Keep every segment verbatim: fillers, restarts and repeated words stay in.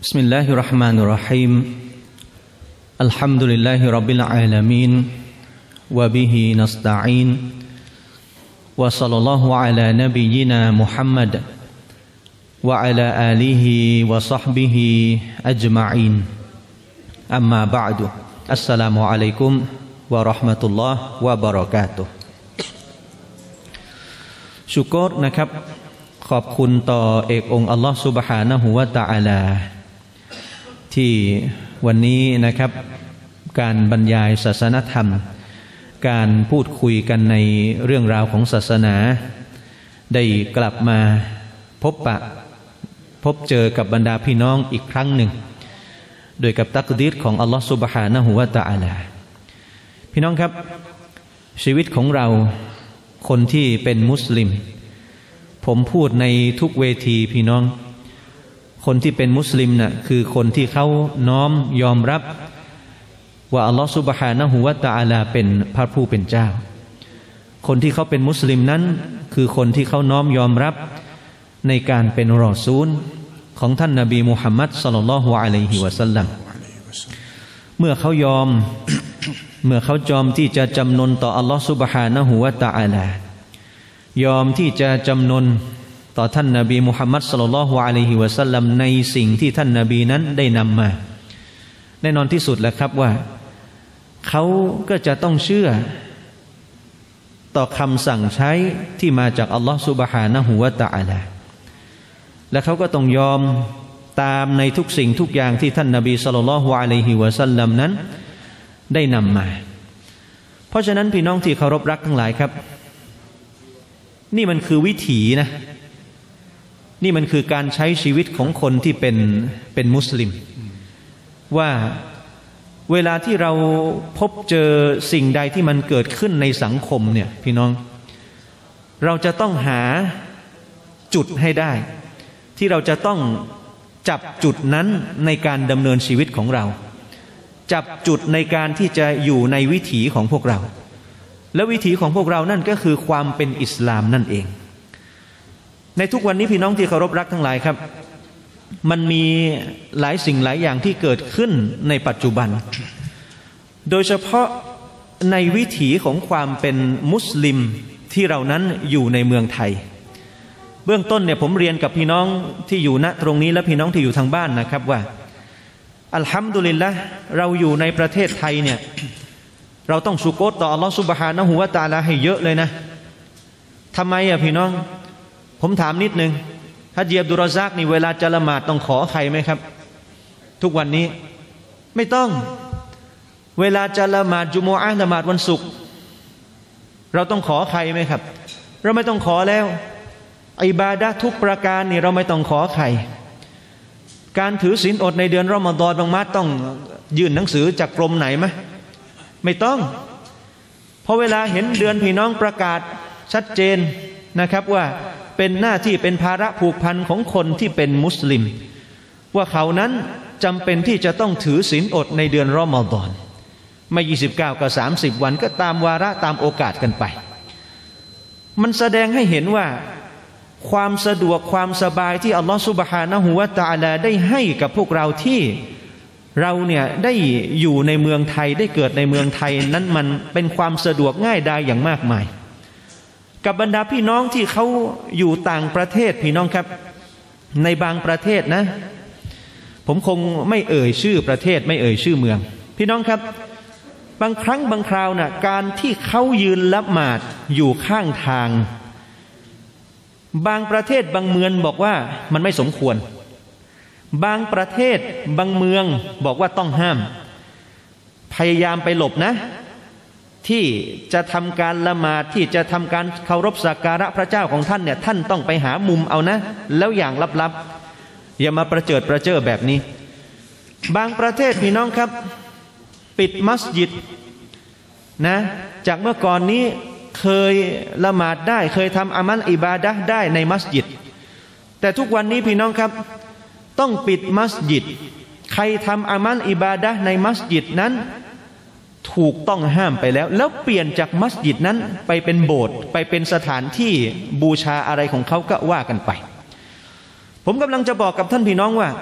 بسم الله الرحمن الرحيم الحمد لله رب العالمين وبه نستعين وصلى الله على نبينا محمد وعلى آله وصحبه أجمعين أما بعد السلام عليكم ورحمة الله وبركاته ชุกรนะครับขอบคุณต่อเอกองค์อัลลอฮฺซุบฮานะฮูวะตะอาลาที่วันนี้นะครับการบรรยายศาสนธรรมการพูดคุยกันในเรื่องราวของศาสนาได้กลับมาพบปะพบเจอกับบรรดาพี่น้องอีกครั้งหนึ่งโดยกับตักดีรของอัลลอฮฺซุบฮานะฮูวะตะอาลาพี่น้องครับชีวิตของเราคนที่เป็นมุสลิมผมพูดในทุกเวทีพี่น้องคนที่เป็นมุสลิมน่ะคือคนที่เขาน้อมยอมรับว่าอัลลอฮฺซุบฮานะฮูวะตะอาลาเป็นพระผู้เป็นเจ้าคนที่เขาเป็นมุสลิมนั้นคือคนที่เขาน้อมยอมรับในการเป็นรอซูลของท่านนบีมุฮัมมัดศ็อลลัลลอฮุอะลัยฮิวะซัลลัมเมื่อเขายอม เมื่อเขายอมที่จะจำนนต่ออัลลอฮฺซุบฮานะฮูวะตะอาลายอมที่จะจำนนต่อท่านนบีมุฮัมมัดศ็อลลัลลอฮุอะลัยฮิวะซัลลัมในสิ่งที่ท่านนบีนั้นได้นำมาแน่นอนที่สุดแล้วครับว่าเขาก็จะต้องเชื่อต่อคำสั่งใช้ที่มาจากอัลลอฮฺซุบฮานะฮูวะตะอาลาและเขาก็ต้องยอมตามในทุกสิ่งทุกอย่างที่ท่านนบีศ็อลลัลลอฮุอะลัยฮิวะซัลลัมนั้นได้นำมาเพราะฉะนั้นพี่น้องที่เคารพรักทั้งหลายครับนี่มันคือวิถีนะนี่มันคือการใช้ชีวิตของคนที่เป็นเป็นมุสลิมว่าเวลาที่เราพบเจอสิ่งใดที่มันเกิดขึ้นในสังคมเนี่ยพี่น้องเราจะต้องหาจุดให้ได้ที่เราจะต้องจับจุดนั้นในการดำเนินชีวิตของเราจับจุดในการที่จะอยู่ในวิถีของพวกเราและวิถีของพวกเรานั่นก็คือความเป็นอิสลามนั่นเองในทุกวันนี้พี่น้องที่เคารพรักทั้งหลายครับมันมีหลายสิ่งหลายอย่างที่เกิดขึ้นในปัจจุบันโดยเฉพาะในวิถีของความเป็นมุสลิมที่เรานั้นอยู่ในเมืองไทยเบื้องต้นเนี่ยผมเรียนกับพี่น้องที่อยู่ณตรงนี้และพี่น้องที่อยู่ทางบ้านนะครับว่าอัลฮัมดุลิลละห์เราอยู่ในประเทศไทยเนี่ยเราต้องชุกรต่ออัลลอฮฺซุบฮานะฮูวะตะอาลาให้เยอะเลยนะทำไมอ่ะพี่น้องผมถามนิดนึงฮัจญีอับดุลรอซากนี่เวลาจะละหมาดต้องขอใครไหมครับทุกวันนี้ไม่ต้องเวลาจะละหมาดจุมอะห์ละหมาดวันศุกร์เราต้องขอใครไหมครับเราไม่ต้องขอแล้วอิบาดะห์ทุกประการนี่เราไม่ต้องขอใครการถือศีลอดในเดือนรอมฎอนบางมัดต้องยื่นหนังสือจากกรมไหนไหมไม่ต้องเพราะเวลาเห็นเดือนพี่น้องประกาศชัดเจนนะครับว่าเป็นหน้าที่เป็นภาระผูกพันของคนที่เป็นมุสลิมว่าเขานั้นจำเป็นที่จะต้องถือศีลอดในเดือนรอมฎอนไม่ยี่สิบเก้าก็สามสิบวันก็ตามวาระตามโอกาสกันไปมันแสดงให้เห็นว่าความสะดวกความสบายที่อัลลอฮฺซุบฮานะฮูวะตะอาลาได้ให้กับพวกเราที่เราเนี่ยได้อยู่ในเมืองไทยได้เกิดในเมืองไทยนั้นมันเป็นความสะดวกง่ายดายอย่างมากมายกับบรรดาพี่น้องที่เขาอยู่ต่างประเทศพี่น้องครับในบางประเทศนะผมคงไม่เอ่ยชื่อประเทศไม่เอ่ยชื่อเมืองพี่น้องครับบางครั้งบางคราวน่ะการที่เขายืนละหมาดอยู่ข้างทางบางประเทศบางเมืองบอกว่ามันไม่สมควรบางประเทศบางเมืองบอกว่าต้องห้ามพยายามไปหลบนะที่จะทำการละหมาดที่จะทำการเคารพสักการะพระเจ้าของท่านเนี่ยท่านต้องไปหามุมเอานะแล้วอย่างลับๆอย่ามาประเจิดประเจ้อแบบนี้บางประเทศพี่น้องครับปิดมัสยิดนะจากเมื่อก่อนนี้เคยละหมาดได้เคยทำอามัลอิบาดะห์ได้ในมัสยิดแต่ทุกวันนี้พี่น้องครับต้องปิดมัสยิดใครทำอามัลอิบาดะห์ในมัสยิดนั้นถูกต้องห้ามไปแล้วแล้วเปลี่ยนจากมัสยิดนั้นไปเป็นโบสถ์ไปเป็นสถานที่บูชาอะไรของเขาก็ว่ากันไป ผมกำลังจะบอกกับท่านพี่น้องว่า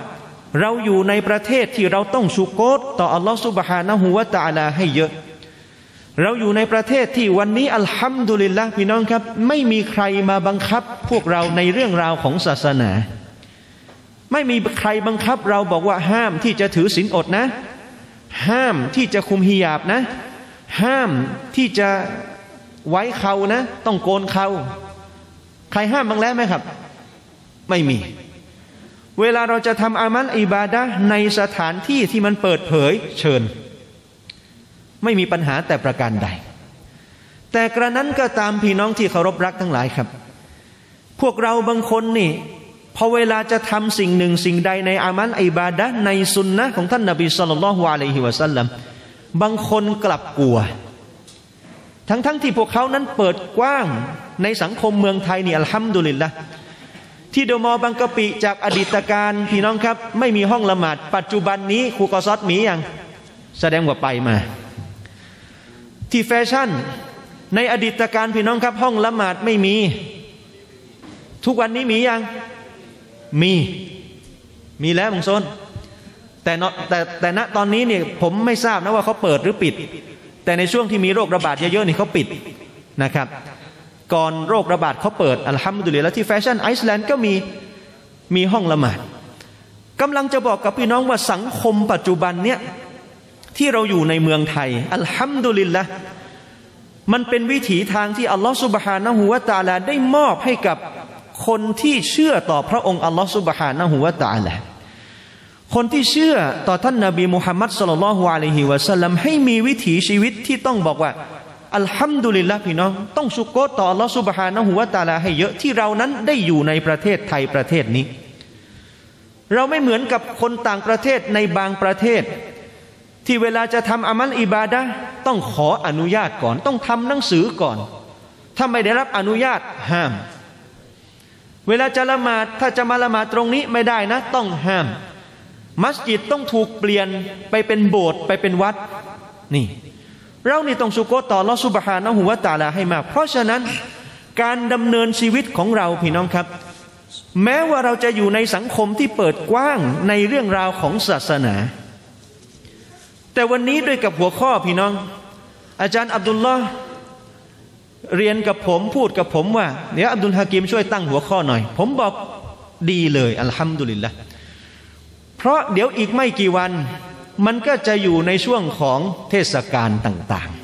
เราอยู่ในประเทศที่เราต้องชุกรต่ออัลลอฮฺซุบฮานะฮูวะตะอาลาให้เยอะเราอยู่ในประเทศที่วันนี้อัลฮัมดุลิลละห์พี่น้องครับไม่มีใครมาบังคับพวกเราในเรื่องราวของศาสนาไม่มีใครบังคับเราบอกว่าห้ามที่จะถือศีลอดนะห้ามที่จะคุมฮิญาบนะห้ามที่จะไว้เขานะต้องโกนเขาใครห้ามบ้างแล้วไหมครับไม่มีเวลาเราจะทำอามัลอิบาดะห์ในสถานที่ที่มันเปิดเผยเชิญไม่มีปัญหาแต่ประการใดแต่กระนั้นก็ตามพี่น้องที่เคารพรักทั้งหลายครับพวกเราบางคนนี่พอเวลาจะทำสิ่งหนึ่งสิ่งใดในอามัลอิบาดะห์ในสุนนะของท่านนบีศ็อลลัลลอฮุอะลัยฮิวะซัลลัมบางคนกลับกลัวทั้งๆ ท, ที่พวกเขานั้นเปิดกว้างในสังคมเมืองไทยนี่อัลฮัมดุลิลละห์ที่เดอะมอลล์บางกะปิจากอดีตการพี่น้องครับไม่มีห้องละหมาดปัจจุบันนี้ครูกอซอดมีอย่างแสดงว่าไปมาที่แฟชั่นในอดีตการพี่น้องครับห้องละหมาดไม่มีทุกวันนี้มียังมีมีแล้วบางโซนแต่แต่แต่ณตอนนี้เนี่ยผมไม่ทราบนะว่าเขาเปิดหรือปิดแต่ในช่วงที่มีโรคระบาดเยอะๆนี่เขาปิดนะครับก่อนโรคระบาดเขาเปิดอัลฮัมดุลิลละห์ที่แฟชั่นไอซ์แลนด์ก็มีมีห้องละหมาดกำลังจะบอกกับพี่น้องว่าสังคมปัจจุบันเนี่ยที่เราอยู่ในเมืองไทยอัลฮัมดุลิลละห์มันเป็นวิถีทางที่อัลลอฮฺซุบฮานะฮูวะตะอาลาได้มอบให้กับคนที่เชื่อต่อพระองค์อัลลอฮฺซุบฮานะฮูวะตะอาลาคนที่เชื่อต่อท่านนบีมุฮัมมัดศ็อลลัลลอฮุอะลัยฮิวะซัลลัมให้มีวิถีชีวิตที่ต้องบอกว่าอัลฮัมดุลิลละห์พี่น้องต้องชุกรต่ออัลลอฮฺซุบฮานะฮูวะตะอาลาให้เยอะที่เรานั้นได้อยู่ในประเทศไทยประเทศนี้เราไม่เหมือนกับคนต่างประเทศในบางประเทศที่เวลาจะทำอามัลอิบาดะห์ต้องขออนุญาตก่อนต้องทำหนังสือก่อนถ้าไม่ได้รับอนุญาตห้ามเวลาจะละหมาดถ้าจะมาละหมาดตรงนี้ไม่ได้นะต้องห้ามมัสยิดต้องถูกเปลี่ยนไปเป็นโบสถ์ไปเป็นวัดนี่เรานี่ต้องชุกรต่ออัลเลาะห์ซุบฮานะฮูวะตะอาลาให้มากเพราะฉะนั้นการดำเนินชีวิตของเราพี่น้องครับแม้ว่าเราจะอยู่ในสังคมที่เปิดกว้างในเรื่องราวของศาสนาแต่วันนี้ด้วยกับหัวข้อพี่น้องอาจารย์อับดุลลอฮ์เรียนกับผมพูดกับผมว่าเดี๋ยวอับดุลฮะกีมช่วยตั้งหัวข้อหน่อยผมบอกดีเลยอัลฮัมดุลิลละห์เพราะเดี๋ยวอีกไม่กี่วันมันก็จะอยู่ในช่วงของเทศกาลต่าง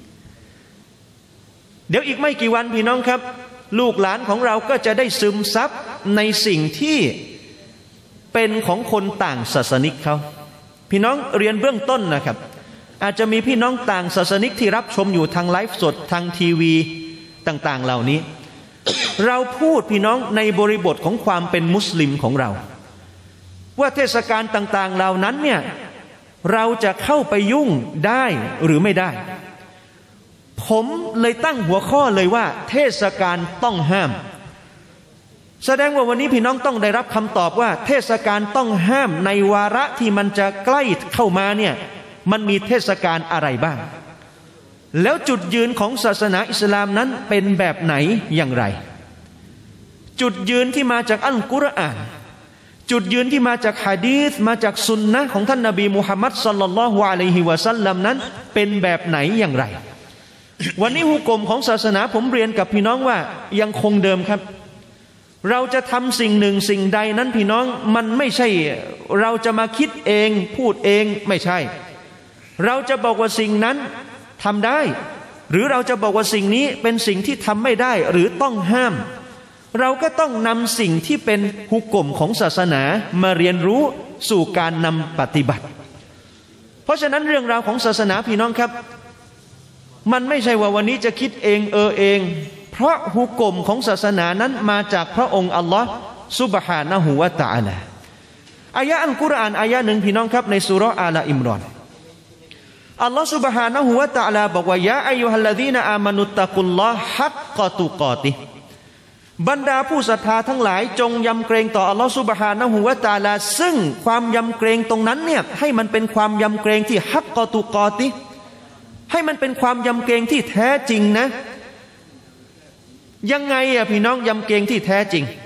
ๆเดี๋ยวอีกไม่กี่วันพี่น้องครับลูกหลานของเราก็จะได้ซึมซับในสิ่งที่เป็นของคนต่างศาสนิกเขาพี่น้องเรียนเบื้องต้นนะครับอาจจะมีพี่น้องต่างศาสนิกที่รับชมอยู่ทางไลฟ์สดทางทีวีต่างๆเหล่านี้ เราพูดพี่น้องในบริบทของความเป็นมุสลิมของเราว่าเทศกาลต่างๆเหล่านั้นเนี่ยเราจะเข้าไปยุ่งได้หรือไม่ได้ผมเลยตั้งหัวข้อเลยว่าเทศกาลต้องห้ามแสดงว่าวันนี้พี่น้องต้องได้รับคำตอบว่าเทศกาลต้องห้ามในวาระที่มันจะใกล้เข้ามาเนี่ยมันมีเทศกาลอะไรบ้างแล้วจุดยืนของศาสนาอิสลามนั้นเป็นแบบไหนอย่างไรจุดยืนที่มาจากอัลกุรอานจุดยืนที่มาจากหะดีษมาจากสุนนะของท่านนบีมุฮัมมัดศ็อลลัลลอฮุอะลัยฮิวะซัลลัมนั้นเป็นแบบไหนอย่างไรวันนี้หุกมของศาสนาผมเรียนกับพี่น้องว่ายังคงเดิมครับเราจะทำสิ่งหนึ่งสิ่งใดนั้นพี่น้องมันไม่ใช่เราจะมาคิดเองพูดเองไม่ใช่เราจะบอกว่าสิ่งนั้นทำได้หรือเราจะบอกว่าสิ่งนี้เป็นสิ่งที่ทำไม่ได้หรือต้องห้ามเราก็ต้องนำสิ่งที่เป็นหุกมของศาสนามาเรียนรู้สู่การนำปฏิบัติเพราะฉะนั้นเรื่องราวของศาสนาพี่น้องครับมันไม่ใช่ว่าวันนี้จะคิดเองเออเองเพราะหุกมของศาสนานั้นมาจากพระองค์อัลลอฮ์ซุบฮานะฮูวะตะอาลาอายะอัลกุรอานอายะหนึ่งพี่น้องครับในซูเราะห์อาลอิมรอนอัลลอฮ์ซุบฮานะฮูวะตะอาลาบอกว่ายาอัยยูฮัลลซีนาอามานุตตะกุลลอฮ์ฮักกะตุกอติบรรดาผู้ศรัทธาทั้งหลายจงยำเกรงต่ออัลลอฮฺซุบฮานะฮูวะตะอาลาซึ่งความยำเกรงตรงนั้นเนี่ยให้มันเป็นความยำเกรงที่ฮักกอตุกอติให้มันเป็นความยำเกรงที่แท้จริงนะยังไงอะพี่น้องยำเกรงที่แท้จริง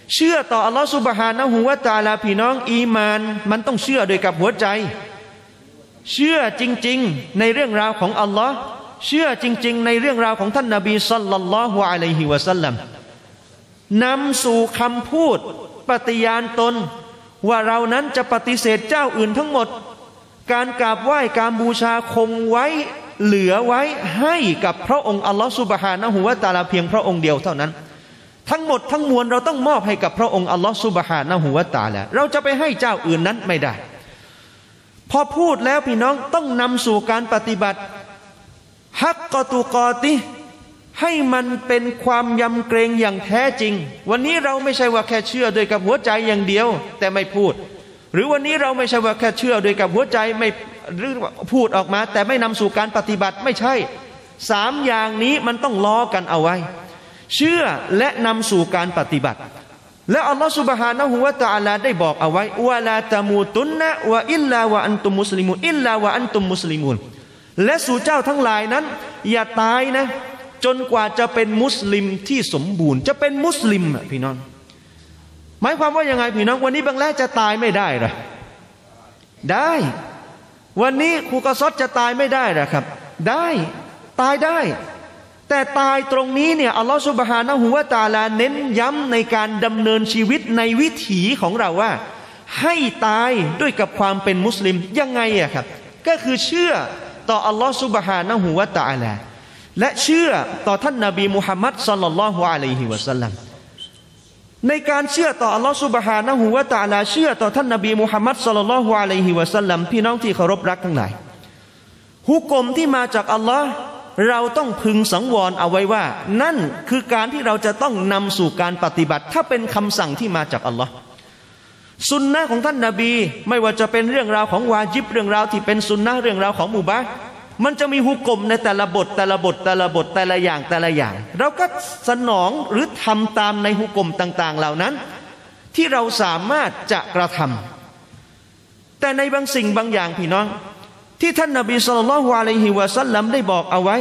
เชื่อต่ออัลลอฮฺซุบฮานะฮูวะตะอาลาพี่น้องอีมานมันต้องเชื่อโดยกับหัวใจเชื่อจริงๆในเรื่องราวของอัลลอฮ์เชื่อจริงๆในเรื่องราวของท่านนบีศ็อลลัลลอฮุอะลัยฮิวะซัลลัมนำสู่คำพูดปฏิญาณตนว่าเรานั้นจะปฏิเสธเจ้าอื่นทั้งหมดการกราบไหว้การบูชาคงไว้เหลือไว้ให้กับพระองค์อัลลอฮฺซุบฮานะฮูวะตะอาลาเพียงพระองค์เดียวเท่านั้นทั้งหมดทั้งมวลเราต้องมอบให้กับพระองค์อัลลอฮฺซุบฮานะฮูวะตะอาลาเราจะไปให้เจ้าอื่นนั้นไม่ได้พอพูดแล้วพี่น้องต้องนำสู่การปฏิบัติฮักกอตุกอติให้มันเป็นความยำเกรงอย่างแท้จริงวันนี้เราไม่ใช่ว่าแค่เชื่อโดยกับหัวใจอย่างเดียวแต่ไม่พูดหรือวันนี้เราไม่ใช่ว่าแค่เชื่อโดยกับหัวใจไม่หรือพูดออกมาแต่ไม่นำสู่การปฏิบัติไม่ใช่สามอย่างนี้มันต้องล้อกันเอาไว้เชื่อและนำสู่การปฏิบัติและอัลลอฮฺ سبحانه และ تعالى ได้บอกเอาไว้วะลาตะมูตุนนะวะอิลลาวะอันตุมมุสลิมูนอิลลาวะอันตุมมุสลิมูนและสู่เจ้าทั้งหลายนั้นอย่าตายนะจนกว่าจะเป็นมุสลิมที่สมบูรณ์จะเป็นมุสลิมพี่น้องหมายความว่ายังไงพี่น้องวันนี้บางแลจะตายไม่ได้หรอได้วันนี้ครูกษตจะตายไม่ได้หรอครับได้ตายได้แต่ตายตรงนี้เนี่ยอัลลอฮฺซุบฮานะฮูวะตะอาลาเน้นย้ำในการดำเนินชีวิตในวิถีของเราว่าให้ตายด้วยกับความเป็นมุสลิมยังไงอะครับก็คือเชื่อต่ออัลลอฮฺซุบฮานะฮูวะตะอาลาและเชื่อต่อท่านนบีมุฮัมมัดศ็อลลัลลอฮุอะลัยฮิวะซัลลัมในการเชื่อต่ออัลลอฮฺซุบฮานะฮูวะตะอาลาเชื่อต่อท่านนบีมุฮัมมัดศ็อลลัลลอฮุอะลัยฮิวะซัลลัมพี่น้องที่เคารพรักทั้งหลายฮุกมที่มาจากอัลลอฮ์เราต้องพึงสังวรเอาไว้ว่านั่นคือการที่เราจะต้องนำสู่การปฏิบัติถ้าเป็นคำสั่งที่มาจากอัลลอฮ์สุนนะของท่านนบีไม่ว่าจะเป็นเรื่องราวของวาญิบเรื่องราวที่เป็นสุนนะเรื่องราวของมุบาห์มันจะมีฮุกมในแต่ละบทแต่ละบทแต่ละบทแต่ละอย่างแต่ละอย่างเราก็สนองหรือทำตามในฮุกมต่างๆเหล่านั้นที่เราสามารถจะกระทำแต่ในบางสิ่งบางอย่างพี่น้องที่ท่านนบีศ็อลลัลลอฮุอะลัยฮิวะซัลลัมได้บอกเอาไว้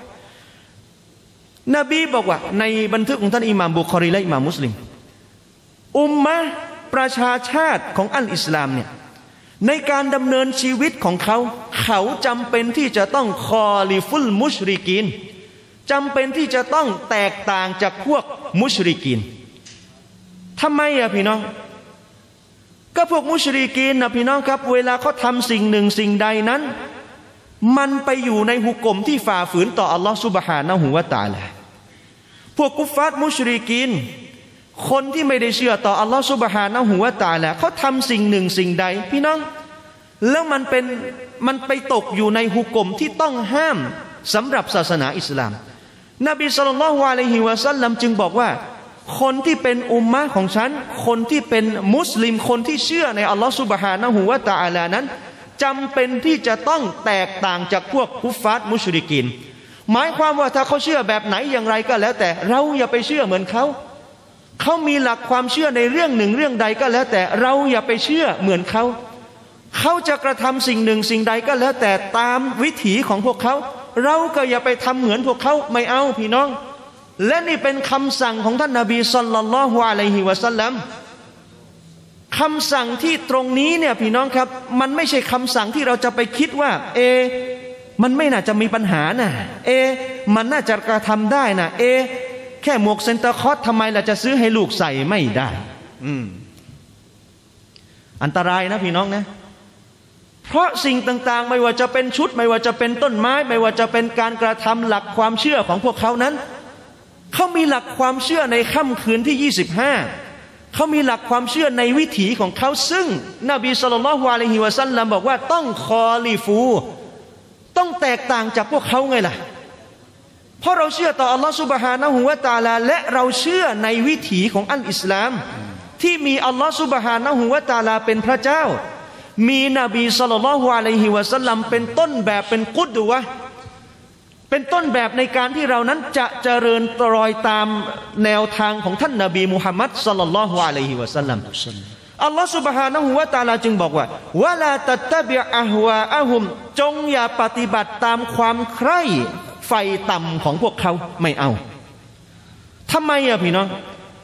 นบีบอกว่าในบันทึกของท่านอิหม่ามบุคอรีและอิหม่ามมุสลิมอุมมะประชาชาติของอัลอิสลามเนี่ยในการดำเนินชีวิตของเขาเขาจำเป็นที่จะต้องคอลิฟุลมุชริกีนจำเป็นที่จะต้องแตกต่างจากพวกมุชริกีนทำไมอะพี่น้องก็พวกมุชริกีนนะพี่น้องครับเวลาเขาทำสิ่งหนึ่งสิ่งใดนั้นมันไปอยู่ในหุกมที่ฝ่าฝืนต่ออัลลอฮฺซุบฮานะฮูวะตะอาลาพวกกุฟฟาร์มุชริกีนคนที่ไม่ได้เชื่อต่ออัลลอฮฺซุบฮานะฮูวะตะอาลาเขาทำสิ่งหนึ่งสิ่งใดพี่น้องแล้วมันเป็นมันไปตกอยู่ในหุกมที่ต้องห้ามสำหรับศาสนาอิสลามนบีศ็อลลัลลอฮุอะลัยฮิวะซัลลัมจึงบอกว่าคนที่เป็นอุมมะของฉันคนที่เป็นมุสลิมคนที่เชื่อในอัลลอฮฺซุบฮานะฮูวะตะอาลานั้นจำเป็นที่จะต้องแตกต่างจากพวกกุฟฟาร์มุชริกีนหมายความว่าถ้าเขาเชื่อแบบไหนอย่างไรก็แล้วแต่เราอย่าไปเชื่อเหมือนเขาเขามีหลักความเชื่อในเรื่องหนึ่งเรื่องใดก็แล้วแต่เราอย่าไปเชื่อเหมือนเขาเขาจะกระทำสิ่งหนึ่งสิ่งใดก็แล้วแต่ตามวิถีของพวกเขาเราก็อย่าไปทำเหมือนพวกเขาไม่เอาพี่น้องและนี่เป็นคำสั่งของท่านนบีศ็อลลัลลอฮุอะลัยฮิวะซัลลัมคำสั่งที่ตรงนี้เนี่ยพี่น้องครับมันไม่ใช่คำสั่งที่เราจะไปคิดว่าเอมันไม่น่าจะมีปัญหานะเอมันน่าจะกระทำได้นะเอแค่หมวกเซนเตอร์คอร์สทำไมเราจะซื้อให้ลูกใส่ไม่ได้อืมอันตรายนะพี่น้องนะเพราะสิ่งต่างๆไม่ว่าจะเป็นชุดไม่ว่าจะเป็นต้นไม้ไม่ว่าจะเป็นการกระทำหลักความเชื่อของพวกเขานั้นเขามีหลักความเชื่อในค่ำคืนที่ยี่สิบห้าเขามีหลักความเชื่อในวิถีของเขาซึ่งนบีศ็อลลัลลอฮุอะลัยฮิวะซัลลัมบอกว่าต้องคอลิฟูต้องแตกต่างจากพวกเขาไงล่ะเพราะเราเชื่อต่ออัลลอฮฺซุบฮานะฮูวะตะอาลาและเราเชื่อในวิถีของอัลอิสลามที่มีอัลลอฮฺซุบฮานะฮูวะตะอาลาเป็นพระเจ้ามีนบีศ็อลลัลลอฮุอะลัยฮิวะซัลลัมเป็นต้นแบบเป็นกุดวะเป็นต้นแบบในการที่เรานั้นจะเจริญรอยตามแนวทางของท่านนบีมุฮัมมัดศ็อลลัลลอฮุอะลัยฮิวะซัลลัมอัลลอฮฺซุบฮานะฮูวะตะอาลาจึงบอกว่าวะลาตัตตะบิอะฮวาอะฮุมจงอย่าปฏิบัติตามความใคร่ไฟต่ำของพวกเขาไม่เอาทำไมอะพี่น้อง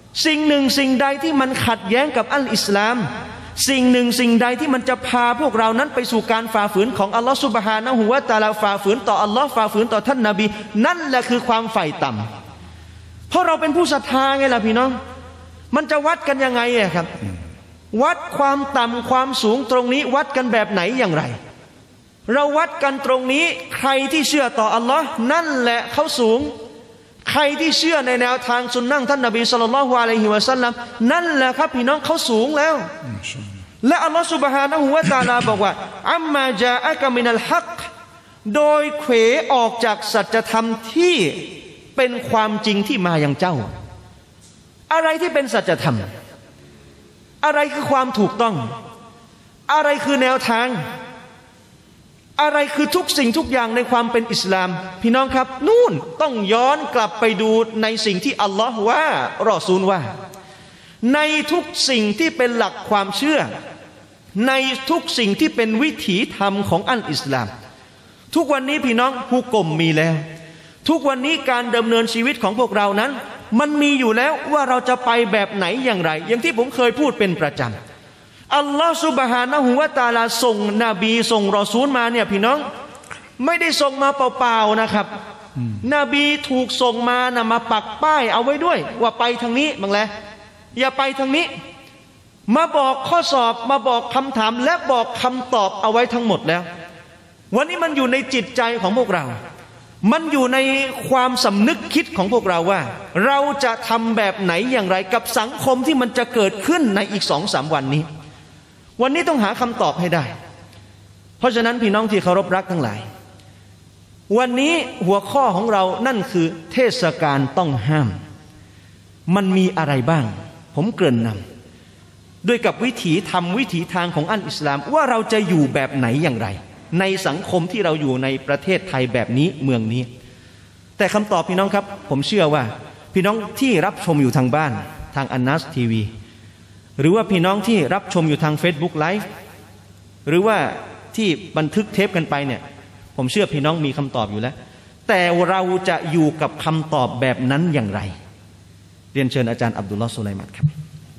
สิ่งหนึ่งสิ่งใดที่มันขัดแย้งกับอัลอิสลามสิ่งหนึ่งสิ่งใดที่มันจะพาพวกเรานั้นไปสู่การฝ่าฝืนของอัลลอฮฺซุบฮานะฮูวะตะอาลาฝ่าฝืนต่ออัลลอฮ์ฝ่าฝืนต่อท่านนบีนั่นแหละคือความใฝ่ต่ำเพราะเราเป็นผู้ศรัทธาไงล่ะพี่น้องมันจะวัดกันยังไงอะครับวัดความต่ำความสูงตรงนี้วัดกันแบบไหนอย่างไรเราวัดกันตรงนี้ใครที่เชื่อต่ออัลลอฮ์นั่นแหละเขาสูงใครที่เชื่อในแนวทางสุนนะท่านนบีศ็อลลัลลอฮุอะลัยฮิวะซัลลัมนั่นแหละครับพี่น้องเขาสูงแล้วและอัลลอฮ์ซุบฮานะฮูวะตะอาลาบอกว่าอัมมาจาอะกะมินัลฮักโดยเขวออกจากสัจธรรมที่เป็นความจริงที่มาอย่างเจ้าอะไรที่เป็นสัจธรรมอะไรคือความถูกต้องอะไรคือแนวทางอะไรคือทุกสิ่งทุกอย่างในความเป็นอิสลามพี่น้องครับนู่นต้องย้อนกลับไปดูในสิ่งที่อัลลอฮ์ว่ารอซูลว่าในทุกสิ่งที่เป็นหลักความเชื่อในทุกสิ่งที่เป็นวิถีธรรมของอัลอิสลามทุกวันนี้พี่น้องฮุกมมีแล้วทุกวันนี้การดำเนินชีวิตของพวกเรานั้นมันมีอยู่แล้วว่าเราจะไปแบบไหนอย่างไรอย่างที่ผมเคยพูดเป็นประจำอัลลอฮฺซุบฮานะฮูวะตะอาลาส่งนบีส่งรอซูลมาเนี่ยพี่น้องไม่ได้ส่งมาเปล่าๆนะครับนบีถูกส่งมานะมาปักป้ายเอาไว้ด้วยว่าไปทางนี้บังแลอย่าไปทางนี้มาบอกข้อสอบมาบอกคำถามและบอกคำตอบเอาไว้ทั้งหมดแล้ววันนี้มันอยู่ในจิตใจของพวกเรามันอยู่ในความสำนึกคิดของพวกเราว่าเราจะทำแบบไหนอย่างไรกับสังคมที่มันจะเกิดขึ้นในอีกสองสามวันนี้วันนี้ต้องหาคำตอบให้ได้เพราะฉะนั้นพี่น้องที่เคารพรักทั้งหลายวันนี้หัวข้อของเรานั่นคือเทศกาลต้องห้ามมันมีอะไรบ้างผมเกริ่นนำด้วยกับวิถีธรรมวิถีทางของอัลอิสลามว่าเราจะอยู่แบบไหนอย่างไรในสังคมที่เราอยู่ในประเทศไทยแบบนี้เมืองนี้แต่คำตอบพี่น้องครับผมเชื่อว่าพี่น้องที่รับชมอยู่ทางบ้านทางอันนัสทีวีหรือว่าพี่น้องที่รับชมอยู่ทาง Facebook Live หรือว่าที่บันทึกเทปกันไปเนี่ยผมเชื่อพี่น้องมีคำตอบอยู่แล้วแต่เราจะอยู่กับคำตอบแบบนั้นอย่างไรเรียนเชิญอาจารย์อับดุลลอฮ์สุไลมันครับ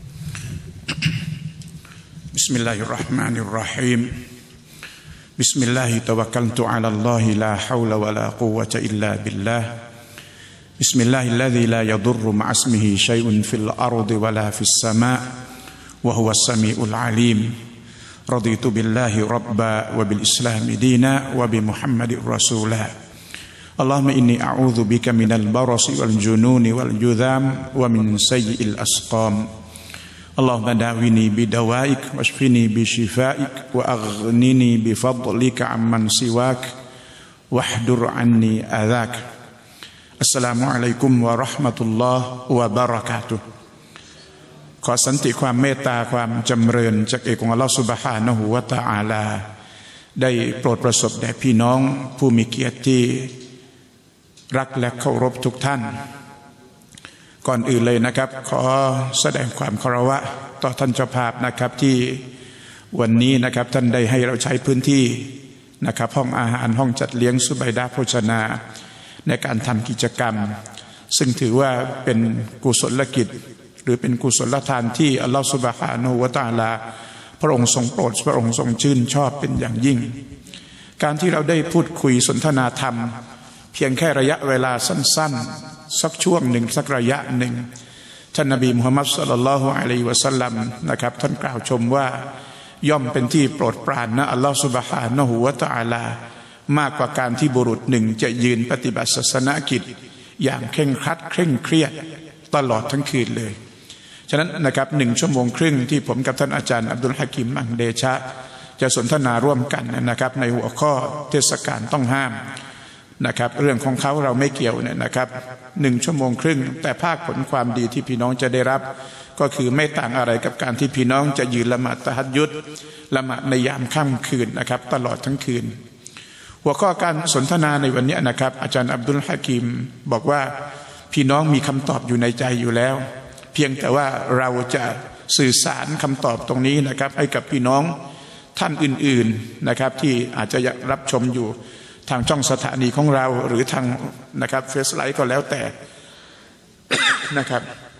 บิสมิลลาฮิรเราะห์มานิรเราะฮีมบิสมิลลาฮิตะวักกัลตุอะลัลลอฮิลาฮาวละวะลากุวะตะอิลลาบิลลาห์บิสมิลลาฮิลลซีลายัดุรรุมะอัสมิฮิชัยอุนฟิลอัรฎิวะลาฟิสสะมาอ์วะฮุวัสสะมีอุลอะลีมรฎีตุบิลลาฮิร็อบบะวะบิลอิสลามดีนะวะบิมุฮัมมัดรอซูละอัลลอฮุมะอินนีอะอูซุบิกะมินัลบะรอซิวัลจุนูนวัลจุซามวะมินซัยอิลอัสกามاللهم داويني بدوائك واشفني بشفائك وأغنني بفضلك عمن سواك واحضر عني أذاك السلام عليكم ورحمة الله وبركاته ขอสันติความเมตตาความจำเริญจากเอกของอัลลอฮฺซุบฮานะฮูวะตะอาลาได้โปรดประสบแด่พี่น้องผู้มีเกียรติที่รักและเคารพทุกท่านก่อนอื่นเลยนะครับขอแสดงความเคารพต่อท่านเจ้าภาพนะครับที่วันนี้นะครับท่านได้ให้เราใช้พื้นที่นะครับห้องอาหารห้องจัดเลี้ยงซุบัยดะห์โภชนาในการทำกิจกรรมซึ่งถือว่าเป็นกุศลกิจหรือเป็นกุศลทานที่อัลลอฮฺซุบฮานะฮูวะตะอาลาพระองค์ทรงโปรดพระองค์ทรงชื่นชอบเป็นอย่างยิ่งการที่เราได้พูดคุยสนทนาธรรมเพียงแค่ระยะเวลาสั้นๆสักช่วงหนึ่งสักระยะหนึ่งท่านนบีมุฮัมมัดศ็อลลัลลอฮุอะลัยฮิวะซัลลัมนะครับท่านกล่าวชมว่าย่อมเป็นที่โปรดปรานนะอัลลอฮฺซุบฮานะฮูวะตะอาลามากกว่าการที่บุรุษหนึ่งจะยืนปฏิบัติศาสนกิจอย่างเคร่งครัดเคร่งเครียดตลอดทั้งคืนเลยฉะนั้นนะครับหนึ่งชั่วโมงครึ่งที่ผมกับท่านอาจารย์อับดุลฮะกิมอังเดชะจะสนทนาร่วมกันนะครับในหัวข้อเทศกาลต้องห้ามนะครับเรื่องของเขาเราไม่เกี่ยวเนี่ยนะครับหนึ่งชั่วโมงครึ่งแต่ภาคผลความดีที่พี่น้องจะได้รับก็คือไม่ต่างอะไรกับการที่พี่น้องจะยืนละหมาดตะฮัจญุดละหมาดในยามค่ำคืนนะครับตลอดทั้งคืนหัวข้อการสนทนาในวันนี้นะครับอาจารย์อับดุลฮะกิมบอกว่าพี่น้องมีคำตอบอยู่ในใจอยู่แล้วเพียงแต่ว่าเราจะสื่อสารคำตอบตรงนี้นะครับให้กับพี่น้องท่านอื่นๆนะครับที่อาจจะรับชมอยู่ทางช่องสถานีของเราหรือทางนะครับเฟซไลฟ์ก็แล้วแต่นะครับ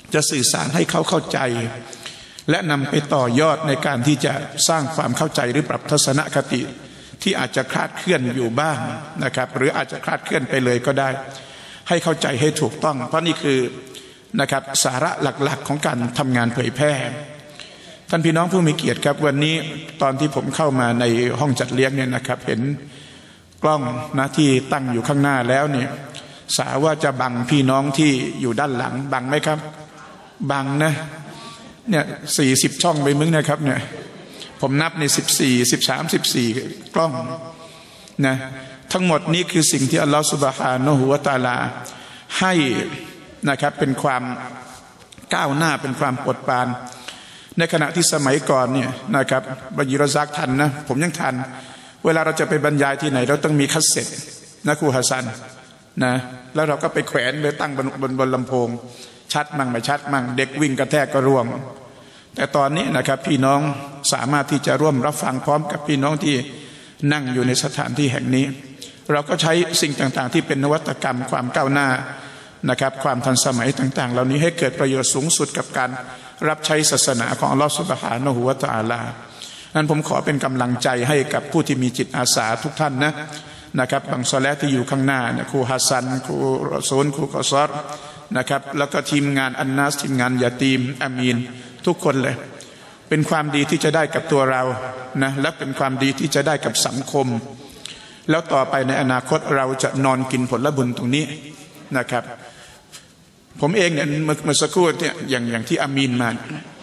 จะสื่อสารให้เขาเข้าใจและนำไปต่อยอดในการที่จะสร้างความเข้าใจหรือปรับทัศนคติที่อาจจะคลาดเคลื่อนอยู่บ้างนะครับหรืออาจจะคลาดเคลื่อนไปเลยก็ได้ให้เข้าใจให้ถูกต้องเพราะนี่คือนะครับสาระหลักๆของการทำงานเผยแพร่ท่านพี่น้องผู้มีเกียรติครับวันนี้ตอนที่ผมเข้ามาในห้องจัดเลี้ยงเนี่ยนะครับเห็นกล้องนะที่ตั้งอยู่ข้างหน้าแล้วเนี่ยสาว่าจะบังพี่น้องที่อยู่ด้านหลังบังไหมครับบังนะเนี่ยสี่สิบช่องไปมึงนะครับเนี่ยผมนับในสิบสี่สิบสามสิบสี่กล้องนะทั้งหมดนี้คือสิ่งที่อัลลอฮฺซุบฮานะฮูวะตะอาลาให้นะครับเป็นความก้าวหน้าเป็นความปลดปรานในขณะที่สมัยก่อนเนี่ยนะครับบรรยิรซักทันนะผมยังทันเวลาเราจะไปบรรยายที่ไหนเราต้องมีคัสเซ็ตนะครูฮัสซันนะแล้วเราก็ไปแขวนไปตั้งบนบนบนลำโพงชัดมั่งไม่ชัดมั่งเด็กวิ่งกระแทกก็ร่วงแต่ตอนนี้นะครับพี่น้องสามารถที่จะร่วมรับฟังพร้อมกับพี่น้องที่นั่งอยู่ในสถานที่แห่งนี้เราก็ใช้สิ่งต่างๆที่เป็นนวัตกรรมความก้าวหน้านะครับความทันสมัยต่างๆเหล่านี้ให้เกิดประโยชน์สูงสุดกับการรับใช้ศาสนาของอัลลอฮฺซุบฮานะฮูวะตะอาลานั้นผมขอเป็นกำลังใจให้กับผู้ที่มีจิตอาสาทุกท่านนะนะครับบางซอลาที่อยู่ข้างหน้าเนี่ยครูฮัสซันครูรอซูลครูกอซอรนะครับแล้วก็ทีมงานอันนัสทีมงานยาตีมอามีนทุกคนเลยเป็นความดีที่จะได้กับตัวเรานะและเป็นความดีที่จะได้กับสังคมแล้วต่อไปในอนาคตเราจะนอนกินผลบุญตรงนี้นะครับผมเองเนี่ยเมื่อสักครู่เนี่ยอย่างอย่างที่อามีนมา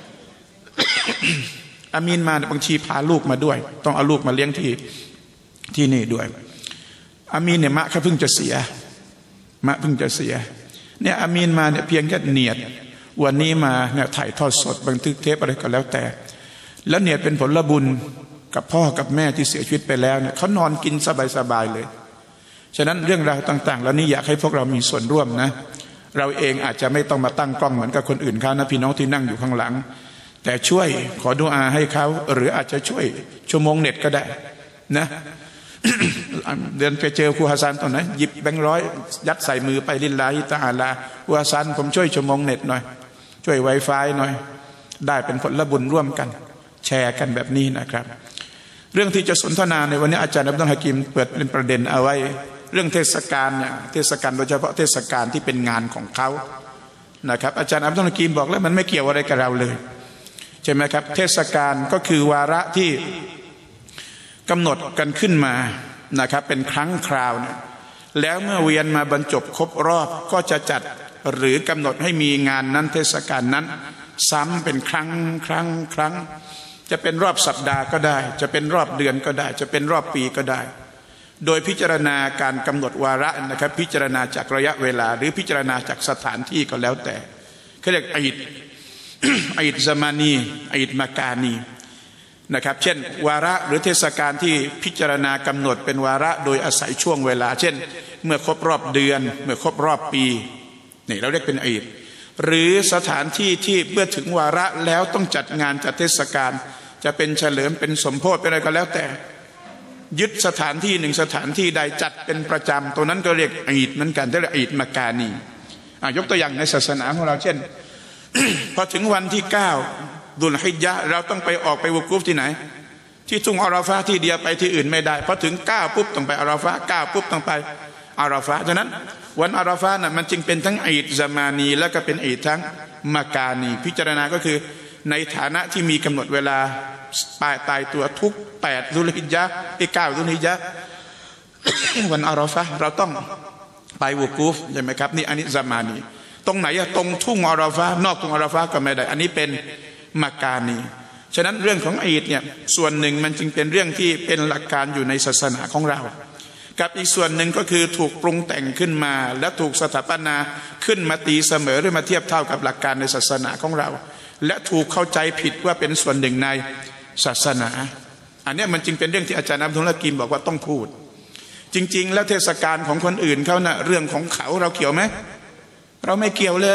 อามีนมาบางทีพาลูกมาด้วยต้องเอาลูกมาเลี้ยงที่ที่นี่ด้วยอามีนเนี่ยมะเขาเพิ่งจะเสียมะเพิ่งจะเสียเนี่ยอามีนมาเนี่ยเพียงแค่เนียดวันนี้มาเนี่ยถ่ายทอดสดบันทึกเทปอะไรก็แล้วแต่แล้วเนียดเป็นผลบุญกับพ่อกับแม่ที่เสียชีวิตไปแล้วเนี่ยเขานอนกินสบายๆเลยฉะนั้นเรื่องราวต่างๆแล้วนี่อยากให้พวกเรามีส่วนร่วมนะเราเองอาจจะไม่ต้องมาตั้งกล้องเหมือนกับคนอื่นเขานะพี่น้องที่นั่งอยู่ข้างหลังแต่ช่วยขอดุอาให้เขาหรืออาจจะช่วยชั่วโมงเน็ตก็ได้นะ เดินไปเจอครูฮัสซันตอนนั้นหยิบแบงค์ร้อยยัดใส่มือไปลิลลาฮิตะอาลาครูฮัสซันผมช่วยชั่วโมงเน็ตหน่อยช่วยไวไฟหน่อยได้เป็นผลบุญร่วมกันแชร์กันแบบนี้นะครับเรื่องที่จะสนทนาในวันนี้อาจารย์อับดุลฮะกิมเปิดเป็นประเด็นเอาไว้เรื่องเทศกาลเนี่ยเทศกาลโดยเฉพาะเทศกาลที่เป็นงานของเขานะครับอาจารย์อับดุลฮะกิมบอกแล้วมันไม่เกี่ยวอะไรกับเราเลยใช่ไหมครับเทศกาลก็คือวาระที่กำหนดกันขึ้นมานะครับเป็นครั้งคราวเนี่ยแล้วเมื่อเวียนมาบรรจบครบรอบก็จะจัดหรือกำหนดให้มีงานนั้นเทศกาลนั้นซ้ำเป็นครั้งครั้งครั้งจะเป็นรอบสัปดาห์ก็ได้จะเป็นรอบเดือนก็ได้จะเป็นรอบปีก็ได้โดยพิจารณาการกำหนดวาระนะครับพิจารณาจากระยะเวลาหรือพิจารณาจากสถานที่ก็แล้วแต่เขาเรียกอีด อีดซามานีอีดมากานีนะครับเช่นวาระหรือเทศกาลที่พิจารณากำหนดเป็นวาระโดยอาศัยช่วงเวลาเช่นเมื่อครบรอบเดือนเมื่อครบรอบปีนี่เราเรียกเป็นอีดหรือสถานที่ที่เมื่อถึงวาระแล้วต้องจัดงานจัดเทศกาลจะเป็นเฉลิมเป็นสมโภชเป็นอะไรก็แล้วแต่ยึดสถานที่หนึ่งสถานที่ใดจัดเป็นประจำตัวนั้นก็เรียกอีดเหมือนกันที่เรียกอีดมากานียกตัวอย่างในศาสนาของเราเช่น พอถึงวันที่เก้าดุลฮิจญะห์เราต้องไปออกไปวุกูฟที่ไหนที่ทุ่งอาราฟาที่เดียวไปที่อื่นไม่ได้พอถึงเก้าปุ๊บต้องไปอาราฟาเก้าปุ๊บต้องไปอาราฟาฉะนั้นวันอาราฟาน่ะมันจึงเป็นทั้งอีดซามานีและก็เป็นอีดทั้งมากานีพิจารณาก็คือในฐานะที่มีกำหนดเวลาปลายตายตัวทุกแปดดุลฮิจญะห์ที่เก้าดุลฮิจญะห์ วันอาราฟาเราต้องไปวุกูฟใช่ไหมครับนี่อันนี้ซามานีตรงไหนอะตรงทุ่งอาราฟานอกทุ่งอาราฟาก็ไม่ได้อันนี้เป็นมากานีฉะนั้นเรื่องของอีดเนี่ยส่วนหนึ่งมันจึงเป็นเรื่องที่เป็นหลักการอยู่ในศาสนาของเรากับอีกส่วนหนึ่งก็คือถูกปรุงแต่งขึ้นมาและถูกสถาปนาขึ้นมาตีเสมอหรือมาเทียบเท่ากับหลักการในศาสนาของเราและถูกเข้าใจผิดว่าเป็นส่วนหนึ่งในศาสนาอันนี้มันจึงเป็นเรื่องที่อาจารย์อับดุลฮะกิมบอกว่าต้องพูดจริงๆแล้วเทศกาลของคนอื่นเขานะ่ะเรื่องของเขาเราเกี่ยวไหมเราไม่เกี่ยวเลย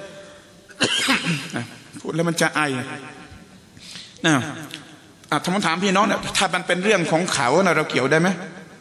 พูดแล้วมันจะไอนะถ้าผมถามพี่น้องนะถ้ามันเป็นเรื่องของเขานะเราเกี่ยวได้ไหม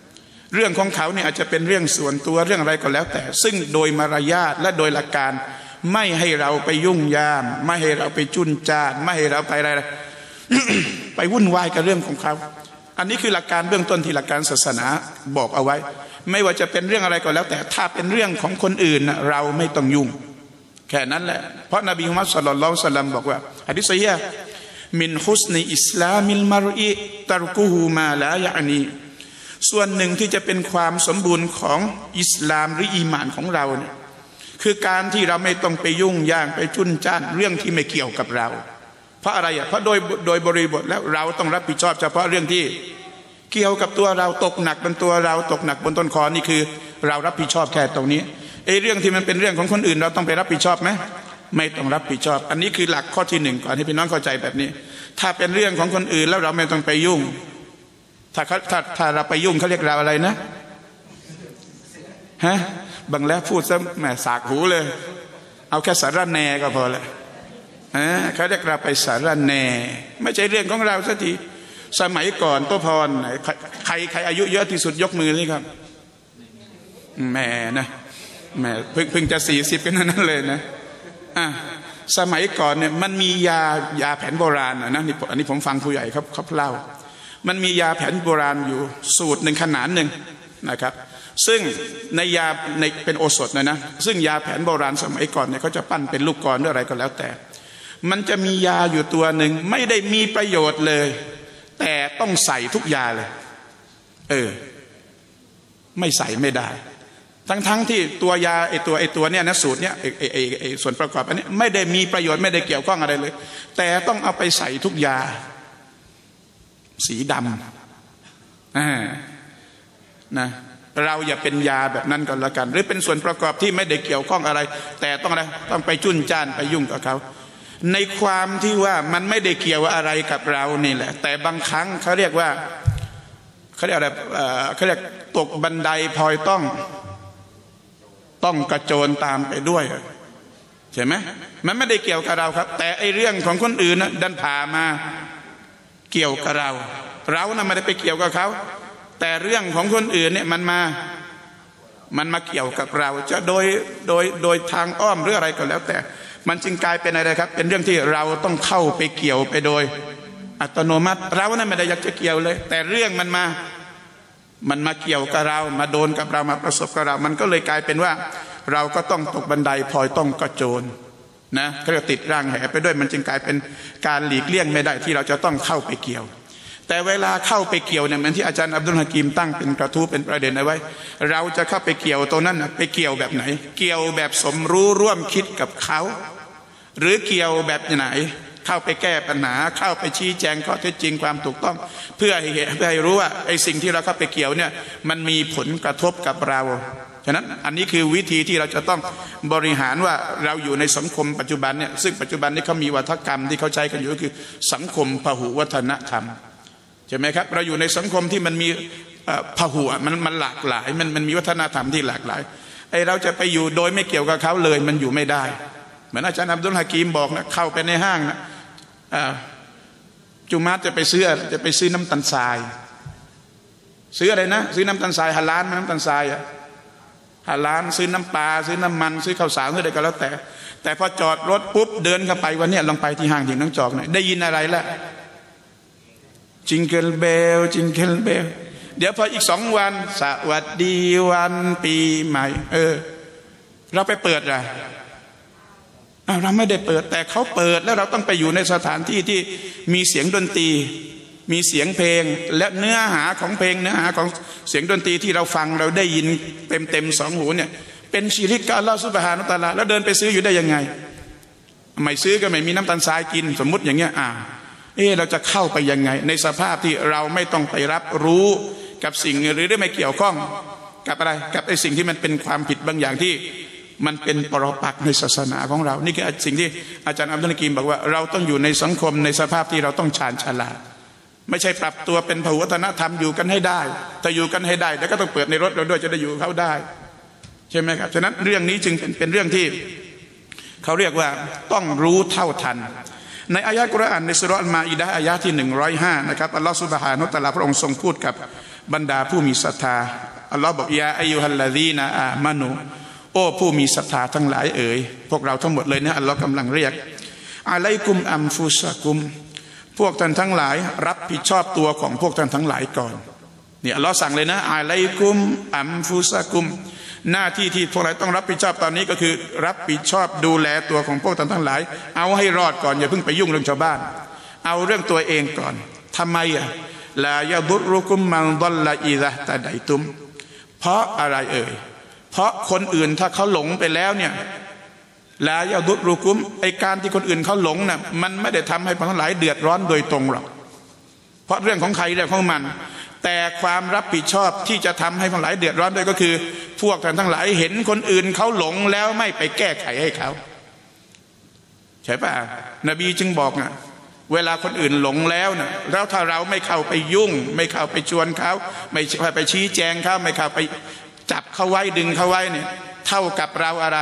เรื่องของเขาเนี่ยอาจจะเป็นเรื่องส่วนตัวเรื่องอะไรก็แล้วแต่ซึ่งโดยมารยาทและโดยหลักการไม่ให้เราไปยุ่งยามไม่ให้เราไปจุนจ้านไม่ให้เราไปอะไร ไปวุ่นวายกับเรื่องของเขาอันนี้คือหลักการเบื้องต้นที่หลักการศาสนาบอกเอาไว้ไม่ว่าจะเป็นเรื่องอะไรก็แล้วแต่ถ้าเป็นเรื่องของคนอื่นเราไม่ต้องยุ่งแค่นั้นแหละเพราะนบีมุฮัมมัดศ็อลลัลลอฮุอะลัยฮิวะซัลลัมบอกว่าหะดีษซอฮีฮ์มินฮุสนิอิสลามิลมารอิตัรกุฮูมาลายะอนีส่วนหนึ่งที่จะเป็นความสมบูรณ์ของอิสลามหรืออีหม่านของเราเนี่ยคือการที่เราไม่ต้องไปยุ่งย่างไปจุนจ้านเรื่องที่ไม่เกี่ยวกับเราเพราะอะไรอ่ะเพราะโดยโดยบริบทแล้วเราต้องรับผิดชอบเฉพาะเรื่องที่เกี่ยวกับตัวเราตกหนักบนตัวเราตกหนักบนต้นคอนี่คือเรารับผิดชอบแค่ตรงนี้ไอ้เรื่องที่มันเป็นเรื่องของคนอื่นเราต้องไปรับผิดชอบไหมไม่ต้องรับผิดชอบอันนี้คือหลักข้อที่หนึ่งก่อนให้พี่น้องเข้าใจแบบนี้ถ้าเป็นเรื่องของคนอื่นแล้วเราไม่ต้องไปยุ่งถ้าถ้าถ้าเราไปยุ่งเขาเรียกเราอะไรนะฮะบางแล้วพูดซะแหมสากหูเลยเอาแค่สารแหน่ก็พอละเขาเรียกเราไปสารแหน่ไม่ใช่เรื่องของเราสักทีสมัยก่อนโตพรใครใครอายุเยอะที่สุดยกมือนี่ครับแหมนะแหมเพิ่งเพิ่งจะสี่สิบกันนั่นเลยนะอ่ะสมัยก่อนเนี่ยมันมียายาแผนโบราณนะนี่อันนี้ผมฟังผู้ใหญ่เขาเขาเล่ามันมียาแผนโบราณอยู่สูตรหนึ่งขนาดหนึ่งนะครับซึ่งในยาในเป็นโอสถนะนะซึ่งยาแผนโบราณสมัยก่อนเนี่ยเขาจะปั้นเป็นลูกกลอนหรืออะไรก็แล้วแต่มันจะมียาอยู่ตัวหนึ่งไม่ได้มีประโยชน์เลยแต่ต้องใส่ทุกยาเลยเออไม่ใส่ไม่ได้ทั้งๆ ท, ที่ตัวยาไอตัวไอตัวเนี่ยนะสูตรเนี่ยไอไอไอไอส่วนประกอบอันนี้ไม่ได้มีประโยชน์ไม่ได้เกี่ยวข้องอะไรเลยแต่ต้องเอาไปใส่ทุกยาสีดำอ่านะเราอย่าเป็นยาแบบนั้นก็แล้วกันหรือเป็นส่วนประกอบที่ไม่ได้เกี่ยวข้องอะไรแต่ต้องอะไรต้องไปจุนจ้านไปยุ่งกับเขาในความที่ว่ามันไม่ได้เกี่ยวอะไรกับเรานี่แหละแต่บางครั้งเขาเรียกว่าเขาเรียกอะไรเขาเรียกตกบันไดพลอยต้องต้องกระโจนตามไปด้วยใช่ไหมมันไม่ได้เกี่ยวกับเราครับแต่ไอเรื่องของคนอื่นนะดันพามาเกี่ยวกับเราเรานะไม่ได้ไปเกี่ยวกับเขาแต่เรื่องของคนอื่นเนี่ยมันมามันมาเกี่ยวกับเราจะโดยโดยโดยทางอ้อมหรืออะไรก็แล้วแต่มันจึงกลายเป็นอะไรครับเป็นเรื่องที่เราต้องเข้าไปเกี่ยวไปโดยอัตโนมัติเรานะไม่ได้อยากจะเกี่ยวเลยแต่เรื่องมันมามันมาเกี่ยวกับเรามาโดนกับเรามาประสบกับเรามันก็เลยกลายเป็นว่าเราก็ต้องตกบันไดพลอยต้องกระโจนนะก็จะติดร่างแหไปด้วยมันจึงกลายเป็นการหลีกเลี่ยงไม่ได้ที่เราจะต้องเข้าไปเกี่ยวแต่เวลาเข้าไปเกี่ยวเนี่ยเหมือนที่อาจารย์อับดุลฮะกีมตั้งเป็นกระทู้เป็นประเด็นเอาไว้เราจะเข้าไปเกี่ยวตรงนั้นไปเกี่ยวแบบไหนเกี่ยวแบบสมรู้ร่วมคิดกับเขาหรือเกี่ยวแบบไหนเข้าไปแก้ปัญหาเข้าไปชี้แจงข้อเท็จจริงความถูกต้องเพื่อให้เพื่อให้รู้ว่าไอ้สิ่งที่เราเข้าไปเกี่ยวเนี่ยมันมีผลกระทบกับเราฉะนั้นอันนี้คือวิธีที่เราจะต้องบริหารว่าเราอยู่ในสังคมปัจจุบันเนี่ยซึ่งปัจจุบันนี้เขามีวัฒกรรมที่เขาใช้กันอยู่ก็คือสังคมพหุวัฒนธรรมใช่ไหมครับเราอยู่ในสังคมที่มันมีพหุมันมันหลากหลายมันมันมีวัฒนธรรมที่หลากหลายไอ้เราจะไปอยู่โดยไม่เกี่ยวกับเขาเลยมันอยู่ไม่ได้เหมือนอาจารย์อับดุลฮะกีมบอกนะเข้าไปในห้างนะจุมาจะไปซื้อจะไปซื้อน้ำตาลทรายซื้ออะไรนะซื้อน้ำตาลทรายฮาลาลน้ำตาลทรายอะฮาลาลซื้อน้ำปลาซื้อน้ำมันซื้อข้าวสารซื้ออะไรก็แล้วแต่แต่พอจอดรถปุ๊บเดินเข้าไปวันนี้ลองไปที่ห้างที่น้องจอกหน่อยได้ยินอะไรละจิงเกิลเบลจิงเกิลเบลเดี๋ยวพออีกสองวันสวัสดีวันปีใหม่เออเราไปเปิดอะเราไม่ได้เปิดแต่เขาเปิดแล้วเราต้องไปอยู่ในสถานที่ที่มีเสียงดนตรีมีเสียงเพลงและเนื้อหาของเพลงเนื้อหาของเสียงดนตรีที่เราฟังเราได้ยินเต็มเต็มสองหูเนี่ยเป็นชิริกกับอัลลอฮฺซุบฮานะฮูวะตะอาลาแล้วเดินไปซื้ออยู่ได้ยังไงไม่ซื้อก็ไม่มีน้ำตาลทรายกินสมมุติอย่างเงี้ยอ่าเออเราจะเข้าไปยังไงในสภาพที่เราไม่ต้องไปรับรู้กับสิ่งหรือได้ไม่เกี่ยวข้องกับอะไรกับไอ้สิ่งที่มันเป็นความผิดบางอย่างที่มันเป็นปรปักษ์ในศาสนาของเรานี่คือสิ่งที่อาจารย์อับดุลกีมบอกว่าเราต้องอยู่ในสังคมในสภาพที่เราต้องชาญฉลาดไม่ใช่ปรับตัวเป็นพหุวัฒนธรรมอยู่กันให้ได้แต่อยู่กันให้ได้แล้วก็ต้องเปิดในรถเราด้วยจะได้อยู่เขาได้ใช่ไหมครับฉะนั้นเรื่องนี้จึงเป็นเป็นเรื่องที่เขาเรียกว่าต้องรู้เท่าทันในอายะห์กุรอานในสุเราะห์อัลมาอิดะห์อายะห์ที่หนึ่งร้อยห้านะครับอัลลอฮฺซุบฮานะฮูวะตะอาลาพระองค์ทรงพูดกับบรรดาผู้มีศรัทธาอัลลอฮฺบอกยาอัยยูฮัลลซีนาอามานูโอ้ผู้มีศรัทธาทั้งหลายเอ๋ยพวกเราทั้งหมดเลยนะอัลลอฮ์กำลังเรียกอะลัยกุมอัมฟุซะกุมพวกท่านทั้งหลายรับผิดชอบตัวของพวกท่านทั้งหลายก่อนเนี่ยอัลลอฮ์สั่งเลยนะอะลัยกุมอัมฟุซะกุมหน้าที่ที่พวกเราต้องรับผิดชอบตอนนี้ก็คือรับผิดชอบดูแลตัวของพวกท่านทั้งหลายเอาให้รอดก่อนอย่าเพิ่งไปยุ่งเรื่องชาวบ้านเอาเรื่องตัวเองก่อนทำไมอ่ะลายะดุรุกุมมันฎอลละอิซะตะไดตุมเพราะอะไรเอ่ยเพราะคนอื่นถ้าเขาหลงไปแล้วเนี่ยลายะดุรุกุมไอการที่คนอื่นเขาหลงน่ะมันไม่ได้ทำให้พวกทั้งหลายเดือดร้อนโดยตรงหรอกเพราะเรื่องของใครเรื่องของมันแต่ความรับผิดชอบที่จะทำให้ทั้งหลายเดือดร้อนด้วยก็คือพวกท่านทั้งหลายเห็นคนอื่นเขาหลงแล้วไม่ไปแก้ไขให้เขาใช่ป่ะนบีจึงบอกอ่ะเวลาคนอื่นหลงแล้วนะแล้วถ้าเราไม่เข้าไปยุ่งไม่เข้าไปชวนเขาไม่ไปชี้แจงเขาไม่เข้าไปจับเขาไว้ดึงเขาไว้เนี่ยเท่ากับเราอะไร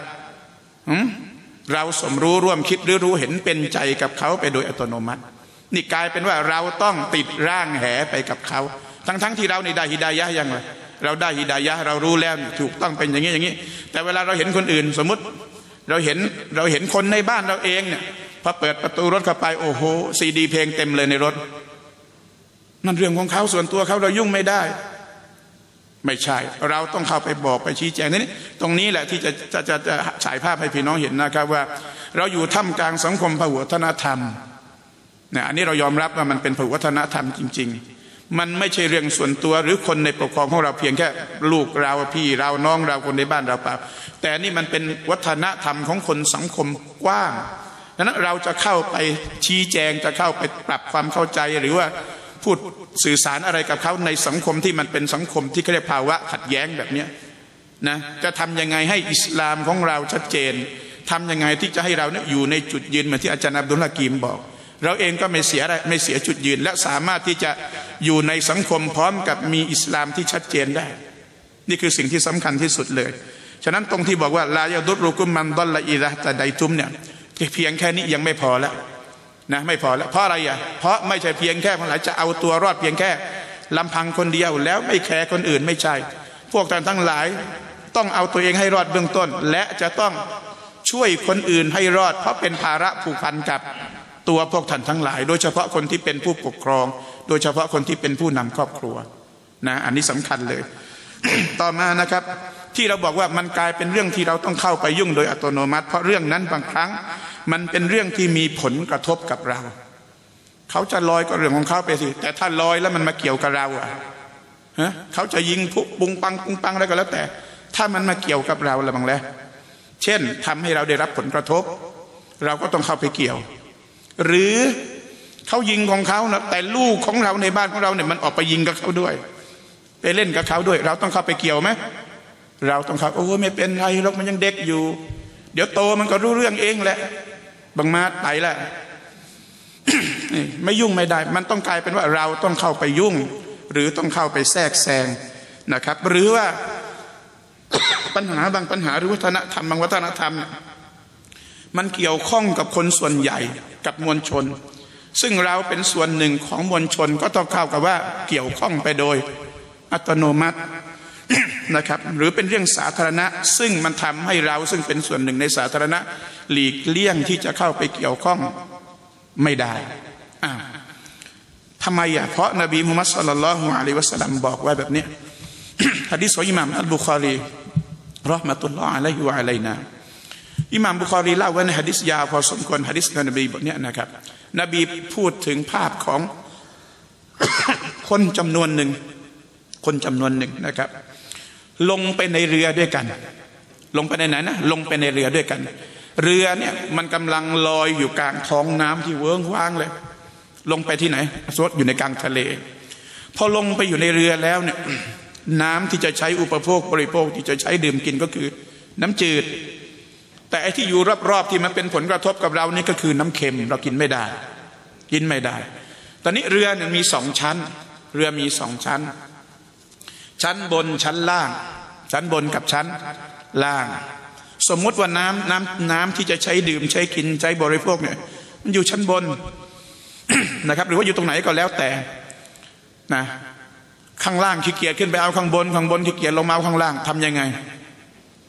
เราสมรู้ร่วมคิดหรือรู้เห็นเป็นใจกับเขาไปโดยอัตโนมัตินี่กลายเป็นว่าเราต้องติดร่างแหไปกับเขาทั้งๆ ท, ที่เราในได้ฮิดายะห์ยังไงเราได้ฮิดายะห์เรารู้แล้วถูกต้องเป็นอย่างนี้อย่างนี้แต่เวลาเราเห็นคนอื่นสมมติเราเห็นเราเห็นคนในบ้านเราเองเนี่ยพอเปิดประตูรถเข้าไปโอ้โหซีดีเพลงเต็มเลยในรถนั่นเรื่องของเขาส่วนตัวเขาเรายุ่งไม่ได้ไม่ใช่เราต้องเข้าไปบอกไปชี้แจงนี่ตรงนี้แหละที่จะจะจะจะฉายภาพให้พี่น้องเห็นนะครับว่าเราอยู่ท่ามกลางสังคมพหุวัฒนธรรมเนี่ยอันนี้เรายอมรับว่ามันเป็นพหุวัฒนธรรมจริงๆมันไม่ใช่เรื่องส่วนตัวหรือคนในปกครองของเราเพียงแค่ลูกเราพี่เราน้องเราคนในบ้านเราเปล่าแต่นี่มันเป็นวัฒนธรรมของคนสังคมกว้างดังนั้นเราจะเข้าไปชี้แจงจะเข้าไปปรับความเข้าใจหรือว่าพูดสื่อสารอะไรกับเขาในสังคมที่มันเป็นสังคมที่เขาเรียกภาวะขัดแย้งแบบนี้นะจะทำยังไงให้อิสลามของเราชัดเจนทำยังไงที่จะให้เราเนี่ยอยู่ในจุดยืนเหมือนที่อาจารย์อับดุลฮะกีมบอกเราเองก็ไม่เสียอะไรไม่เสียจุดยืนและสามารถที่จะอยู่ในสังคมพร้อมกับมีอิสลามที่ชัดเจนได้นี่คือสิ่งที่สำคัญที่สุดเลยฉะนั้นตรงที่บอกว่าลายะดุรุกุมมันฎอลละอิซะตะไดตุมเนี่ยเพียงแค่นี้ยังไม่พอแล้วนะไม่พอแล้วเพราะอะไรอ่ะเพราะไม่ใช่เพียงแค่คนหลายจะเอาตัวรอดเพียงแค่ลำพังคนเดียวแล้วไม่แคร์คนอื่นไม่ใช่พวกท่านทั้งหลายต้องเอาตัวเองให้รอดเบื้องต้นและจะต้องช่วยคนอื่นให้รอดเพราะเป็นภาระผูกพันกับตัวพวกท่านทั้งหลายโดยเฉพาะคนที่เป็นผู้ปกครองโดยเฉพาะคนที่เป็นผู้นำครอบครัวนะอันนี้สำคัญเลย ต่อมานะครับที่เราบอกว่ามันกลายเป็นเรื่องที่เราต้องเข้าไปยุ่งโดยอัตโนมัติเพราะเรื่องนั้นบางครั้งมันเป็นเรื่องที่มีผลกระทบกับเราเขาจะลอยก็เรื่องของเขาไปสิแต่ถ้าลอยแล้วมันมาเกี่ยวกับเราอะฮะเขาจะยิงปุ้งปังปุ้งปังอะไรก็แล้วแต่ถ้ามันมาเกี่ยวกับเราละบางแล้วเช่นทำให้เราได้รับผลกระทบเราก็ต้องเข้าไปเกี่ยวหรือเขายิงของเขานะแต่ลูกของเราในบ้านของเราเนี่ยมันออกไปยิงกับเขาด้วยไปเล่นกับเขาด้วยเราต้องเข้าไปเกี่ยวไหมเราต้องเข้าโอ้ไม่เป็นไรหรอกมันยังเด็กอยู่เดี๋ยวโตมันก็รู้เรื่องเองแหละบางมาไปแหละ ไม่ยุ่งไม่ได้มันต้องกลายเป็นว่าเราต้องเข้าไปยุ่งหรือต้องเข้าไปแทรกแซงนะครับหรือว่า ปัญหาบางปัญหาหรือวัฒนธรรมบางวัฒนธรรมมันเกี่ยวข้องกับคนส่วนใหญ่กับมวลชนซึ่งเราเป็นส่วนหนึ่งของมวลชนก็ต้องเข้ากับว่าเกี่ยวข้องไปโดยอัตโนมัติ นะครับหรือเป็นเรื่องสาธารณะซึ่งมันทำให้เราซึ่งเป็นส่วนหนึ่งในสาธารณะหลีกเลี่ยงที่จะเข้าไปเกี่ยวข้องไม่ได้อ้าวทำไมอ่ะเพราะนบีมุฮัมมัดศ็อลลัลลอฮุอะลัยฮิวะซัลลัมบอกไว้แบบนี้ หะดีษของอิหม่ามอัลบุคอรีเราะห์มะตุลลอฮ์อะลัยฮิวะอะลัยนาอิหม่ามบุคอรีเล่าไว้ในหะดีษยาวพอสมควรหะดีษของนบีบทนี้นะครับนบีพูดถึงภาพของ คนจำนวนหนึ่งคนจำนวนหนึ่งนะครับลงไปในเรือด้วยกันลงไปในไหนนะลงไปในเรือด้วยกันเรือเนี่ยมันกำลังลอยอยู่กลางท้องน้ำที่เวิ้งว้างเลยลงไปที่ไหนสดอยู่ในกลางทะเลพอลงไปอยู่ในเรือแล้วเนี่ยน้ำที่จะใช้อุปโภคบริโภคที่จะใช้ดื่มกินก็คือน้ำจืดแต่ไอ้ที่อยู่รอบๆที่มันเป็นผลกระทบกับเรานี่ก็คือน้ำเค็มเรากินไม่ได้กินไม่ได้ตอนนี้เรือเนี่ยมีสองชั้นเรือมีสองชั้นชั้นบนชั้นล่างชั้นบนกับชั้นล่างสมมติว่าน้ำน้ำน้ำที่จะใช้ดื่มใช้กินใช้บริโภคเนี่ยมันอยู่ชั้นบน นะครับหรือว่าอยู่ตรงไหนก็แล้วแต่นะข้างล่างขี้เกียจขึ้นไปเอาข้างบนข้างบนขี้เกียจลงมาเอาข้างล่างทำยังไง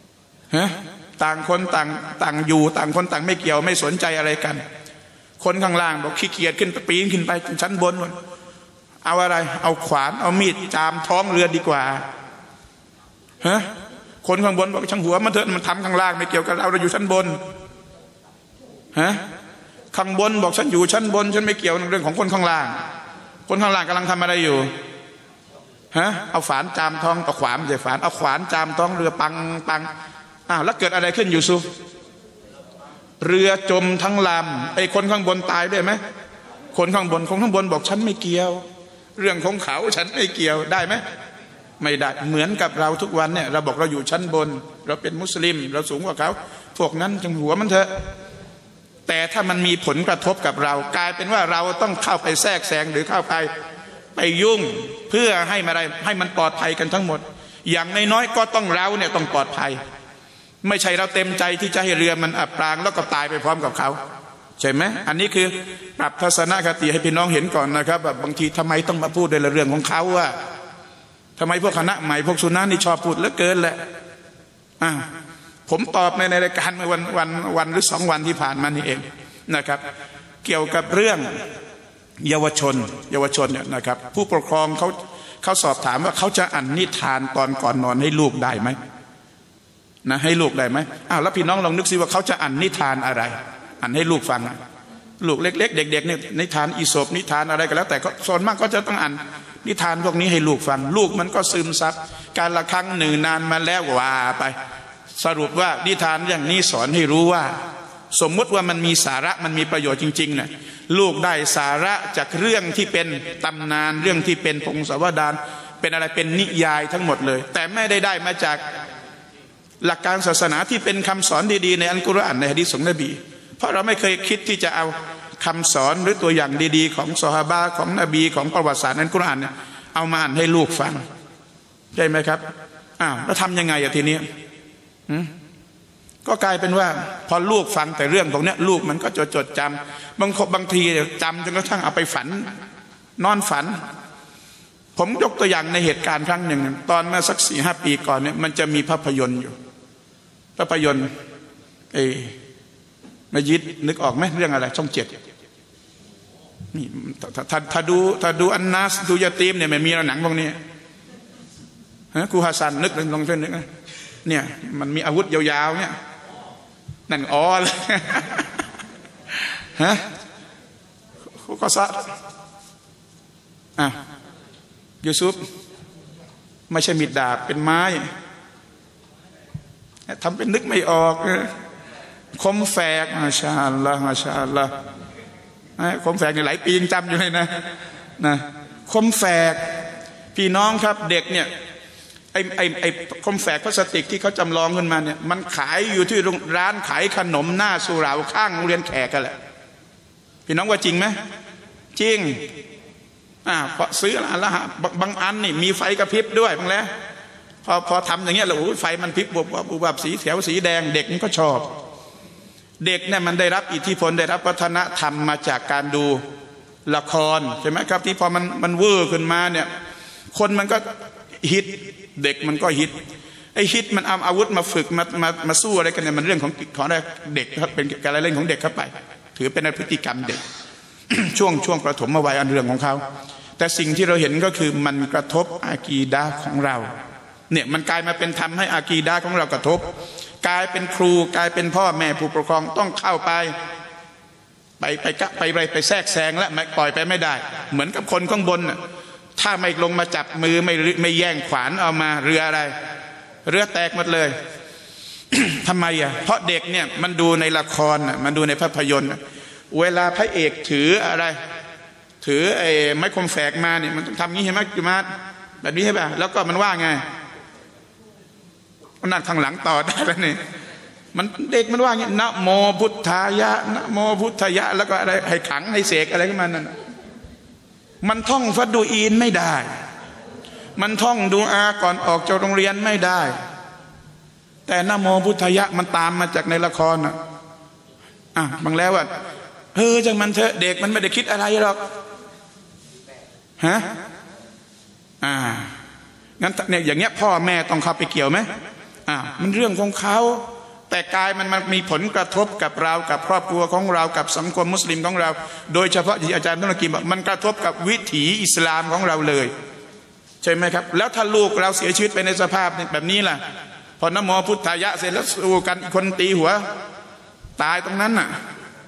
ฮะต่างคนต่างต่างอยู่ต่างคนต่างไม่เกี่ยวไม่สนใจอะไรกันคนข้างล่างบอกขี้เกียจขึ้นไปปีนขึ้นไปชั้นบนเอาอะไรเอาขวานเอามีดจามท้องเรือดีกว่าฮะคนข้างบนบอกช่างหัวมันเถอะมันทำข้างล่างไม่เกี่ยวกับเราเราอยู่ชั้นบนฮะข้างบนบอกฉันอยู่ชั้นบนฉันไม่เกี่ยวเรื่องของคนข้างล่างคนข้างล่างกำลังทำอะไรอยู่ฮะเอาฝานจามท้องเอาขวานไม่ใช่ฝานเอาขวานจามท้องเรือปังปังอ้าวแล้วเกิดอะไรขึ้นยูซุฟเรือจมทั้งลำไอ้คนข้างบนตายด้วยไหมคนข้างบนคนข้างบนบอกฉันไม่เกี่ยวเรื่องของเขาฉันไม่เกี่ยวได้ไหมไม่ได้เหมือนกับเราทุกวันเนี่ยเราบอกเราอยู่ชั้นบนเราเป็นมุสลิมเราสูงกว่าเขาพวกนั้นจังหัวมันเถอะแต่ถ้ามันมีผลกระทบกับเรากลายเป็นว่าเราต้องเข้าไปแทรกแซงหรือเข้าไปไปยุ่งเพื่อให้อะไรให้มันปลอดภัยกันทั้งหมดอย่างน้อยๆก็ต้องเราเนี่ยต้องปลอดภัยไม่ใช่เราเต็มใจที่จะให้เรือมันอับปางแล้วก็ตายไปพร้อมกับเขาใช่ไหมอันนี้คือปรับทัศนคติให้พี่น้องเห็นก่อนนะครับแบบบางทีทำไมต้องมาพูดในเรื่องของเขาว่าทำไมพวกคณะใหม่พวกสุนัขนี่ชอบพูดเหลือเกินแหละอ่าผมตอบในในรายการเมื่อวันวันวันหรือสองวันที่ผ่านมานี่เองนะครับเกี่ยวกับเรื่องเยาวชนเยาวชนเนี่ยนะครับผู้ปกครองเขาเขาสอบถามว่าเขาจะอ่านนิทานตอนก่อนนอนให้ลูกได้ไหมนะให้ลูกได้ไหมอ้าวแล้วพี่น้องลองนึกซิว่าเขาจะอ่านนิทานอะไรอ่านให้ลูกฟังลูกเล็กๆเด็กๆเนี่ยนิทานอีสปนิทานอะไรก็แล้วแต่ก็ส่วนมากก็จะต้องอ่านนิทานพวกนี้ให้ลูกฟังลูกมันก็ซึมซับการละครั้งหนึ่งนานมาแล้วว่าไปสรุปว่านิทานอย่างนี้สอนให้รู้ว่าสมมติว่ามันมีสาระมันมีประโยชน์จริงๆเนี่ยลูกได้สาระจากเรื่องที่เป็นตำนานเรื่องที่เป็นพงศาวดารเป็นอะไรเป็นนิยายทั้งหมดเลยแต่ไม่ได้ได้มาจากหลักการศาสนาที่เป็นคำสอนดีๆในอัลกุรอานในหะดีษของนบีเพราะเราไม่เคยคิดที่จะเอาคำสอนหรือตัวอย่างดีๆของซอฮาบะห์ของนบีของประวัติศาสตร์ในอัลกุรอานเนี่ยเอามาอ่านให้ลูกฟังใช่ไหมครับอ้าวแล้วทำยังไงอะทีนี้ก็กลายเป็นว่าพอลูกฟังแต่เรื่องของเนี้ยลูกมันก็จดจดจำบางบางทีจำจนกระทั่งเอาไปฝันนอนฝันผมยกตัวอย่างในเหตุการณ์ครั้งหนึ่งตอนเมื่อสักสี่ห้าปีก่อนเนี่ยมันจะมีภาพยนตร์อยู่ภาพยนตร์ไอ้มัยิดนึกออกไหมเรื่องอะไรช่องเจ็ดนี่ถ้าถ้าถ้าดูถ้าดูอันนัสดูยาตีมเนี่ยมันมีหนังพวกนี้ฮะครูฮัสซันนึกลองเช่นนึกเนี่ยมันมีอาวุธยาวๆเนี่ยนั่นอ๋อเลยฮะก็ซะอ่ะยูซุฟไม่ใช่มีดดาบเป็นไม้ทำเป็นนึกไม่ออกคมแฝกมาชาอัลลอฮ์มาชาอัลลอฮ์คมแฝกในหลายปียังจำอยู่เลยนะนะคมแฝกพี่น้องครับเด็กเนี่ยไอ้ไอ้ไอ้คมแฝกพลาสติกที่เขาจำลองขึ้นมาเนี่ยมันขายอยู่ที่ร้านขายขนมหน้าสุเหร่าข้างโรงเรียนแขกกันแหละพี่น้องว่าจริงไหมจริงอ่าพอซื้อละฮะบางอันนี่มีไฟกระพริบด้วยบางแล้วพอพอทำอย่างเงี้ยแล้วโอ้ยไฟมันพริบบบบบบบสีแถวสีแดงเด็กมันก็ชอบเด็กเนี่ยมันได้รับอิทธิพลได้รับวัฒนธรรมมาจากการดูละครใช่ไหมครับที่พอมันมันเวอร์ขึ้นมาเนี่ยคนมันก็ฮิตเด็กมันก็ฮิตไอ้ฮิตมันเอาอาวุธมาฝึกมามามาสู้อะไรกันเนี่ยมันเรื่องของของอะไรเด็กครับเป็นการเล่นของเด็กเข้าไปถือเป็นพฤติกรรมเด็ก ช่วงช่วงประถมวัยอันเรื่องของเขาแต่สิ่งที่เราเห็นก็คือมันกระทบอากีดะห์ของเราเนี่ยมันกลายมาเป็นทำให้อากีดะห์ของเรากระทบกลายเป็นครูกลายเป็นพ่อแม่ผู้ปกครองต้องเข้าไปไปไปไปไปไปแทรกแซงและไม่ปล่อยไปไม่ได้เหมือนกับคนข้างบนน่ะถ้าไม่ลงมาจับมือไม่ไม่แย่งขวานเอามาเรืออะไรเรือแตกหมดเลย ทำไมอ่ะเพราะเด็กเนี่ยมันดูในละครน่ะมันดูในภาพยนตร์เวลาพระเอกถืออะไรถือไอ้ไม้คมแฝกมาเนี่ยมันต้องทำงี้ใช่ไหมจุมาแบบนี้ใช่ป่ะแล้วก็มันว่าไงมันนั่งข้างหลังต่อได้แล้วนี่มันเด็กมันว่าอย่างนี้นะโมพุทธายะนะโมพุทธายะแล้วก็อะไรให้ขังให้เสกอะไรขึ้นมานั่นมันท่องฟัดดูอีนไม่ได้มันท่องดูอาก่อนออกจากโรงเรียนไม่ได้แต่นะโมพุทธายะมันตามมาจากในละครอ่ะอ่ะบางแล้วว่าเออจังมันเถอะเด็กมันไม่ได้คิดอะไรหรอกฮะอ่างั้นเนี่ยอย่างเงี้ยพ่อแม่ต้องเข้าไปเกี่ยวไหมอ่ามันเรื่องของเขาแต่กายมันมันมีผลกระทบกับเรากับครอบครัวของเรากับสังคมมุสลิมของเราโดยเฉพาะที่อาจารย์ตุลกีบอกมันกระทบกับวิถีอิสลามของเราเลยใช่ไหมครับแล้วถ้าลูกเราเสียชีวิตไปในสภาพแบบนี้ล่ะพอนะโมพุทธายะเสร็จแล้วสู้กันคนตีหัวตายตรงนั้นน่ะ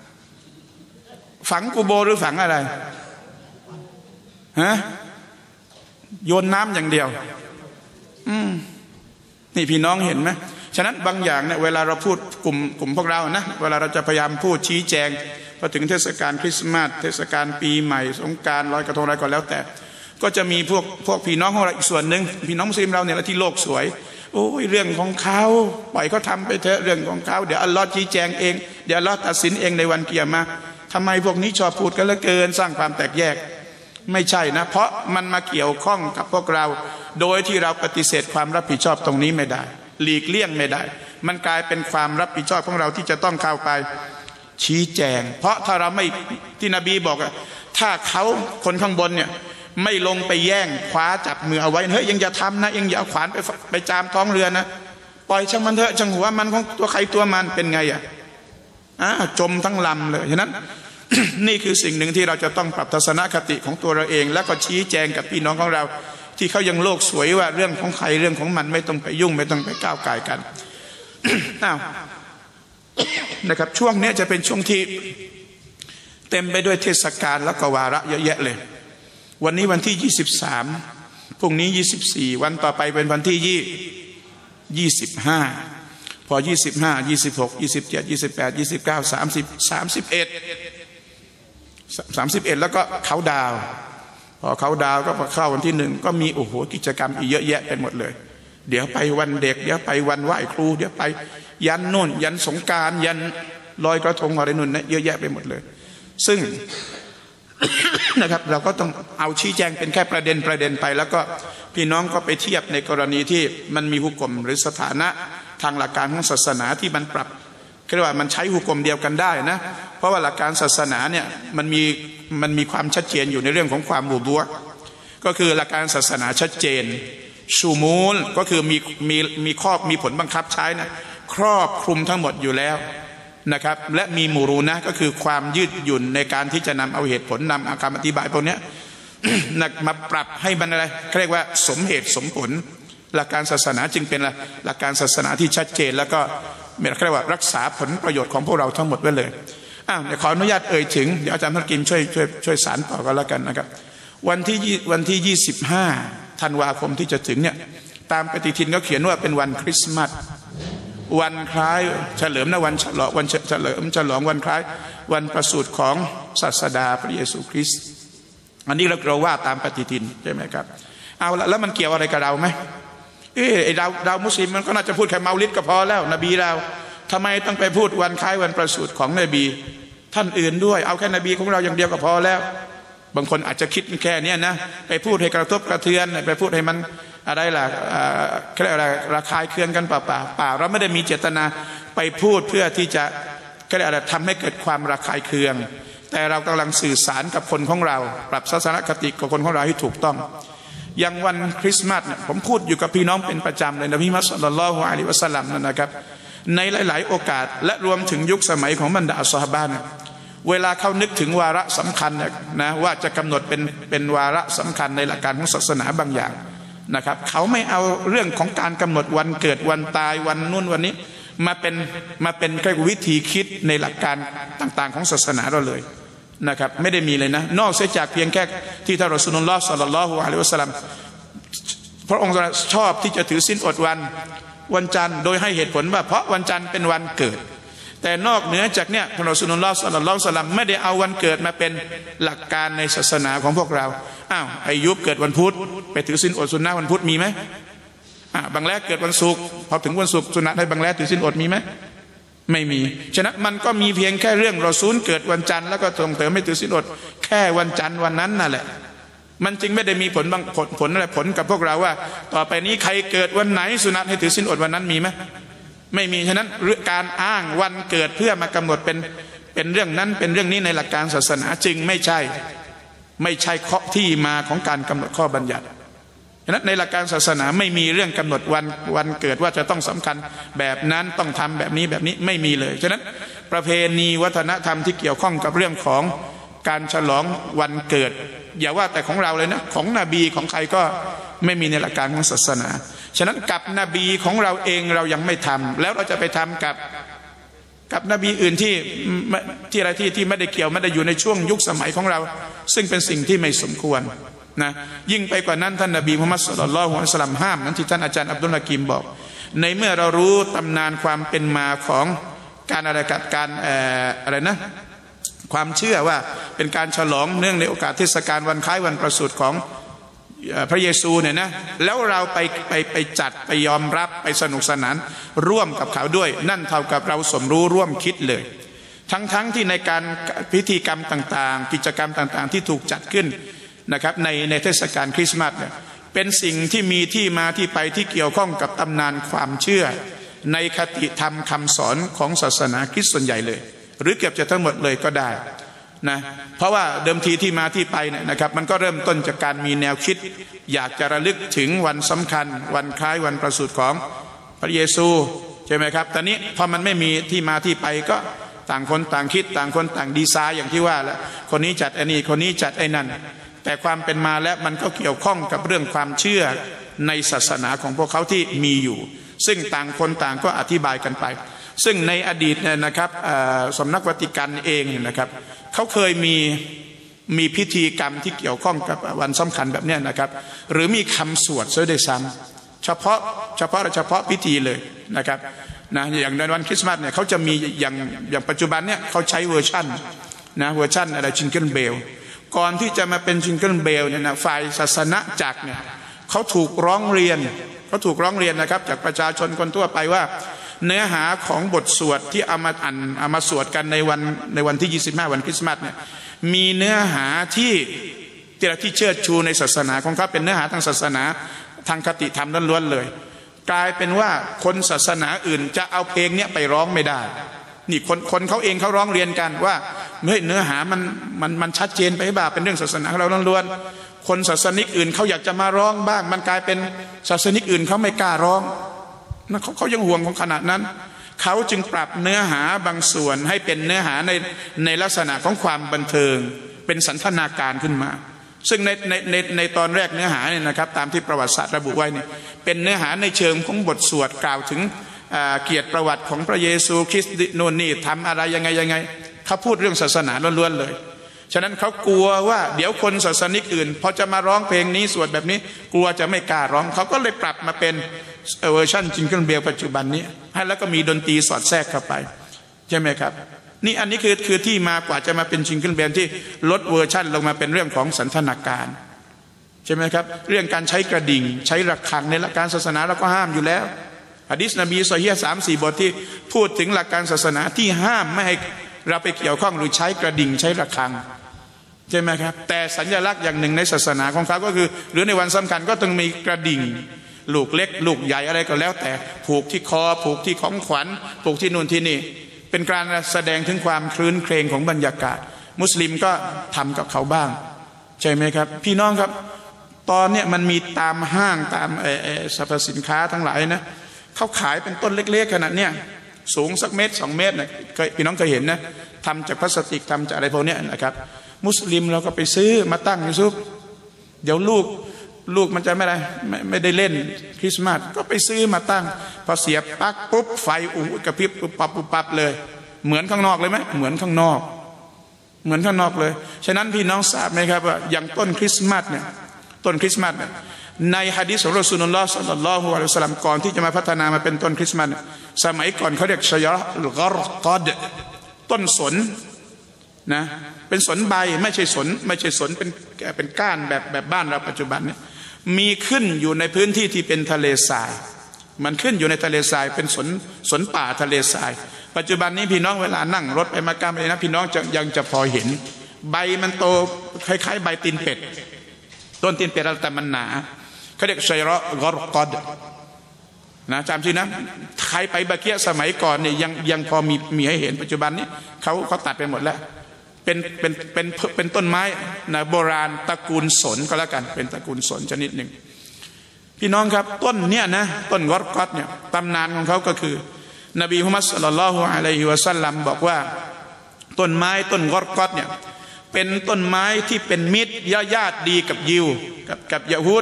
ฝังกุโบหรือฝังอะไรฮะโยนน้ำอย่างเดียวอืมนี่พี่น้องเห็นไหมฉะนั้นบางอย่างเนี่ยเวลาเราพูดกลุ่มกลุ่มพวกเรานะเวลาเราจะพยายามพูดชี้แจงพอถึงเทศกาลคริสต์มาสเทศกาลปีใหม่สงกรานต์ลอยกระทงอะไรก็แล้วแต่ก็จะมีพวกพวกพี่น้องของเราอีกส่วนหนึ่งพี่น้องมุสลิมเราเนี่ยที่โลกสวยโอ้ยเรื่องของเขาปล่อยเขาทาไปเถอะเรื่องของเขาเดี๋ยวอัลลอฮ์ชี้แจงเองเดี๋ยวอัลลอฮ์ตัดสินเองในวันเกียรมาทำไมพวกนี้ชอบพูดกันเหลือเกินสร้างความแตกแยกไม่ใช่นะเพราะมันมาเกี่ยวข้องกับพวกเราโดยที่เราปฏิเสธความรับผิดชอบตรงนี้ไม่ได้หลีกเลี่ยงไม่ได้มันกลายเป็นความรับผิดชอบของเราที่จะต้องเข้าไปชี้แจงเพราะถ้าเราไม่ที่นบีบอกอะถ้าเขาคนข้างบนเนี่ยไม่ลงไปแย่งคว้าจับมือเอาไว้เฮ้ยยังอย่าทำนะยังอย่าเอาขวานไปไปจามท้องเรือนะปล่อยช่างมันเถอะช่างหัวมันของตัวใครตัวมันเป็นไงอะอ่ะจมทั้งลำเลยฉะนั้น นี่คือสิ่งหนึ่งที่เราจะต้องปรับทัศนคติของตัวเราเองแล้วก็ชี้แจงกับพี่น้องของเราที่เขายังโลกสวยว่าเรื่องของใครเรื่องของมันไม่ต้องไปยุ่งไม่ต้องไปก้าวไก่กัน อ้าวนะครับช่วงนี้จะเป็นช่วงที่เต็มไปด้วยเทศกาลแล้วก็วาระเยอะแยะเลยวันนี้วันที่ยี่สิบสามพรุ่งนี้ยี่สิบสี่วันต่อไปเป็นวันที่ยี่ยี่สิบห้าพอยี่สิบห้ายี่สิบหกยี่สิบเจ็ดยี่สิบแปดยี่สิบเก้าสามสิบสามสิบเอ็ดสามสิบเอ็ดแล้วก็เขาดาวพอเขาดาวก็พอเข้าวันที่หนึ่งก็มีโอ้โหกิจกรรมอีกเยอะแยะไปหมดเลยเดี๋ยวไปวันเด็กเดี๋ยวไปวันไหว้ครูเดี๋ยวไปยันโน่นยันสงกรานต์ยันลอยกระทงอะไรนู่นนะเยอะแยะไปหมดเลยซึ่ง นะครับเราก็ต้องเอาชี้แจงเป็นแค่ประเด็นประเด็นไปแล้วก็พี่น้องก็ไปเทียบในกรณีที่มันมีหุกมหรือสถานะทางหลักการของศาสนาที่มันปรับเรียกว่ามันใช้หุกมเดียวกันได้นะเพราะว่าหลักการศาสนาเนี่ยมันมีมันมีความชัดเจนอยู่ในเรื่องของความบูบัวก็คือหลักการศาสนาชัดเจนชูมูลก็คือมีมีมีข้อมีผลบังคับใช้นะครอบคลุมทั้งหมดอยู่แล้วนะครับและมีมูรูนะก็คือความยืดหยุ่นในการที่จะนำเอาเหตุผลนำคำอธิบายพวกนี้ มาปรับให้มันอะไรเรียกว่าสมเหตุสมผลหลักการศาสนาจึงเป็นหลักการศาสนาที่ชัดเจนแล้วก็เรียกว่ารักษาผลประโยชน์ของพวกเราทั้งหมดไว้เลยอ้าวเดี๋ยวขออนุญาตเอ่ยถึงเดี๋ยวอาจารย์ท่านกิมช่วยช่วยช่วยสารต่อกันแล้วกันนะครับวันที่วันที่ยี่สิบห้าธันวาคมที่จะถึงเนี่ยตามปฏิทินเขาเขียนว่าเป็นวันคริสต์มาสวันคล้ายเฉลิมนะวันฉลองวันเฉลิมฉลองวันคล้ายวันประสูติของศาสดาพระเยซูคริสต์อันนี้เราเราว่าตามปฏิทินใช่ไหมครับเอาละแล้วมันเกี่ยวอะไรกับเราไหมเออไอเราเรามุสลิมมันก็น่าจะพูดแค่เมาลิดก็พอแล้วนบีเราทำไมต้องไปพูดวันคล้ายวันประสูติของนบีท่านอื่นด้วยเอาแค่นบีของเราอย่างเดียวก็พอแล้วบางคนอาจจะคิดแค่นี้นะไปพูดให้กระทบกระเทือนไปพูดให้มันอะไรล่ะเขาเรียกอะไรระคายเคืองกันเปล่าเปล่าเปล่าเราไม่ได้มีเจตนาไปพูดเพื่อที่จะเขาเรียกอะไรทำให้เกิดความระคายเคืองแต่เรากำลังสื่อสารกับคนของเราปรับทัศนคติกับคนของเราให้ถูกต้องอย่างวันคริสต์มาสเนี่ยผมพูดอยู่กับพี่น้องเป็นประจำเลยนบีมุฮัมมัดศ็อลลัลลอฮุอะลัยฮิวะซัลลัมนั่นนะครับในหลายๆโอกาสและรวมถึงยุคสมัยของบรรดาอัศฮาบะห์เนี่ยเวลาเขานึกถึงวาระสำคัญนะว่าจะกำหนดเป็นเป็นวาระสำคัญในหลักการของศาสนาบางอย่างนะครับเขาไม่เอาเรื่องของการกำหนดวันเกิดวันตายวันนู่นวันนี้มาเป็นมาเป็นแค่วิธีคิดในหลักการต่างๆของศาสนาเราเลยนะครับไม่ได้มีเลยนะนอกเสียจากเพียงแค่ที่ท่านรอซูลุลลอฮ์ศ็อลลัลลอฮุอะลัยฮิวะซัลลัมพระองค์ชอบที่จะถือศีลอดวันวันจันทร์โดยให้เหตุผลว่าเพราะวันจันทร์เป็นวันเกิดแต่นอกเหนือจากเนี้ยท่านรอซูลุลลอฮ์ศ็อลลัลลอฮุอะลัยฮิวะซัลลัมไม่ได้เอาวันเกิดมาเป็นหลักการในศาสนาของพวกเราอ้าวอายุบเกิดวันพุธไปถือศีลอดสุนนะวันพุธมีไหมอ่าบางแรกเกิดวันศุกร์พอถึงวันศุกร์สุนนะให้บางแรกถือศีลอดมีไหมไม่มีฉะนั้นมันก็มีเพียงแค่เรื่องรอซูลเกิดวันจันทร์แล้วก็ส่งเสริมไม่ถือศีลอดแค่วันจันทร์วันนั้นนั่นแหละมันจึงไม่ได้มีผลบางผลผลอะไรผลกับพวกเราว่าต่อไปนี้ใครเกิดวันไหนสุนัตให้ถือศีลอดวันนั้นมีไหมไม่มีฉะนั้นการอ้างวันเกิดเพื่อมากำหนดเป็นเป็นเรื่องนั้นเป็นเรื่องนี้ในหลักการศาสนาจึงไม่ใช่ไม่ใช่ข้อที่มาของการกำหนดข้อบัญญัติฉะนั้นในหลักการศาสนาไม่มีเรื่องกำหนดวันวันเกิดว่าจะต้องสำคัญแบบนั้นต้องทำแบบนี้แบบนี้ไม่มีเลยฉะนั้นประเพณีวัฒนธรรมที่เกี่ยวข้องกับเรื่องของการฉลองวันเกิดอย่าว่าแต่ของเราเลยนะของนบีของใครก็ไม่มีในหลักการของศาสนาฉะนั้นกับนบีของเราเองเรายังไม่ทำแล้วเราจะไปทำกับกับนบีอื่นที่ที่อะไรที่ที่ไม่ได้เกี่ยวไม่ได้อยู่ในช่วงยุคสมัยของเราซึ่งเป็นสิ่งที่ไม่สมควรนะยิ่งไปกว่านั้นท่านนบีมุฮัมมัดศ็อลลัลลอฮุอะลัยฮิวะซัลลัมห้ามนั้นที่ท่านอาจารย์อับดุลฮะกีมบอกในเมื่อเรารู้ตำนานความเป็นมาของการอะไรกับการเอ่ออะไรนะความเชื่อว่าเป็นการฉลองเนื่องในโอกาสเทศกาลวันคล้ายวันประสูติของพระเยซูเนี่ยนะแล้วเราไปไปไปจัดไปยอมรับไปสนุกสนานร่วมกับเขาด้วยนั่นเท่ากับเราสมรู้ร่วมคิดเลยทั้งๆ ท, ที่ในการพิธีกรรมต่างๆกิจกรรมต่างๆที่ถูกจัดขึ้นนะครับในในเทศกาลคริสต์มาสเนี่ยเป็นสิ่งที่มีที่มาที่ไปที่เกี่ยวข้องกับตำนานความเชื่อในคติธรรมคำสอนของศาสนาคริสต์ส่วนใหญ่เลยหรือเกือบจะทั้งหมดเลยก็ได้นะเพราะว่าเดิมทีที่มาที่ไปเนี่ยนะครับมันก็เริ่มต้นจากการมีแนวคิดอยากจะระลึกถึงวันสำคัญวันคล้ายวันประสูติของพระเยซูใช่ไหมครับตอนนี้พอมันไม่มีที่มาที่ไปก็ต่างคนต่างคิดต่างคนต่างดีไซน์อย่างที่ว่าแล้วคนนี้จัดไอ้นี่คนนี้จัดไอ้นั่นแต่ความเป็นมาและมันก็เกี่ยวข้องกับเรื่องความเชื่อในศาสนาของพวกเขาที่มีอยู่ซึ่งต่างคนต่างก็อธิบายกันไปซึ่งในอดีตเนี่ยนะครับสำนักวัติกันเองนะครับเขาเคยมีมีพิธีกรรมที่เกี่ยวข้องกับวันสำคัญแบบนี้นะครับหรือมีคำสวดเสียด้วยซ้ำเฉพาะเฉพาะเฉพาะพิธีเลยนะครับนะอย่างในวันคริสต์มาสเนี่ยเขาจะมีอย่างอย่างปัจจุบันเนี่ยเขาใช้เวอร์ชันนะเวอร์ชันอะไรจิงเกิลเบลก่อนที่จะมาเป็นจิงเกิลเบลเนี่ยนะฝ่ายศาสนาจักรเนี่ยเขาถูกร้องเรียนเขาถูกร้องเรียนนะครับจากประชาชนคนทั่วไปว่าเนื้อหาของบทสวดที่เอามาอ่านเอามาสวดกันในวันในวันที่ยี่สิบห้าวันคริสต์มาสเนี่ยมีเนื้อหาที่ที่ที่เชิดชูในศาสนาของเขาเป็นเนื้อหาทางศาสนาทางคติธรรมล้วนๆเลยกลายเป็นว่าคนศาสนาอื่นจะเอาเพลงเนี้ยไปร้องไม่ได้นี่คนคนเขาเองเขาร้องเรียนกันว่าเฮ้ยเนื้อหามันมันมันชัดเจนไปบ้าเป็นเรื่องศาสนาของเราล้วนๆคนศาสนิกอื่นเขาอยากจะมาร้องบ้างมันกลายเป็นศาสนิกอื่นเขาไม่กล้าร้องนะเขาเขายังห่วงของขนาดนั้นเขาจึงปรับเนื้อหาบางส่วนให้เป็นเนื้อหาในในลักษณะของความบันเทิงเป็นสันทนาการขึ้นมาซึ่งในในในในตอนแรกเนื้อหาเนี่ยนะครับตามที่ประวัติศาสตร์ระบุไว้เนี่ยเป็นเนื้อหาในเชิงของบทสวดกล่าวถึงเกียรติประวัติของพระเยซูคริสต์โน่นนี่ทำอะไรยังไงยังไงเขาพูดเรื่องศาสนาล้วนๆเลยฉะนั้นเขากลัวว่าเดี๋ยวคนศาสนิกอื่นพอจะมาร้องเพลงนี้สวดแบบนี้กลัวจะไม่กล้าร้องเขาก็เลยปรับมาเป็นเวอร์ชันจิงเกิลเบลปัจจุบันนี้ให้แล้วก็มีดนตรีสอดแทรกเข้าไปใช่ไหมครับนี่อันนี้คือคือที่มากว่าจะมาเป็นจิงเกิลเบลที่ลดเวอร์ชันลงมาเป็นเรื่องของสันทนาการใช่ไหมครับเรื่องการใช้กระดิ่งใช้ระฆังในหลักการศาสนาเราก็ห้ามอยู่แล้วหะดีษนบีซอฮีฮ์สามสี่บทที่พูดถึงหลักการศาสนาที่ห้ามไม่ให้เราไปเกี่ยวข้องหรือใช้กระดิ่งใช้ระฆังใช่ไหมครับแต่สัญลักษณ์อย่างหนึ่งในศาสนาของเขาก็คือหรือในวันสำคัญก็ต้องมีกระดิ่งลูกเล็กลูกใหญ่อะไรก็แล้วแต่ผูกที่คอผูกที่ของขวัญผูกที่นู่นที่นี่เป็นการแสดงถึงความคลื้นเครงของบรรยากาศมุสลิมก็ทำกับเขาบ้างใช่ไหมครับพี่น้องครับตอนเนี้ยมันมีตามห้างตามสรรพสินค้าทั้งหลายนะเขาขายเป็นต้นเล็กๆขนาดเนี้ยสูงสักเมตรสองเมตรนะพี่น้องเคยเห็นนะทำจากพลาสติกทำจากอะไรพวกนี้นะครับมุสลิมเราก็ไปซื้อมาตั้งอยู่ซุปเดี๋ยวลูกลูกมันจะไม่ได้ไม่ไม่ได้เล่นคริสต์มาสก็ไปซื้อมาตั้งพอเสียบปลั๊กปุ๊บไฟอุ้กระพริบปุ๊บปั๊บปุ๊บปั๊บเลยเหมือนข้างนอกเลยไหมเหมือนข้างนอกเหมือนข้างนอกเลยฉะนั้นพี่น้องทราบไหมครับว่าอย่างต้นคริสต์มาสเนี่ยต้นคริสต์มาสเนี่ยในหะดีษของรอซูลุลลอฮ์ศ็อลลัลลอฮุอะลัยฮิวะซัลลัมก่อนที่จะมาพัฒนามาเป็นต้นคริสต์มาสสมัยก่อนเขาเรียกชะยะเราะห์กอรกอดต้นสนนะเป็นสนใบไม่ใช่สนไม่ใช่สนเป็นเป็นก้านแบบแบบบ้านเราปัจจุบันเนี่ยมีขึ้นอยู่ในพื้นที่ที่เป็นทะเลทรายมันขึ้นอยู่ในทะเลทรายเป็นสนสนป่าทะเลทรายปัจจุบันนี้พี่น้องเวลานั่งรถไปมักกะฮ์เลยนะพี่น้องจะยังจะพอเห็นใบมันโตคล้ายๆใบตีนเป็ดต้นตีนเป็ดแต่มันหนาเขาเรียกชัยเราะห์กอรกอดนะจำชื่อนะใครไปบาเกียสมัยก่อนเนี่ยยังยังพอมีมีให้เห็นปัจจุบันนี้เขาเขาตัดไปหมดแล้วเป็นเป็นเป็นเป็นต้นไม้นะโบราณตระกูลสนก็แล้วกันเป็นตระกูลสนชนิดหนึ่งพี่น้องครับต้นเนี่ยนะต้นกอรกอดเนี่ยตำนานของเขาก็คือนบีมุฮัมมัดศ็อลลัลลอฮุอะลัยฮิวะซัลลัมบอกว่าต้นไม้ต้นกอรกอดเนี่ยเป็นต้นไม้ที่เป็นมิตรญาติดีกับยิวกับกับยะฮูด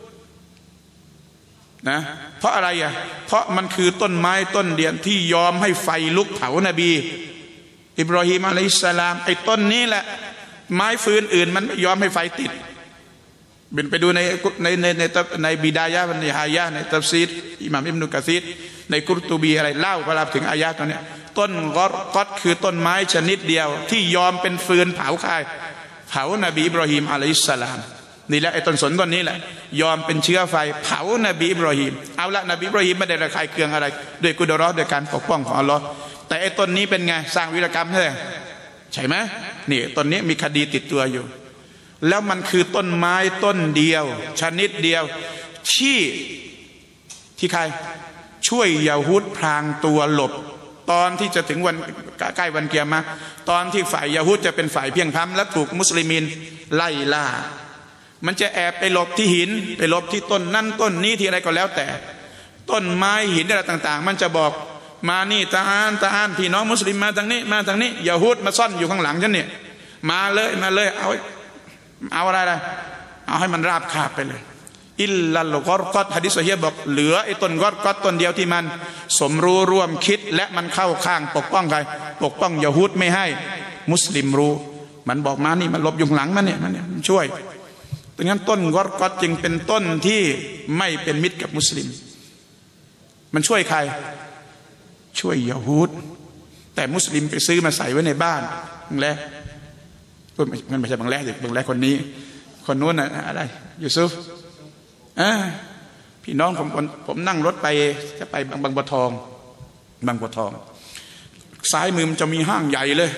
นะเพราะอะไรอ่ะเพราะมันคือต้นไม้ต้นเดียวที่ยอมให้ไฟลุกเผานบีอิบราฮิมอะลัยฮิสสลามไอ้ต้นนี้แหละไม้ฟืนอื่นมันไม่ยอมให้ไฟติดเป็นไปดูในในในในในบิดายะห์ในฮายะห์ในตัฟซีรอิหม่ามอิบนุกะซีรในกุรตุบีอะไรเล่าพอเราถึงอายะห์ตรงนี้ต้นกอรกอดคือต้นไม้ชนิดเดียวที่ยอมเป็นฟืนเผาใครเผานบีอิบราฮิมอะลัยฮิสสลามนี่แหละไอ้ต้นสนต้นนี้แหละยอมเป็นเชื้อไฟเผานบีอิบราฮิมเอาละนบีอิบราฮิมไม่ได้ระคายเคืองอะไรด้วยกุดเราะห์ด้วยการปกป้องของอัลลอฮ์แต่ไอ้ต้นนี้เป็นไงสร้างวีรกรรมใช่ไหมใช่ไหมนี่ต้นนี้มีคดีติดตัวอยู่แล้วมันคือต้นไม้ต้นเดียวชนิดเดียวที่ที่ใครช่วยยะฮูดพรางตัวหลบตอนที่จะถึงวันใกล้วันเกียรมาตอนที่ฝ่ายยะฮูดจะเป็นฝ่ายเพียงพล้ำและถูกมุสลิมินไล่ล่ามันจะแอบไปหลบที่หินไปหลบที่ต้นนั่นต้นนี้ที่อะไรก็แล้วแต่ต้นไม้หินอะไรต่างๆมันจะบอกมานี่ตาอานตาอานพี่น้องมุสลิมมาทางนี้มาทางนี้ยะฮูดมาซ่อนอยู่ข้างหลังฉันเนี่ยมาเลยมาเลยเอาเอาอะไรล่ะเอาให้มันราบคาบไปเลยอิลลัลกอรกอดหะดีษซอฮีฮ์บอกเหลือไอ้ต้นกอรกอดต้นเดียวที่มันสมรู้ร่วมคิดและมันเข้าข้างปกป้องใครปกป้องยะฮูดไม่ให้มุสลิมรู้มันบอกมานี่มันหลบอยู่ข้างหลังมันเนี่ยมันเนี่ยมันช่วยดังนั้นต้นกอรกอดจึงเป็นต้นที่ไม่เป็นมิตรกับมุสลิมมันช่วยใครช่วยยะฮูดแต่มุสลิมไปซื้อมาใส่ไว้ในบ้านแล้วมันไม่ใช่บางแรกสิบางแรกคนนี้คนนู้นน่ะอะไรยูซุฟอ่าพี่น้องผมผมนั่งรถไปจะไปบางบัวทองบางบัวทองซ้ายมือมันจะมีห้างใหญ่เลย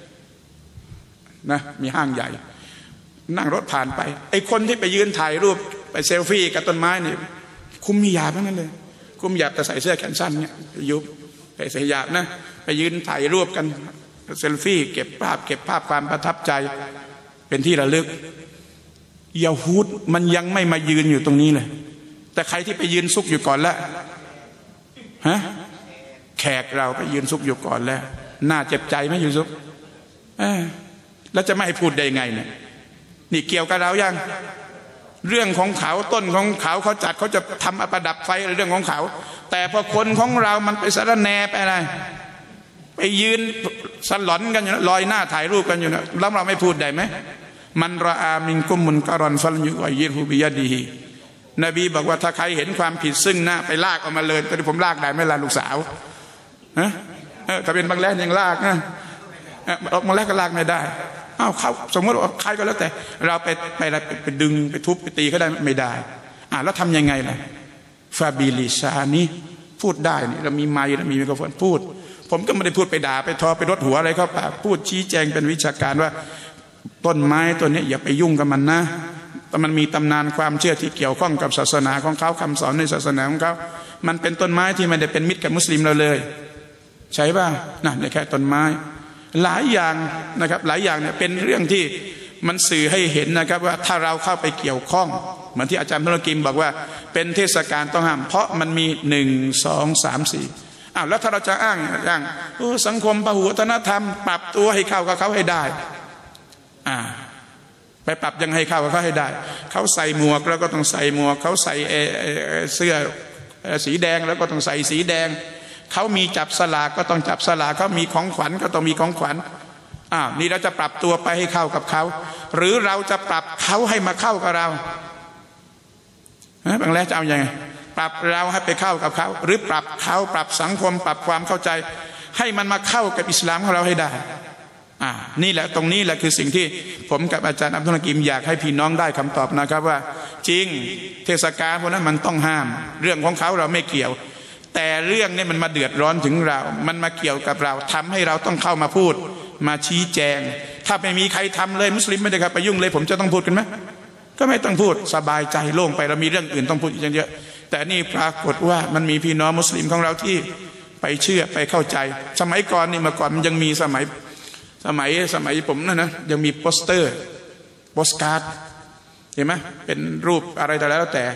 นะมีห้างใหญ่นั่งรถผ่านไปไอ้คนที่ไปยืนถ่ายรูปไปเซลฟี่กับต้นไม้นี่คุมมีหยาบทั้งนั้นเลยคุมหยาบแต่ใส่เสื้อแขนสั้นเนี่ยยุบใส่เสื้อหยาบนะไปยืนถ่ายรูปกันเซลฟี่เก็บภาพเก็บภาพความประทับใจเป็นที่ระลึกยะฮูดมันยังไม่มายืนอยู่ตรงนี้เลยแต่ใครที่ไปยืนซุกอยู่ก่อนแล้วฮะแขกเราไปยืนซุกอยู่ก่อนแล้วน่าเจ็บใจไหมยูซุฟแล้วจะไม่ให้พูดได้ไงเนี่ยนี่เกี่ยวกับเรายังเรื่องของเขาต้นของเขาเขาจัดเขาจะทำประดับไฟเรื่องของเขาแต่พอคนของเรามันไปสารแนไปอะไรไปยืนสลอนกันอยู่นะลอยหน้าถ่ายรูปกันอยู่นะแล้วเราไม่พูดได้ไหมมันรออามินกุมมุนการอนฟัลยุวยิฮูบิยะดีฮีนบีบอกว่าถ้าใครเห็นความผิดซึ่งหน้าไปลากออกมาเลยตอนนี้ผมลากได้ไหมล่ะลูกสาวฮะถ้าเป็นบางแรกยังลากนะออกมาแรกก็ลากไม่ได้อ้าวเขาสมมติว่าใครก็แล้วแต่เราไปไปอะไรไปดึงไปทุบไปตีเขาได้ไม่ได้อ่าแล้วทำยังไงล่ะฟาบิลิซานีพูดได้นี่เรามีไมค์เรามีไมโครโฟนพูดผมก็ไม่ได้พูดไปด่าไปทอไปรดหัวอะไรเขาปากพูดชี้แจงเป็นวิชาการว่าต้นไม้ต้นนี้อย่าไปยุ่งกับมันนะแต่มันมีตำนานความเชื่อที่เกี่ยวข้องกับศาสนาของเขาคำสอนในศาสนาของเขามันเป็นต้นไม้ที่ไม่ได้เป็นมิตรกับมุสลิมเราเลยใช่ป่ะนั่นแค่ต้นไม้หลายอย่างนะครับหลายอย่างเนี่ยเป็นเรื่องที่มันสื่อให้เห็นนะครับว่าถ้าเราเข้าไปเกี่ยวข้องเหมือนที่อาจารย์ธุรกิมบอกว่าเป็นเทศกาลต้องห้ามเพราะมันมีหนึ่งสองสามสี่อ้าวแล้วถ้าเราจะอ้างอ้างสังคมพหุวัฒนธรรมปรับตัวให้เข้ากับเขาให้ได้อ่าไปปรับยังให้เข้ากับเขาให้ได้เขาใส่หมวกแล้วก็ต้องใส่หมวกเขาใส่เสื้อสีแดงแล้วก็ต้องใส่สีแดงเขามีจับสลากก็ต้องจับสลากเขามีของขวัญก็ต้องมีของขวัญอ้าวนี่เราจะปรับตัวไปให้เข้ากับเขาหรือเราจะปรับเขาให้มาเข้ากับเราบางแรกจะเอาอย่างไงปรับเราให้ไปเข้ากับเขาหรือปรับเขาปรับสังคมปรับความเข้าใจให้มันมาเข้ากับอิสลามของเราให้ได้อ่านี่แหละตรงนี้แหละคือสิ่งที่ผมกับอาจารย์อับดุลกิมอยากให้พี่น้องได้คำตอบนะครับว่าจริงเทศกาลพวกนั้นมันต้องห้ามเรื่องของเขาเราไม่เกี่ยวแต่เรื่องนี้มันมาเดือดร้อนถึงเรามันมาเกี่ยวกับเราทำให้เราต้องเข้ามาพูดมาชี้แจงถ้าไม่มีใครทำเลยมุสลิมไม่ได้ครับไปยุ่งเลยผมจะต้องพูดกันไหมก็ไม่ต้องพูดสบายใจโล่งไปเรามีเรื่องอื่นต้องพูดอีกเยอะแต่นี่ปรากฏว่ามันมีพี่น้องมุสลิมของเราที่ไปเชื่อไปเข้าใจสมัยก่อนนี่เมื่อก่อนมันยังมีสมัยสมัยสมัยผมนะนะยังมีโปสเตอร์โปสการ์ดเห็นไหมเป็นรูปอะไรแต่แล้วแต่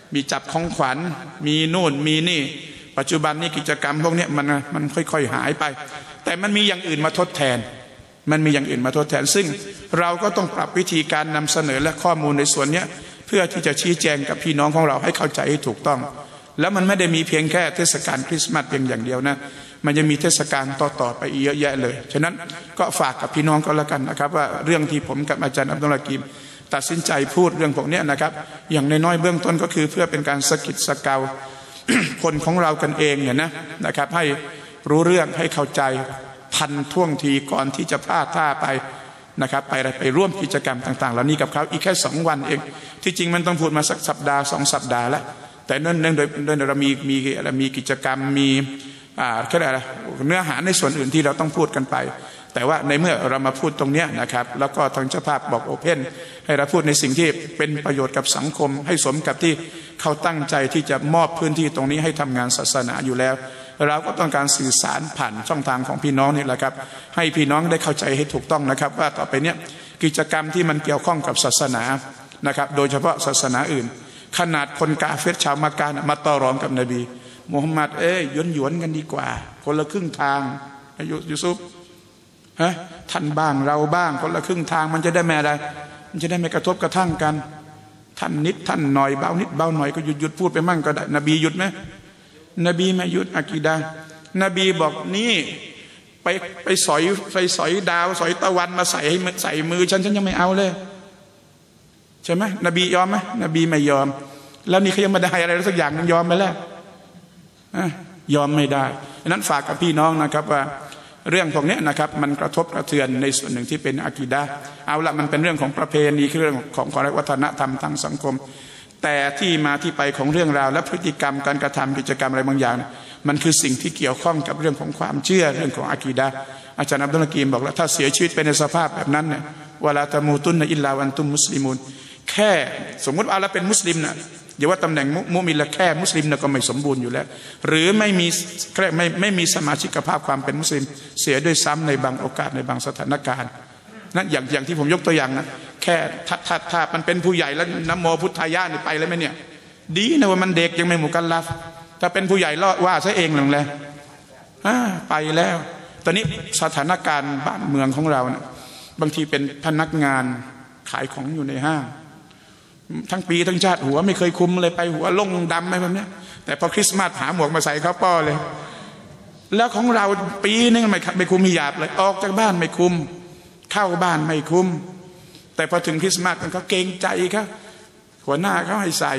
มีจับของขวัญมีนู่นมีนี่ปัจจุบันนี้กิจกรรมพวกนี้มันมันค่อยๆหายไปแต่มันมีอย่างอื่นมาทดแทนมันมีอย่างอื่นมาทดแทนซึ่งเราก็ต้องปรับวิธีการนำเสนอและข้อมูลในส่วนนี้เพื่อที่จะชี้แจงกับพี่น้องของเราให้เข้าใจให้ถูกต้องแล้วมันไม่ได้มีเพียงแค่เทศกาลคริสต์มาสเพียงอย่างเดียวนะมันจะมีเทศกาลต่อๆไปเยอะแยะเลยฉะนั้นก็ฝากกับพี่น้องก็แล้วกันนะครับว่าเรื่องที่ผมกับอาจารย์อับดุลอากีมตัดสินใจพูดเรื่องพวกนี้นะครับอย่างน้อยๆเบื้องต้นก็คือเพื่อเป็นการสะกิดสะเกา คนของเรากันเองเนี่ยนะนะครับให้รู้เรื่องให้เข้าใจทันท่วงทีก่อนที่จะพลาดท่าไปนะครับไปไปร่วมกิจกรรมต่างๆเหล่านี้กับเขาอีกแค่สองวันเองที่จริงมันต้องพูดมาสักสัปดาห์สองสัปดาห์แล้วแต่เนื่องเนื่องโดยโดยเรามีมีมีกิจกรรมมีอ่าแค่อะไรเนื้อหาในส่วนอื่นที่เราต้องพูดกันไปแต่ว่าในเมื่อเรามาพูดตรงนี้นะครับแล้วก็ทางเจ้าภาพบอกโอเพนให้เราพูดในสิ่งที่เป็นประโยชน์กับสังคมให้สมกับที่เขาตั้งใจที่จะมอบพื้นที่ตรงนี้ให้ทำงานศาสนาอยู่แล้วเราก็ต้องการสื่อสารผ่านช่องทางของพี่น้องนี่แหละครับให้พี่น้องได้เข้าใจให้ถูกต้องนะครับว่าต่อไปเนี้ยกิจกรรมที่มันเกี่ยวข้องกับศาสนานะครับโดยเฉพาะศาสนาอื่นขนาดคนกาเฟรชาวมักกะมาต่อรองกับนบีมุฮัมมัดเอ้ยหยวนหยวนกันดีกว่าคนละครึ่งทางยูซุฟฮะท่านบ้างเราบ้างคนละครึ่งทางมันจะได้ไม่อะไรมันจะได้ไม่กระทบกระทั่งกันท่านนิดท่านหน่อยเบานิดเบาหน่อยก็หยุดหยุดพูดไปมั่งก็ได้นบีหยุดไหมนบีไม่หยุดอะกีดะห์นบีบอกนี่ไปไปสอยไปสอยดาวสอยตะวันมาใส่ให้ใส่มือฉันฉันยังไม่เอาเลยใช่ไหมนบียอมไหมนบีไม่ยอมแล้วนี่เขายังมาได้อะไรสักอย่างนึงยอมไปแล้วยอมไม่ได้ดังนั้นฝากกับพี่น้องนะครับว่าเรื่องพวกนี้นะครับมันกระทบกระเทือนในส่วนหนึ่งที่เป็นอะกีดะห์เอาละมันเป็นเรื่องของประเพณีเรื่องของของวัฒนธรรมทางสังคมแต่ที่มาที่ไปของเรื่องราวและพฤติกรรมการกระทำกิจกรรมอะไรบางอย่างมันคือสิ่งที่เกี่ยวข้องกับเรื่องของความเชื่อเรื่องของอะกีดะห์อาจารย์อับดุลอากีมบอกแล้วถ้าเสียชีวิตไปในสภาพแบบนั้นเนี่ยวะลาตะมูตุนนะอิลลาวันตุมมุสลิมูนแค่สมมุติว่าเราเป็นมุสลิมนะอย่าว่าตำแหน่งมุมินละแค่มุสลิมนะก็ไม่สมบูรณ์อยู่แล้วหรือไม่มีไม่ไม่มีสมาชิกภาพความเป็นมุสลิมเสียด้วยซ้ำในบางโอกาสในบางสถานการณ์นั่นอย่างอย่างที่ผมยกตัวอย่างนะแค่ถ้าถ้าถ้ามันเป็นผู้ใหญ่แล้วนะโมพุทธายะนี่ไปแล้วไหมเนี่ยดีนะว่ามันเด็กยังไม่มุกัลลัฟถ้าเป็นผู้ใหญ่ล่อว่าซะเองหลังเลยไปแล้วตอนนี้สถานการณ์บ้านเมืองของเรานะบางทีเป็นพนักงานขายของอยู่ในห้างทั้งปีทั้งชาติหัวไม่เคยคุมเลยไปหัวลงดำอะไรแบบนี้แต่พอคริสต์มาสหาหมวกมาใส่เขาป้อเลยแล้วของเราปีนึงไม่ไม่คุมฮิญาบเลยออกจากบ้านไม่คุมเข้าบ้านไม่คุมแต่พอถึงคริสต์มาสมันเขาเกรงใจครับหัวหน้าเขาให้ใส่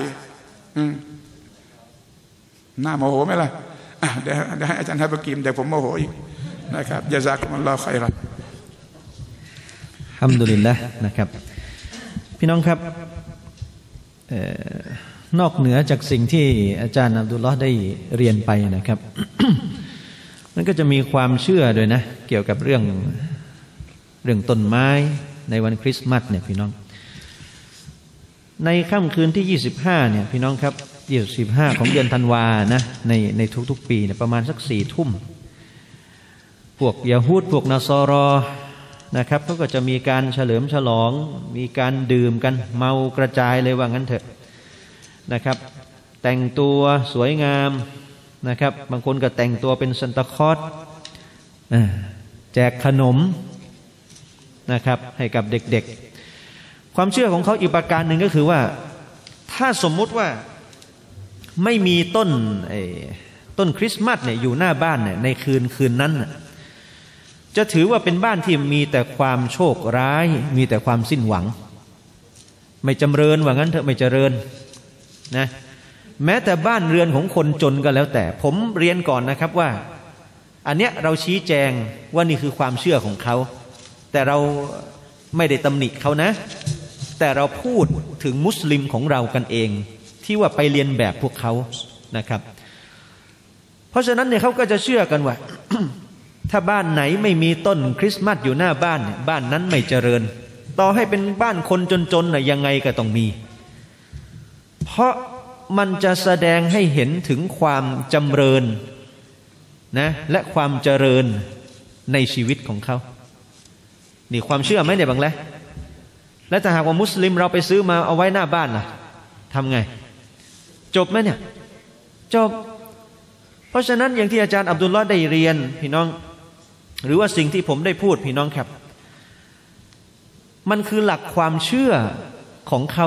หน้าโมโหไหมล่ะเดี๋ยวเดี๋ยวให้อาจารย์ทับกิมเดี๋ยวผมโมโหอีกนะครับยะซากุมุลลอฮุค็อยรอนอัลฮัมดุลิลละห์นะครับพี่น้องครับนอกเหนือจากสิ่งที่อาจารย์อับดุลลอฮ์ได้เรียนไปนะครับ มันก็จะมีความเชื่อด้วยนะเกี่ยวกับเรื่องเรื่องต้นไม้ในวันคริสต์มาสเนี่ยพี่น้องในค่ำคืนที่ยี่สิบห้าเนี่ยพี่น้องครับยี่สิบห้าของเดือนธันวานะในในทุกๆปีเนี่ยประมาณสักสี่ทุ่มพวกยะฮูดพวกนัสรอนะครับเขาก็จะมีการเฉลิมฉลองมีการดื่มกันเมากระจายเลยว่างั้นเถอะนะครับแต่งตัวสวยงามนะครับบางคนก็แต่งตัวเป็นซันตาคลอสแจกขนมนะครับให้กับเด็กๆความเชื่อของเขาอีกประการหนึ่งก็คือว่าถ้าสมมุติว่าไม่มีต้นไอ้ต้นคริสต์มาสเนี่ยอยู่หน้าบ้านเนี่ยในคืนคืนนั้นจะถือว่าเป็นบ้านที่มีแต่ความโชคร้ายมีแต่ความสิ้นหวังไม่จำเริญว่างั้นเถอะไม่เจริญนะแม้แต่บ้านเรือนของคนจนก็แล้วแต่ผมเรียนก่อนนะครับว่าอันเนี้ยเราชี้แจงว่านี่คือความเชื่อของเขาแต่เราไม่ได้ตำหนิเขานะแต่เราพูดถึงมุสลิมของเรากันเองที่ว่าไปเรียนแบบพวกเขานะครับเพราะฉะนั้นเนี่ยเขาก็จะเชื่อกันว่า ถ้าบ้านไหนไม่มีต้นคริสต์มาสอยู่หน้าบ้านบ้านนั้นไม่เจริญต่อให้เป็นบ้านคนจนๆน่ะยังไงก็ต้องมีเพราะมันจะแสดงให้เห็นถึงความจำเริญนะและความเจริญในชีวิตของเขานี่ความเชื่อไหมเนี่ยบางแล้วและถ้าหากว่ามุสลิมเราไปซื้อมาเอาไว้หน้าบ้านล่ะทำไงจบไหมเนี่ยจบเพราะฉะนั้นอย่างที่อาจารย์อับดุลลอฮ์ได้เรียนพี่น้องหรือว่าสิ่งที่ผมได้พูดพี่น้องครับมันคือหลักความเชื่อของเขา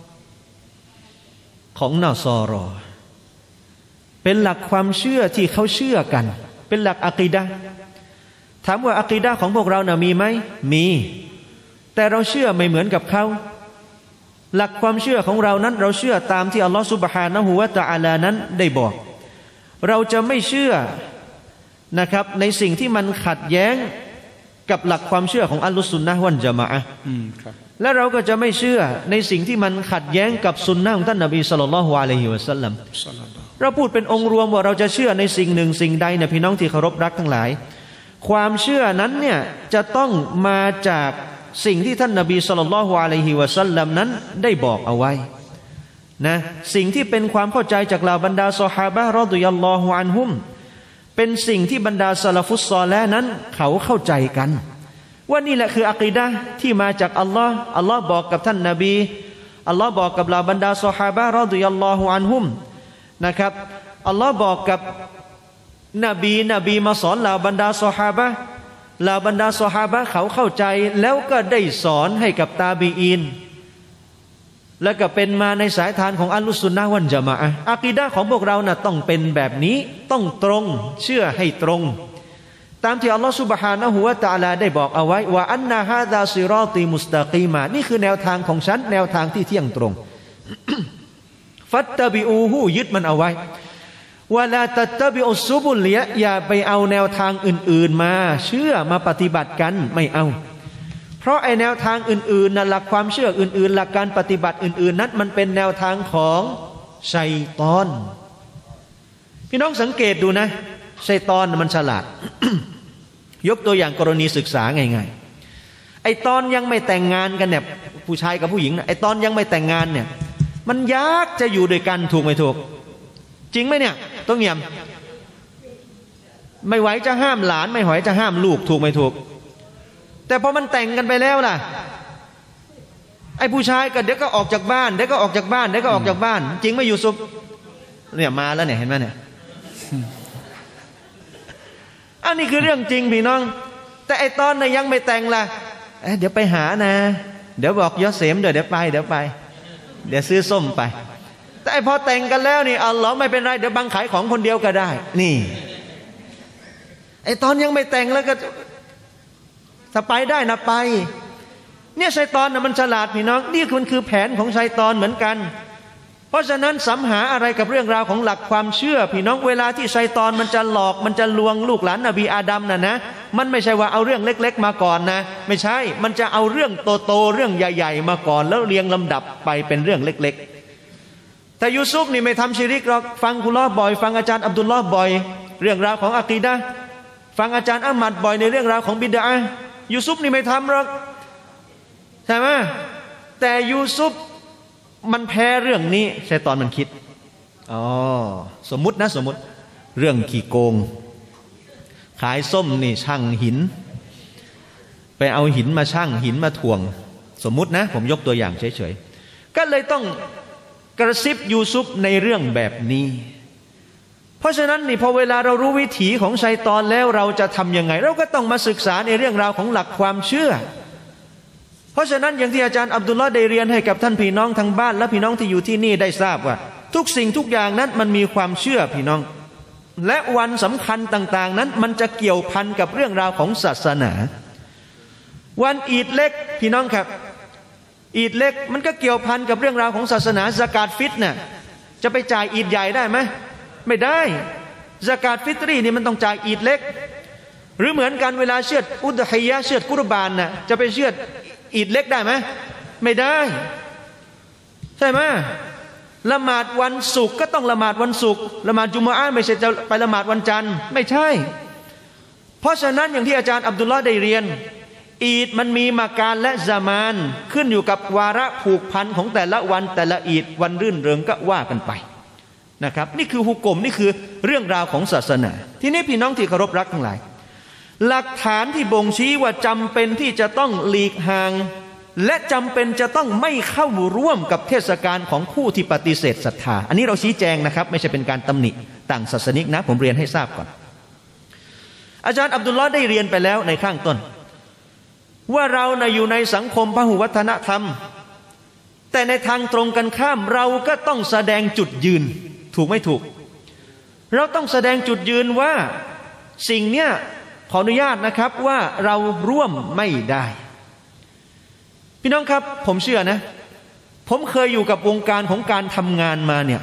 ของนอซอรอเป็นหลักความเชื่อที่เขาเชื่อกันเป็นหลักอะกีดะห์ถามว่าอะกีดะห์ของพวกเราน่ะมีไหมมีแต่เราเชื่อไม่เหมือนกับเขาหลักความเชื่อของเรานั้นเราเชื่อตามที่อัลลอฮฺซุบฮานะฮูวะตะอาลานั้นได้บอกเราจะไม่เชื่อนะครับในสิ่งที่มันขัดแย้งกับหลักความเชื่อของอัลลุซุนนะฮ์วัลญะมาอะฮ์และเราก็จะไม่เชื่อในสิ่งที่มันขัดแย้งกับสุนนะของท่านนบีศ็อลลัลลอฮุอะลัยฮิวะซัลลัมเราพูดเป็นองค์รวมว่าเราจะเชื่อในสิ่งหนึ่งสิ่งใดเนี่ยพี่น้องที่เคารพรักทั้งหลายความเชื่อนั้นเนี่ยจะต้องมาจากสิ่งที่ท่านนบีศ็อลลัลลอฮุอะลัยฮิวะซัลลัมนั้นได้บอกเอาไว้นะสิ่งที่เป็นความเข้าใจจากเหล่าบรรดาซอฮาบะห์รอฎิยัลลอฮุอันฮุมเป็นสิ่งที่บรรดาซะลาฟุสซอลิห์นั้นเขาเข้าใจกันว่านี่แหละคืออะกีดะห์ที่มาจากอัลลอฮ์อัลลอฮ์บอกกับท่านนบีอัลลอฮ์บอกกับเหล่าบรรดาซอฮาบะห์รอฎิยัลลอฮุอันฮุมนะครับอัลลอฮ์บอกกับนบีนบีมาสอนเหล่าบรรดาซอฮาบะห์เหล่าบรรดาซอฮาบะห์เขาเข้าใจแล้วก็ได้สอนให้กับตาบีอีนและก็เป็นมาในสายทานของอัลลุซุนนะฮ์วัลญะมาอะฮ์อะกีดะห์ของพวกเราน่ะต้องเป็นแบบนี้ต้องตรงเชื่อให้ตรงตามที่อัลลอฮฺซุบฮานะฮูวะตะอาลาได้บอกเอาไว้ว่าอันนะฮาซาซิรอตีมุสตะกีมานี่คือแนวทางของฉันแนวทางที่เที่ยงตรง ฟัตตะบิอูฮูยึดมันเอาไว้วะลาตัตตะบิอุสซุบุลอย่าไปเอาแนวทางอื่นๆมาเชื่อมาปฏิบัติกันไม่เอาเพราะไอแนวทางอื่นๆนะหลักความเชื่ออื่นๆหลักการปฏิบัติอื่นๆนั้นมันเป็นแนวทางของชัยฏอนพี่น้องสังเกตดูนะชัยฏอนมันฉลาด ยกตัวอย่างกรณีศึกษาง่ายๆไอตอนยังไม่แต่งงานกันเนี่ยผู้ชายกับผู้หญิงนะไอตอนยังไม่แต่งงานเนี่ยมันยากจะอยู่ด้วยกันถูกไหมถูกจริงไหมเนี่ยต้องเงียบไม่ไหวจะห้ามหลานไม่ไหวจะห้ามลูกถูกไหมถูกแต่พอมันแต่งกันไปแล้วล่ะไอ้ผู้ชายก็เดี๋ยวก็ออกจากบ้านเดี๋ยวก็ออกจากบ้านเดี๋ยวก็ออกจากบ้านจริงไหมยูซุฟเนี่ยมาแล้วเนี่ยเห็นไหมเนี่ยอันนี้คือเรื่องจริงพี่น้องแต่ไอ้ตอนน่ะยังไม่แต่งล่ะเอ้ยเดี๋ยวไปหานะเดี๋ยวบอกยอเสมเดี๋ยวเดี๋ยวไปเดี๋ยวไปเดี๋ยวซื้อส้มไปแต่ไอ้พอแต่งกันแล้วนี่อัลลอฮ์ไม่เป็นไรเดี๋ยวบังขายของคนเดียวก็ได้นี่ไอ้ตอนยังไม่แต่งแล้วก็ถ้าไปได้นะไปเนี่ยชัยฏอนนะมันฉลาดพี่น้องนี่มันคือแผนของชัยฏอนเหมือนกันเพราะฉะนั้นสำหาอะไรกับเรื่องราวของหลักความเชื่อพี่น้องเวลาที่ชัยฏอนมันจะหลอกมันจะลวงลูกหลานนบีอาดัมน่ะนะมันไม่ใช่ว่าเอาเรื่องเล็กๆมาก่อนนะไม่ใช่มันจะเอาเรื่องโตๆเรื่องใหญ่ๆมาก่อนแล้วเรียงลำดับไปเป็นเรื่องเล็กๆแต่ยูซุฟนี่ไม่ทำชิริกหรอกฟังกุลอบ่อยฟังอาจารย์อับดุลลอฮ์บ่อยเรื่องราวของอะกีดะห์ฟังอาจารย์อัมมัดบ่อยในเรื่องราวของบิดอะห์ยูซุฟนี่ไม่ทำหรอกใช่ไหมแต่ยูซุฟมันแพ้เรื่องนี้ชัยฏอนมันคิดอ๋อสมมุตินะสมมุติเรื่องขี้โกงขายส้มนี่ช่างหินไปเอาหินมาช่างหินมาถ่วงสมมุตินะผมยกตัวอย่างเฉยๆก็เลยต้องกระซิบยูซุฟในเรื่องแบบนี้เพราะฉะนั้นนี่พอเวลาเรารู้วิถีของชัยฏอนแล้วเราจะทำยังไงเราก็ต้องมาศึกษาในเรื่องราวของหลักความเชื่อเพราะฉะนั้นอย่างที่อาจารย์อับดุลลอฮ์ได้เรียนให้กับท่านพี่น้องทางบ้านและพี่น้องที่อยู่ที่นี่ได้ทราบว่าทุกสิ่งทุกอย่างนั้นมันมีความเชื่อพี่น้องและวันสำคัญต่างๆนั้นมันจะเกี่ยวพันกับเรื่องราวของศาสนาวันอีดเล็กพี่น้องครับอีดเล็กมันก็เกี่ยวพันกับเรื่องราวของศาสนาซะกาตฟิตน่ะจะไปจ่ายอีดใหญ่ได้ไหมไม่ได้ซะกาตฟิตรีนี่มันต้องจ่ายอีดเล็กหรือเหมือนกันเวลาเชือดอุดฮิยะเชือดกุรบานน่ะจะไปเชือดอีดเล็กได้ไหมไม่ได้ใช่ไหมละหมาดวันศุกร์ก็ต้องละหมาดวันศุกร์ละหมาดจุมอะห์ไม่ใช่จะไปละหมาดวันจันทร์ไม่ใช่เพราะฉะนั้นอย่างที่อาจารย์อับดุลลอฮ์ได้เรียนอีดมันมีมาการและซามานขึ้นอยู่กับวาระผูกพันของแต่ละวันแต่ละอีดวันรื่นเริงก็ว่ากันไปนะครับนี่คือฮุกมนี่คือเรื่องราวของศาสนาทีนี้พี่น้องที่เคารพรักทั้งหลายหลักฐานที่บ่งชี้ว่าจำเป็นที่จะต้องหลีกห่างและจำเป็นจะต้องไม่เข้าร่วมกับเทศกาลของผู้ที่ปฏิเสธศรัทธาอันนี้เราชี้แจงนะครับไม่ใช่เป็นการตำหนิต่างศาสนิกนะผมเรียนให้ทราบก่อนอาจารย์อับดุลลอฮ์ได้เรียนไปแล้วในข้างต้นว่าเรานะอยู่ในสังคมพหุวัฒนธรรมแต่ในทางตรงกันข้ามเราก็ต้องแสดงจุดยืนถูกไม่ถูกเราต้องแสดงจุดยืนว่าสิ่งเนี้ยขออนุญาตนะครับว่าเราร่วมไม่ได้พี่น้องครับผมเชื่อนะผมเคยอยู่กับวงการของการทำงานมาเนี่ย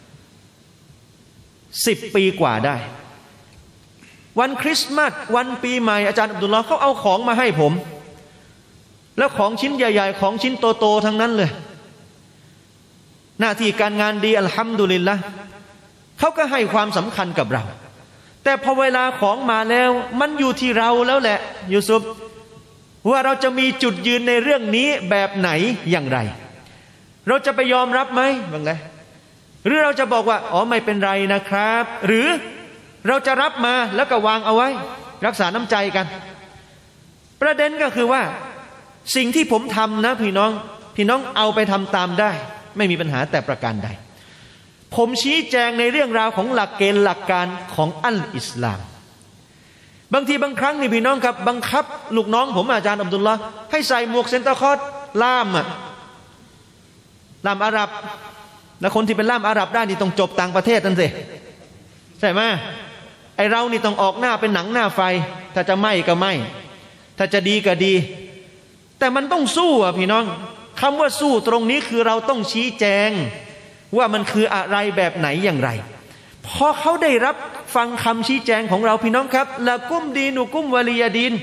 สิบปีกว่าได้วันคริสต์มาสวันปีใหม่อาจารย์อับดุลลอฮ์เขาเอาของมาให้ผมแล้วของชิ้นใหญ่ๆของชิ้นโตๆทั้งนั้นเลยหน้าที่การงานดีอัลฮัมดุลิลละห์เขาก็ให้ความสำคัญกับเราแต่พอเวลาของมาแล้วมันอยู่ที่เราแล้วแหละยูซุฟว่าเราจะมีจุดยืนในเรื่องนี้แบบไหนอย่างไรเราจะไปยอมรับไหมบ้างไงหรือเราจะบอกว่าอ๋อไม่เป็นไรนะครับหรือเราจะรับมาแล้วก็วางเอาไว้รักษาน้ำใจกันประเด็นก็คือว่าสิ่งที่ผมทำนะพี่น้องพี่น้องเอาไปทำตามได้ไม่มีปัญหาแต่ประการใดผมชี้แจงในเรื่องราวของหลักเกณฑ์หลักการของอัลอิสลามบางทีบางครั้งนี่พี่น้องครับบังคับลูกน้องผมอาจารย์อับดุลลอฮ์ให้ใส่หมวกเซนตาคอร์สล่ามอะล่ามอาหรับแล้วคนที่เป็นล่ามอาหรับได้นี่ต้องจบต่างประเทศนั่นสิใช่ไหมไอเรานี่ต้องออกหน้าเป็นหนังหน้าไฟถ้าจะไหม้ก็ไหม้ถ้าจะดีก็ดีแต่มันต้องสู้อ่ะพี่น้องคำว่าสู้ตรงนี้คือเราต้องชี้แจงว่ามันคืออะไรแบบไหนอย่างไรพอเขาได้รับฟังคำชี้แจงของเราพี่น้องครับละกุมดีนุกุมวะลียดิน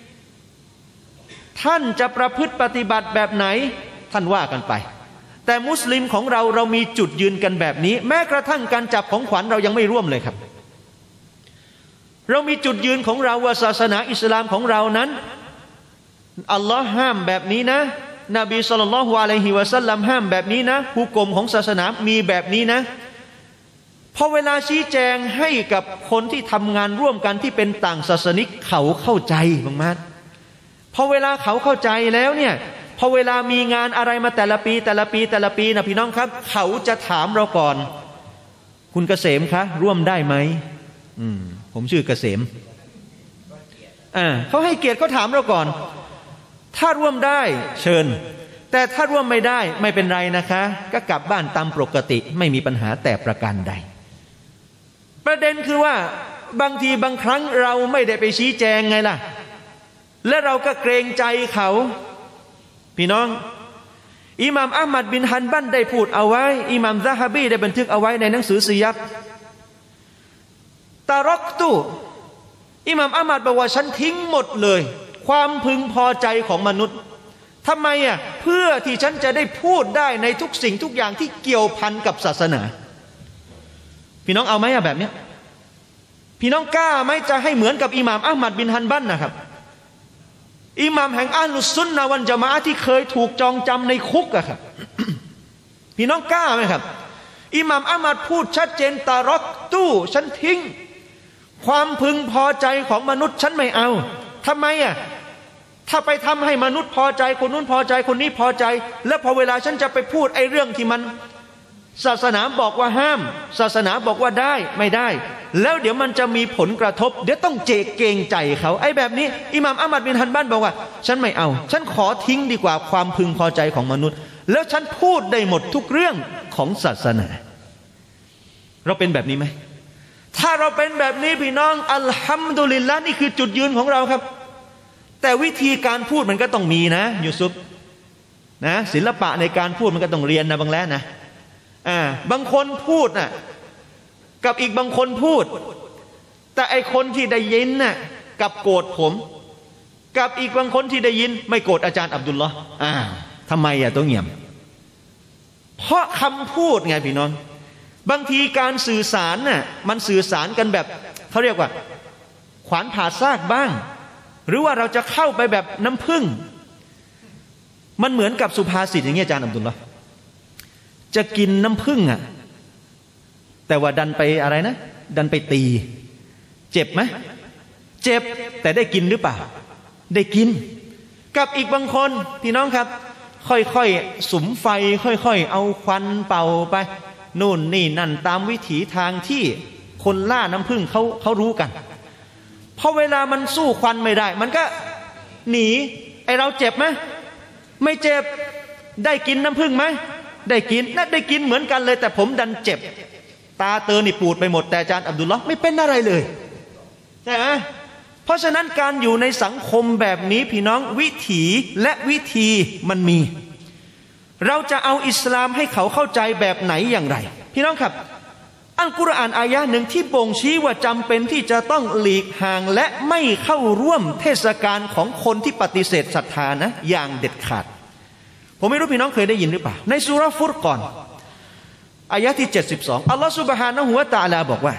ท่านจะประพฤติปฏิบัติแบบไหนท่านว่ากันไปแต่มุสลิมของเราเรามีจุดยืนกันแบบนี้แม้กระทั่งการจับของขวัญเรายังไม่ร่วมเลยครับเรามีจุดยืนของเราว่าศาสนาอิสลามของเรานั้นอัลลอฮ์ห้ามแบบนี้นะนบีศ็อลลัลลอฮุอะลัยฮิวะซัลลัมห้ามแบบนี้นะหุกมของศาสนามีแบบนี้นะพอเวลาชี้แจงให้กับคนที่ทำงานร่วมกันที่เป็นต่างศาสนิกเขาเข้าใจบางมัดพอเวลาเขาเข้าใจแล้วเนี่ยพอเวลามีงานอะไรมาแต่ละปีแต่ละปีแต่ละปีนะพี่น้องครับเขาจะถามเราก่อนคุณเกษมคะร่วมได้ไหมอืมผมชื่อเกษมอ่าเขาให้เกียรติเขาถามเราก่อนถ้าร่วมได้เชิญแต่ถ้าร่วมไม่ได้ไม่เป็นไรนะคะก็กลับบ้านตามปกติไม่มีปัญหาแต่ประการใดประเด็นคือว่าบางทีบางครั้งเราไม่ได้ไปชี้แจงไงล่ะและเราก็เกรงใจเขาพี่น้องอิหม่ามอะห์มัดบินฮันบัลได้พูดเอาไว้อิหม่ามซะฮะบีได้บันทึกเอาไว้ในหนังสือซียัตตารอกตุอิหม่ามอะห์มัดบอกว่าฉันทิ้งหมดเลยความพึงพอใจของมนุษย์ทำไมอ่ะเพื่อที่ฉันจะได้พูดได้ในทุกสิ่งทุกอย่างที่เกี่ยวพันกับศาสนาพี่น้องเอาไหมอ่ะแบบเนี้ยพี่น้องกล้าไหมจะให้เหมือนกับอิหม่ามอะห์มัดบินฮันบัลนะครับอิหม่ามแห่งอัลลุสซุนนะฮ์วัลญะมาอะฮ์ที่เคยถูกจองจำในคุกอะครับ พี่น้องกล้าไหมครับอิหม่ามอะห์มัดพูดชัดเจนตารอกตู้ฉันทิ้งความพึงพอใจของมนุษย์ฉันไม่เอาทำไมอ่ะถ้าไปทำให้มนุษย์พอใจคนนู้นพอใจคนนี้พอใจแล้วพอเวลาฉันจะไปพูดไอ้เรื่องที่มันศาสนาบอกว่าห้ามศาสนาบอกว่าได้ไม่ได้แล้วเดี๋ยวมันจะมีผลกระทบเดี๋ยวต้องเจกเกรงใจเขาไอ้แบบนี้อิหม่ามอะห์มัดบินฮันบัลบอกว่าฉันไม่เอาฉันขอทิ้งดีกว่าความพึงพอใจของมนุษย์แล้วฉันพูดได้หมดทุกเรื่องของศาสนาเราเป็นแบบนี้ไหมถ้าเราเป็นแบบนี้พี่น้องอัลฮัมดุลิลละห์นี่คือจุดยืนของเราครับแต่วิธีการพูดมันก็ต้องมีนะยูซุฟนะศิลปะในการพูดมันก็ต้องเรียนนะบางแล้วนะอ่าบางคนพูดน่ะกับอีกบางคนพูดแต่ไอคนที่ได้ยินน่ะกับโกรธผมกับอีกบางคนที่ได้ยินไม่โกรธอาจารย์อับดุลลอฮ์อ่าทำไมอ่ะตัวเงียบเพราะคำพูดไงพี่น้องบางทีการสื่อสารน่ะมันสื่อสารกันแบบเขาเรียกว่าขวานผ่าซากบ้างหรือว่าเราจะเข้าไปแบบน้ำผึ้งมันเหมือนกับสุภาษิตอย่างนี้อาจารย์อับดุลลอฮ์จะกินน้ำผึ้งอ่ะแต่ว่าดันไปอะไรนะดันไปตีเจ็บไหมเจ็บแต่ได้กินหรือเปล่าได้กินกับอีกบางคนพี่น้องครับค่อยๆสุมไฟค่อยๆเอาควันเป่าไปนู่นนี่นั่นตามวิถีทางที่คนล่าน้ำผึ้งเขาเขารู้กันพอเวลามันสู้ควันไม่ได้มันก็หนีไอเราเจ็บไหมไม่เจ็บได้กินน้ำผึ้งไหมได้กินน่าได้กินเหมือนกันเลยแต่ผมดันเจ็บตาเตอนี่ปูดไปหมดแต่อาจารย์อับดุลลอฮ์ไม่เป็นอะไรเลยใช่ไหมเพราะฉะนั้นการอยู่ในสังคมแบบนี้พี่น้องวิถีและวิธีมันมีเราจะเอาอิสลามให้เขาเข้าใจแบบไหนอย่างไรพี่น้องครับอัลกุรอานอายะหนึ่งที่บ่งชี้ว่าจำเป็นที่จะต้องหลีกห่างและไม่เข้าร่วมเทศกาลของคนที่ปฏิเสธศรัทธานะอย่างเด็ดขาดผมไม่รู้พี่น้องเคยได้ยินหรือเปล่าในซูเราะห์ฟุรกอนอายะที่เจ็ดสิบสองอัลลอฮฺซุบฮานะฮูวะตะอาลาบอกว่า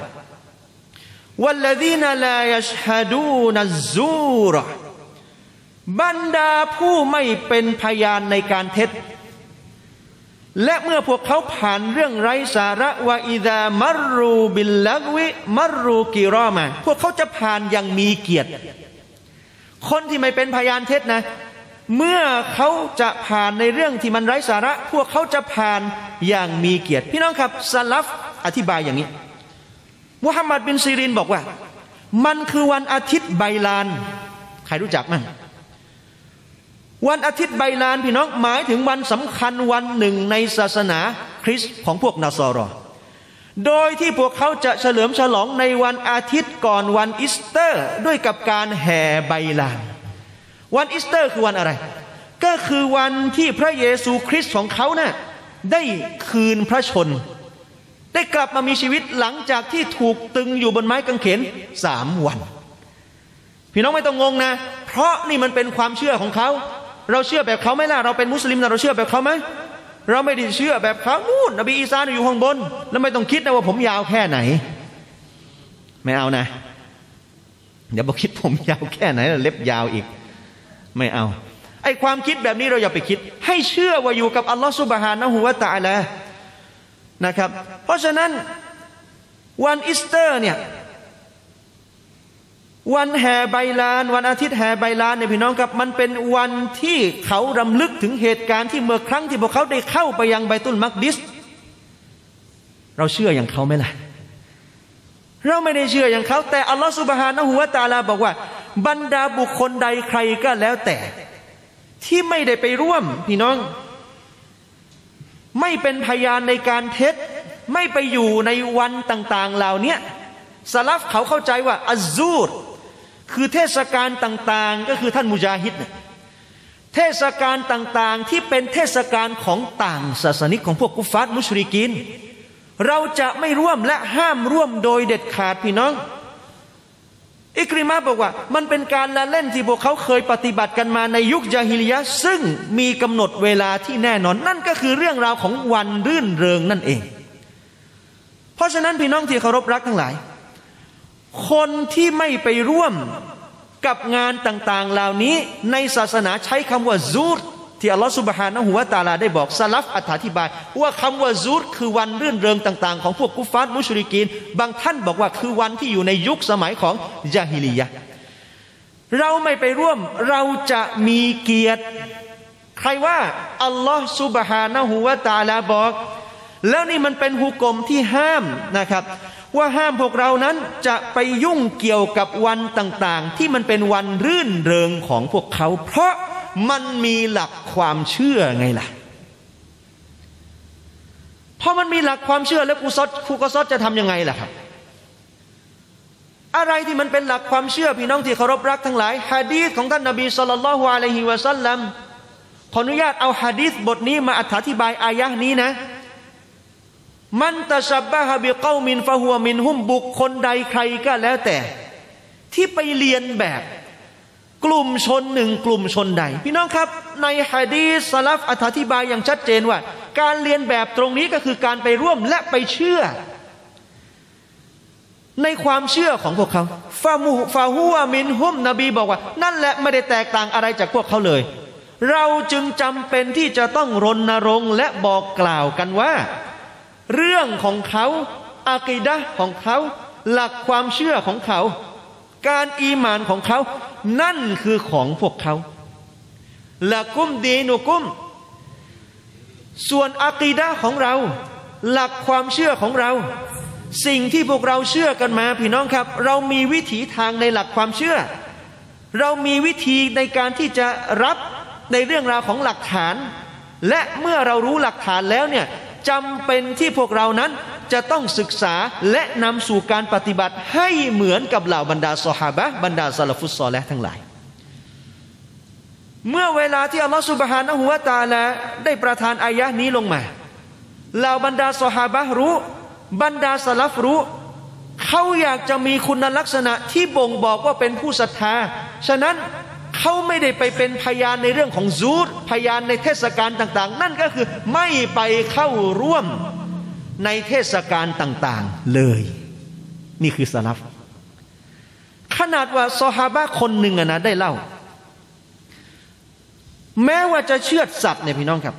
وَالَّذِينَ لَا يَشْهَدُونَ الزُّورَ บรรดาผู้ไม่เป็นพยานในการเท็จและเมื่อพวกเขาผ่านเรื่องไร้สาระวะอิซามัรรูบิลลักวิมัรรูกิรอมาพวกเขาจะผ่านอย่างมีเกียรติคนที่ไม่เป็นพยานเท็จนะเมื่อเขาจะผ่านในเรื่องที่มันไร้สาระพวกเขาจะผ่านอย่างมีเกียรติพี่น้องครับซะลัฟอธิบายอย่างนี้มุฮัมมัดบินซีรินบอกว่ามันคือวันอาทิตย์ไบลานใครรู้จักมั้งวันอาทิตย์ไบลานพี่น้องหมายถึงวันสำคัญวันหนึ่งในศาสนาคริสต์ของพวกนาซอรอโดยที่พวกเขาจะเฉลิมฉลองในวันอาทิตย์ก่อนวันอีสเตอร์ด้วยกับการแห่ไบลานวันอีสเตอร์คือวันอะไรก็คือวันที่พระเยซูคริสต์ของเขาน่ะได้คืนพระชนได้กลับมามีชีวิตหลังจากที่ถูกตึงอยู่บนไม้กางเขนสามวันพี่น้องไม่ต้องงงนะเพราะนี่มันเป็นความเชื่อของเขาเราเชื่อแบบเขาไหมล่ะเราเป็นมุสลิมนะเราเชื่อแบบเขาไหมเราไม่ได้เชื่อแบบเขานู่นนบีอีสาอยู่ข้างบนแล้วไม่ต้องคิดนะว่าผมยาวแค่ไหนไม่เอานะเดี๋ยวบอกคิดผมยาวแค่ไหนแล้วเล็บยาวอีกไม่เอาไอ้ความคิดแบบนี้เราอย่าไปคิดให้เชื่อว่าอยู่กับอัลลอฮฺซุบฮานะฮูวะตะอาลานะครับเพราะฉะนั้นวันอีสเตอร์เนี่ยวันแห่ใบลานวันอาทิตย์แห่ใบลานเนี่ยพี่น้องครับมันเป็นวันที่เขารำลึกถึงเหตุการณ์ที่เมื่อครั้งที่พวกเขาได้เข้าไปยังไบตุลมักดิสเราเชื่ออย่างเขาไหมล่ะเราไม่ได้เชื่ออย่างเขาแต่อัลลอฮฺซุบฮานะฮูวะตะอาลาบอกว่าบรรดาบุคคลใดใครก็แล้วแต่ที่ไม่ได้ไปร่วมพี่น้องไม่เป็นพยานในการเท็จไม่ไปอยู่ในวันต่างๆเหล่านี้สลัฟเขาเข้าใจว่าอัซซูรคือเทศกาลต่างๆก็คือท่านมุจาฮิดเนี่ยเทศกาลต่างๆที่เป็นเทศกาลของต่างศาสนิกของพวกกุฟาร์มุชริกีนเราจะไม่ร่วมและห้ามร่วมโดยเด็ดขาดพี่น้องอิกริมะบอกว่ามันเป็นการละเล่นที่พวกเขาเคยปฏิบัติกันมาในยุคญาฮิลิยะห์ซึ่งมีกำหนดเวลาที่แน่นอนนั่นก็คือเรื่องราวของวันรื่นเริงนั่นเองเพราะฉะนั้นพี่น้องที่เคารพรักทั้งหลายคนที่ไม่ไปร่วมกับงานต่างๆเหล่านี้ในศาสนาใช้คำว่าซูรที่อัลลอฮฺซุบฮานะฮูวะตะอาลาได้บอกซะลัฟอธิบายว่าคำว่าซูรคือวันรื่นเริงต่างๆของพวกกุฟาร์มุชริกีนบางท่านบอกว่าคือวันที่อยู่ในยุคสมัยของญาฮิลียะห์เราไม่ไปร่วมเราจะมีเกียรติใครว่าอัลลอฮฺซุบฮานะฮูวะตะอาลาบอกแล้วนี่มันเป็นฮุกมที่ห้ามนะครับว่าห้ามพวกเรานั้นจะไปยุ่งเกี่ยวกับวันต่างๆที่มันเป็นวันรื่นเริงของพวกเขาเพราะมันมีหลักความเชื่อไงล่ะพอมันมีหลักความเชื่อแล้วครูซอดครูกอซอดจะทำยังไงล่ะครับอะไรที่มันเป็นหลักความเชื่อพี่น้องที่เคารพรักทั้งหลายหะดีษของท่านนบีศ็อลลัลลอฮุอะลัยฮิวะซัลลัมขออนุญาตเอาหะดีษบทนี้มาอธิบายอายะห์นี้นะมันตะชับบะฮะบิกอมินฟะฮุวะมินฮุมบุคคลใดใครก็แล้วแต่ที่ไปเรียนแบบกลุ่มชนหนึ่งกลุ่มชนใดพี่น้องครับในหะดีษสลัฟอธิบายอย่างชัดเจนว่าการเรียนแบบตรงนี้ก็คือการไปร่วมและไปเชื่อในความเชื่อของพวกเขาฟามุฟาฮุวะมินฮุมนบีบอกว่านั่นแหละไม่ได้แตกต่างอะไรจากพวกเขาเลยเราจึงจำเป็นที่จะต้องรณรงค์และบอกกล่าวกันว่าเรื่องของเขาอากีดะห์ของเขาหลักความเชื่อของเขาการอีหม่านของเขานั่นคือของพวกเขาละกุมดีนุกุมส่วนอะกีดะห์ของเราหลักความเชื่อของเราสิ่งที่พวกเราเชื่อกันมาพี่น้องครับเรามีวิถีทางในหลักความเชื่อเรามีวิธีในการที่จะรับในเรื่องราวของหลักฐานและเมื่อเรารู้หลักฐานแล้วเนี่ยจำเป็นที่พวกเรานั้นจะต้องศึกษาและนำสู่การปฏิบัติให้เหมือนกับเหล่าบรรดาซอฮาบะห์บรรดาซะลาฟุสซอลิห์ทั้งหลายเมื่อเวลาที่อัลลอฮฺซุบฮานะฮูวะตะอาลาได้ประทานอายะห์นี้ลงมาเหล่าบรรดาซอฮาบะห์รู้บรรดาสลัฟรู้เขาอยากจะมีคุณลักษณะที่บ่งบอกว่าเป็นผู้ศรัทธาฉะนั้นเขาไม่ได้ไปเป็นพยานในเรื่องของซูรพยานในเทศกาลต่างๆนั่นก็คือไม่ไปเข้าร่วมในเทศกาลต่างๆเลยนี่คือสลัฟขนาดว่าซอฮาบะห์คนหนึ่งนะได้เล่าแม้ว่าจะเชือดสัตว์เนี่ยพี่น้องครับ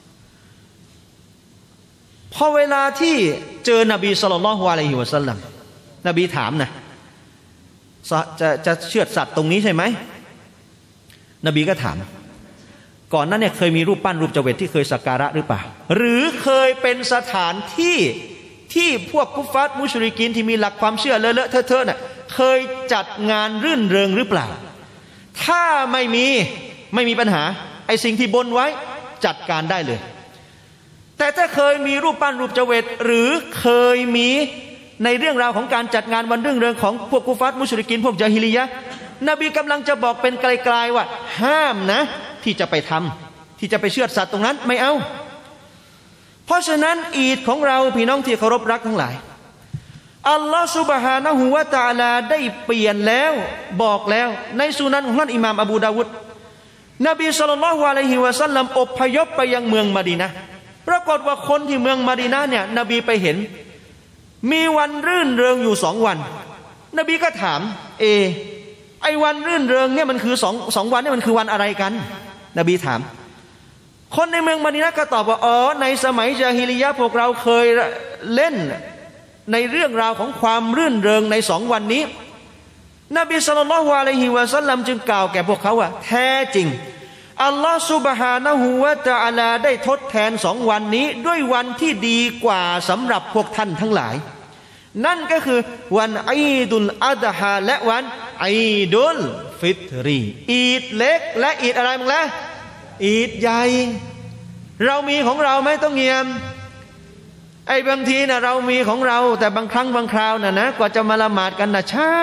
พอเวลาที่เจอนบีศ็อลลัลลอฮุอะลัยฮิวะซัลลัมนบีถามนะจะจะเชือดสัตว์ตรงนี้ใช่ไหมนบีก็ถามก่อนนั้นเนี่ยเคยมีรูปปั้นรูปเจวิตที่เคยสักการะหรือเปล่าหรือเคยเป็นสถานที่ที่พวกกุฟาร์มุชริกีนที่มีหลักความเชื่อเลอะๆเทอะๆน่ะเคยจัดงานรื่นเริงหรือเปล่าถ้าไม่มีไม่มีปัญหาไอ้สิ่งที่บนไว้จัดการได้เลยแต่ถ้าเคยมีรูปปั้นรูปเจวิตหรือเคยมีในเรื่องราวของการจัดงานวันรื่นเริงของพวกกุฟาร์มุชริกีนพวกญะฮิลิยะห์นบีกำลังจะบอกเป็นไกลๆว่าห้ามนะที่จะไปทำที่จะไปเชือดสัตว์ตรงนั้นไม่เอาเพราะฉะนั้นอีดของเราพี่น้องที่เคารพรักทั้งหลายอัลลอฮฺซุบฮานะฮูวะตะอาลาได้เปลี่ยนแล้วบอกแล้วในสุนันของท่านอิหม่ามอบูดาวุดนบีศ็อลลัลลอฮุอะลัยฮิวะซัลลัมอพยพไปยังเมืองมะดีนะห์ปรากฏว่าคนที่เมืองมะดีนะห์เนี่ยนบีไปเห็นมีวันรื่นเริงอยู่สองวันนบีก็ถามเอไอ้วันรื่นเริงเนี่ยมันคือสองสองวันเนี่ยมันคือวันอะไรกันนบีถามคนในเมืองมะดีนะห์ก็ตอบว่าอ๋อในสมัยญะฮิลิยะห์พวกเราเคยเล่นในเรื่องราวของความรื่นเริงในสองวันนี้นบีศ็อลลัลลอฮุอะลัยฮิวะซัลลัมจึงกล่าวแก่พวกเขาว่าแท้จริงอัลลอฮฺซุบฮานะฮูวะตะอาลาได้ทดแทนสองวันนี้ด้วยวันที่ดีกว่าสำหรับพวกท่านทั้งหลายนั่นก็คือวันอีดุลอัฎฮาและวันอีดุลฟิตรีอีดเล็กและอีดอะไรมั้งล่ะอีดใหญ่เรามีของเราไม่ต้องเงียบไอ้บางทีนะเรามีของเราแต่บางครั้งบางคราวนะนะกว่าจะมาละหมาดกันนะช้า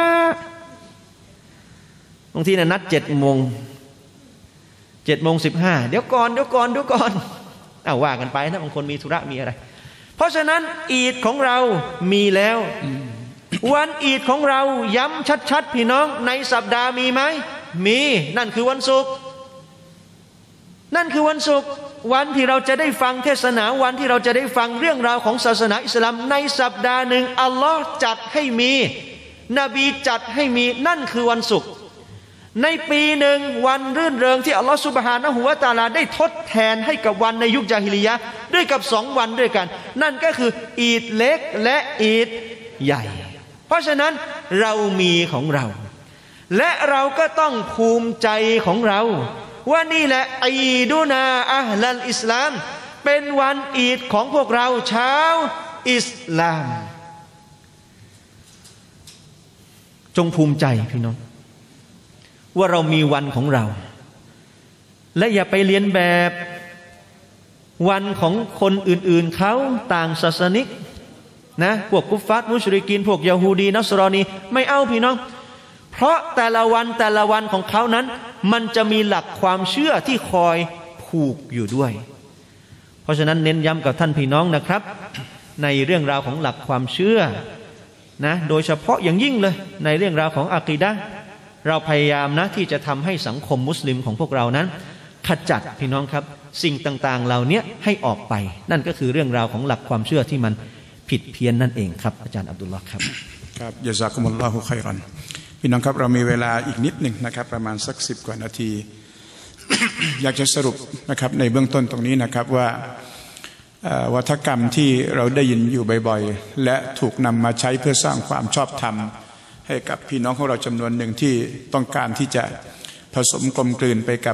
บางทีนะนัดเจ็ดโมงเจ็ดโมงสิบห้าเดี๋ยวก่อนเดี๋ยวก่อนเดี๋ยวก่อนเอาว่ากันไปนะบางคนมีธุระมีอะไรเพราะฉะนั้นอีดของเรามีแล้ววันอีดของเราย้ำชัดๆพี่น้องในสัปดาห์มีไหมมีนั่นคือวันศุกร์นั่นคือวันศุกร์วันที่เราจะได้ฟังเทศนาวันที่เราจะได้ฟังเรื่องราวของศาสนาอิสลามในสัปดาห์หนึ่งอัลลอฮ์จัดให้มีนบีจัดให้มีนั่นคือวันศุกร์ในปีหนึ่งวันรื่นเริงที่อัลลอฮฺซุบฮานะฮูวะตะอาลาได้ทดแทนให้กับวันในยุคญะฮิลิยะห์ด้วยกับสองวันด้วยกันนั่นก็คืออีดเล็กและอีดใหญ่เพราะฉะนั้นเรามีของเราและเราก็ต้องภูมิใจของเราว่านี่แหละอีดุนาอะห์ลัลอิสลามเป็นวันอีดของพวกเราชาวอิสลามจงภูมิใจพี่น้องว่าเรามีวันของเราและอย่าไปเลียนแบบวันของคนอื่นๆเขาต่างศาสนิกนะพวกกุฟาร์มุชริกีนพวกยะฮูดีนัสรอนีไม่เอาพี่น้องเพราะแต่ละวันแต่ละวันของเขานั้นมันจะมีหลักความเชื่อที่คอยผูกอยู่ด้วยเพราะฉะนั้นเน้นย้ำกับท่านพี่น้องนะครับในเรื่องราวของหลักความเชื่อนะโดยเฉพาะอย่างยิ่งเลยในเรื่องราวของอะกีดะห์เราพยายามนะที่จะทำให้สังคมมุสลิมของพวกเรานั้นขจัดพี่น้องครับสิ่งต่างๆเหล่านี้ให้ออกไปนั่นก็คือเรื่องราวของหลักความเชื่อที่มันผิดเพี้ยนนั่นเองครับอาจารย์อับดุลลอฮ์ครับครับยะซากุมุลลอฮุค็อยรอนพี่น้องครับเรามีเวลาอีกนิดหนึ่งนะครับประมาณสักสิบกว่านาที อยากจะสรุปนะครับในเบื้องต้นตรงนี้นะครับว่าวัฒกรรมที่เราได้ยินอยู่บ่อยๆและถูกนำมาใช้เพื่อสร้างความชอบธรรมให้กับพี่น้องของเราจำนวนหนึ่งที่ต้องการที่จะผสมกลมกลืนไปกับ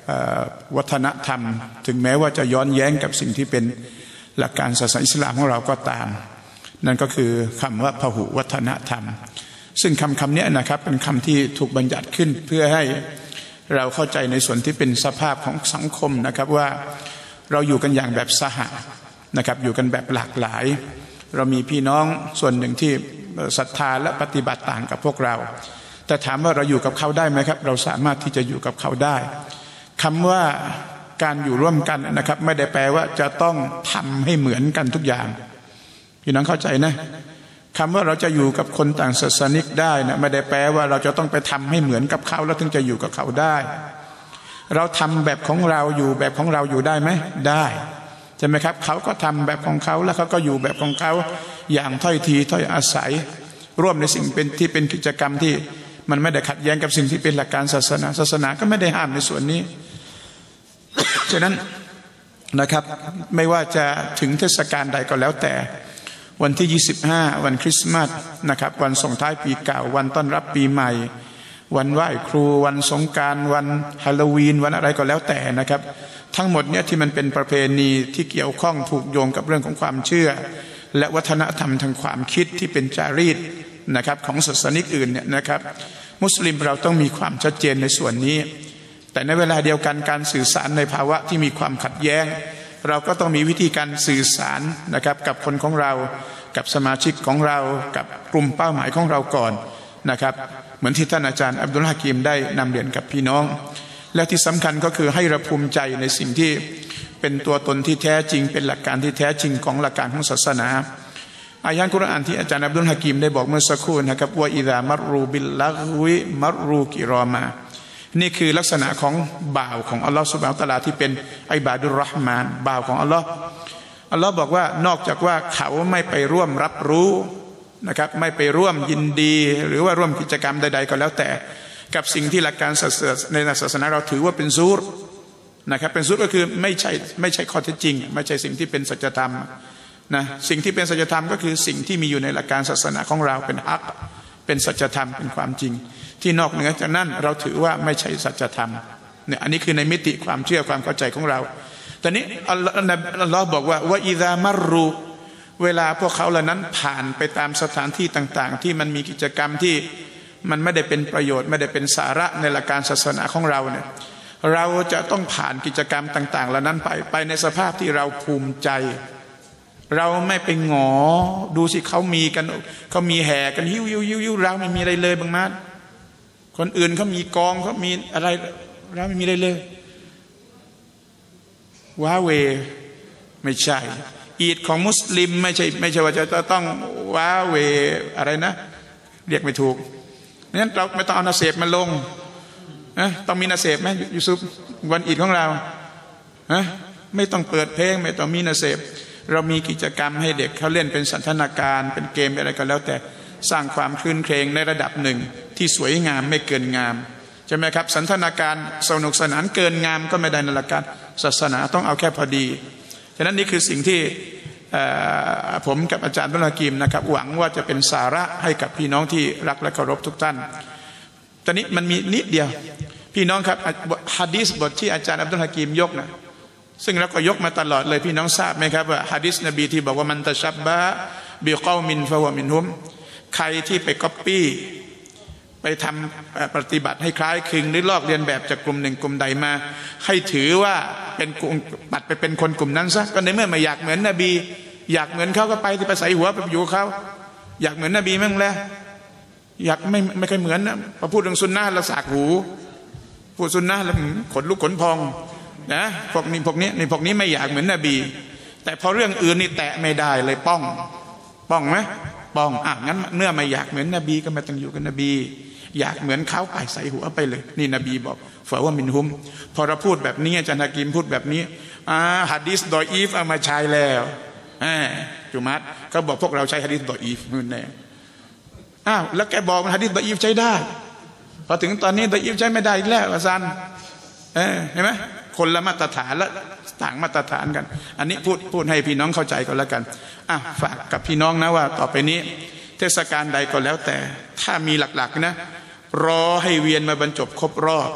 วัฒนธรรมถึงแม้ว่าจะย้อนแย้งกับสิ่งที่เป็นหลักการศาสนาอิสลามของเราก็ตามนั่นก็คือคำว่าพหุวัฒนธรรมซึ่งคำคำนี้นะครับเป็นคำที่ถูกบัญญัติขึ้นเพื่อให้เราเข้าใจในส่วนที่เป็นสภาพของสังคมนะครับว่าเราอยู่กันอย่างแบบสหนะครับอยู่กันแบบหลากหลายเรามีพี่น้องส่วนหนึ่งที่ศรัทธาและปฏิบัติต่างกับพวกเราแต่ถามว่าเราอยู่กับเขาได้ไหมครับเราสามารถที่จะอยู่กับเขาได้คำว่าการอยู่ร่วมกันนะครับไม่ได้แปลว่าจะต้องทำให้เหมือนกันทุกอย่างพี่น้องเข้าใจนะคำว่าเราจะอยู่กับคนต่างศาสนิกได้นะไม่ได้แปลว่าเราจะต้องไปทำให้เหมือนกับเขาแล้วถึงจะอยู่กับเขาได้เราทำแบบของเราอยู่แบบของเราอยู่ได้ไหมได้ใช่ไหมครับเขาก็ทำแบบของเขาแล้วเขาก็อยู่แบบของเขาอย่างถ้อยทีถ้อยอาศัยร่วมในสิ่งเป็นที่เป็นกิจกรรมที่มันไม่ได้ขัดแย้งกับสิ่งที่เป็นหลักการศาสนาศาสนาก็ไม่ได้ห้ามในส่วนนี้ ฉะนั้นนะครับไม่ว่าจะถึงเทศกาลใดก็แล้วแต่วันที่ยี่สิบห้าวันคริสต์มาสนะครับวันส่งท้ายปีเก่าวันต้อนรับปีใหม่วันไหว้ครูวันสงกรานต์วันฮาโลวีนวันอะไรก็แล้วแต่นะครับทั้งหมดเนี่ยที่มันเป็นประเพณีที่เกี่ยวข้องผูกโยงกับเรื่องของความเชื่อและวัฒนธรรมทางความคิดที่เป็นจารีตนะครับของศาสนิกอื่นเนี่ยนะครับมุสลิมเราต้องมีความชัดเจนในส่วนนี้แต่ในเวลาเดียวกันการสื่อสารในภาวะที่มีความขัดแย้งเราก็ต้องมีวิธีการสื่อสารนะครับกับคนของเรากับสมาชิกของเรากับกลุ่มเป้าหมายของเราก่อนนะครับเหมือนที่ท่านอาจารย์อับดุลฮะกีมได้นำเรียนกับพี่น้องและที่สำคัญก็คือให้เราภูมิใจในสิ่งที่เป็นตัวตนที่แท้จริงเป็นหลักการที่แท้จริงของหลักการของศาสนาอายะห์กุรอานที่อาจารย์อับดุลฮะกีมได้บอกเมื่อสักครู่นะครับว่าอิซามัรรูบิลลัฆวิมัรรูกิรอมานี่คือลักษณะของบ่าวของอัลลอฮฺซุบฮานะฮูวะตะอาลาที่เป็นอิบาดุรเราะห์มานบ่าวของอัลลอฮฺอัลลอฮฺบอกว่านอกจากว่าเขาไม่ไปร่วมรับรู้นะครับไม่ไปร่วมยินดีหรือว่าร่วมกิจกรรมใดๆก็แล้วแต่กับสิ่งที่หลักการในศาสนาเราถือว่าเป็นซูรนะครับเป็นซูรก็คือไม่ใช่ไม่ใช่ข้อเท็จจริงไม่ใช่สิ่งที่เป็นสัจธรรมนะสิ่งที่เป็นสัจธรรมก็คือสิ่งที่มีอยู่ในหลักการศาสนาของเราเป็นฮักเป็นสัจธรรมเป็นความจริงที่นอกเหนือจากนั้นเราถือว่าไม่ใช่สัจธรรมเนี่ยอันนี้คือในมิติความเชื่อความเข้าใจของเราตอนนี้อัลลอฮ์บอกว่าว่าอิซามัรรูเวลาพวกเขาเหล่านั้นผ่านไปตามสถานที่ต่างๆที่มันมีกิจกรรมที่มันไม่ได้เป็นประโยชน์ไม่ได้เป็นสาระในหลักการศาสนาของเราเนี่ยเราจะต้องผ่านกิจกรรมต่างๆเหล่านั้นไปไปในสภาพที่เราภูมิใจเราไม่ไปหงอดูสิเขามีกันเขามีแห่กันหิ้วหิ้วหิ้วหิ้วเราไม่มีอะไรเลยบางมัดคนอื่นเขามีกองเขามีอะไรเราไม่มีอะไรเลยว้าเวไม่ใช่อีดของมุสลิมไม่ใช่ไม่ใช่ว่าจะต้องว้าเวอะไรนะเรียกไม่ถูกนั้นเราไม่ต้องเอานาเสพมาลงนะต้องมีนาเสพไหมยูซุฟวันอีดของเรานะไม่ต้องเปิดเพลงไม่ต้องมีนาเสพเรามีกิจกรรมให้เด็กเขาเล่นเป็นสันทนาการเป็นเกมอะไรก็แล้วแต่สร้างความคลื่นเครงในระดับหนึ่งที่สวยงามไม่เกินงามใช่ไหมครับสันทนาการสนุกสนานเกินงามก็ไม่ได้ในหลักการศาสนาต้องเอาแค่พอดีฉะนั้นนี่คือสิ่งที่ผมกับอาจารย์อับดุลฮะกีมนะครับหวังว่าจะเป็นสาระให้กับพี่น้องที่รักและเคารพทุกท่านตอนนี้มันมีนิดเดียวพี่น้องครับหะดีษบทที่อาจารย์อับดุลฮะกีมยกนะซึ่งเราก็ยกมาตลอดเลยพี่น้องทราบไหมครับว่าหะดีษนบีที่บอกว่ามันตะชับบะบิกอมินฟะวะมินฮุมใครที่ไปก๊อปปี้ไปทำปฏิบัติให้คล้ายคลึงหรือลอกเลียนแบบจากกลุ่มหนึ่งกลุ่มใดมาให้ถือว่าเป็นกลุ่มปัดไปเป็นคนกลุ่มนั้นซะก็ในเมื่อไม่อยากเหมือนนบีอยากเหมือนเขาก็ไปที่ไปใส่หัวไปอยู่เขาอยากเหมือนนบีมั้งแล้วอยากไม่ไม่เคยเหมือนนะพอพูดเรื่องซุนนะห์เราสากหูพูดซุนนะห์แล้วขนลุกขนพองนะพวกนี้พวกนี้ในพวกนี้ไม่อยากเหมือนนบีแต่พอเรื่องอื่นนี่แตะไม่ได้เลยป้องป้องไหมป้องอ่ะงั้นเมื่อไม่อยากเหมือนนบีก็ไม่ต้องอยู่กับนบีอยากเหมือนเขาไปใส่หัวไปเลยนี่นบีบอกฝาว่ามินฮุมพอเราพูดแบบนี้อาจารย์ฮะกีมพูดแบบนี้อ่าหะดีษดออีฟเอามาใช้แล้วอ่าจุมัดเขาบอกพวกเราใช้หะดีษดออีฟนู่นแน่อ้าวแล้วแกบอกหะดีษดออีฟใช้ได้พอถึงตอนนี้ดออีฟใช้ไม่ได้อีกแล้วอาจารย์เออเห็นไหมคนละมาตรฐานและต่างมาตรฐานกันอันนี้พูดพูดให้พี่น้องเข้าใจก็แล้วกันอ่ะฝากกับพี่น้องนะว่าต่อไปนี้เทศกาลใดก็แล้วแต่ถ้ามีหลักๆนะรอให้เวียนมาบรรจบครบรอบ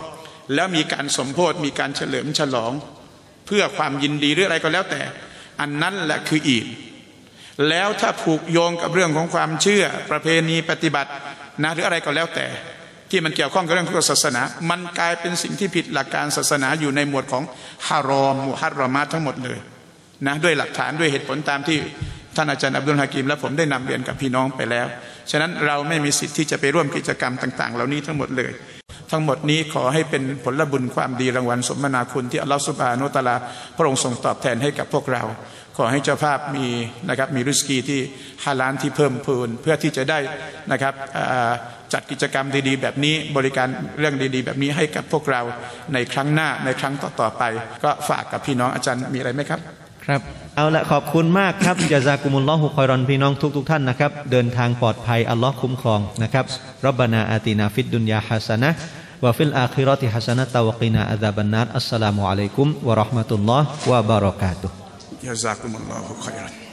แล้วมีการสมโภชมีการเฉลิมฉลองเพื่อความยินดีหรืออะไรก็แล้วแต่อันนั้นแหละคืออีดแล้วถ้าผูกโยงกับเรื่องของความเชื่อประเพณีปฏิบัตินะหรืออะไรก็แล้วแต่ที่มันเกี่ยวข้องกับเรื่องของศาสนามันกลายเป็นสิ่งที่ผิดหลักการศาสนาอยู่ในหมวดของฮารอมมุฮัรรอมาทั้งหมดเลยนะด้วยหลักฐานด้วยเหตุผลตามที่ท่านอาจารย์อับดุลฮะกีมและผมได้นำเรียนกับพี่น้องไปแล้วฉะนั้นเราไม่มีสิทธิ์ที่จะไปร่วมกิจกรรมต่างๆเหล่านี้ทั้งหมดเลยทั้งหมดนี้ขอให้เป็นผลบุญความดีรางวัลสมนาคุณที่อัลลอฮฺซุบฮานะฮูวะตะอาลาพระองค์ทรงตอบแทนให้กับพวกเราขอให้เจ้าภาพมีนะครับมีริสกีที่ฮาลาลที่เพิ่มพูนเพื่อที่จะได้นะครับจัดกิจกรรมดีๆแบบนี้บริการเรื่องดีๆแบบนี้ให้กับพวกเราในครั้งหน้าในครั้งต่อๆไปก็ฝากกับพี่น้องอาจารย์มีอะไรไหมครับครับเอาละขอบคุณมากครับญะซากุมุลลอฮุคอยรอนพี่น้องทุกๆท่านนะครับเดินทางปลอดภัยอัลลอฮ์คุ้มครองนะครับร็อบบานาอาตินาฟิดดุนยาฮะซะนะฮ์วะฟิลอาคิเราะติฮะซะนะฮ์วะกินาอะซาบันนารอัสสลามุอะลัยกุมวะเราะห์มะตุลลอฮ์วะบะเราะกาตุฮ์ญะซากุมุลลอฮุคอยรอน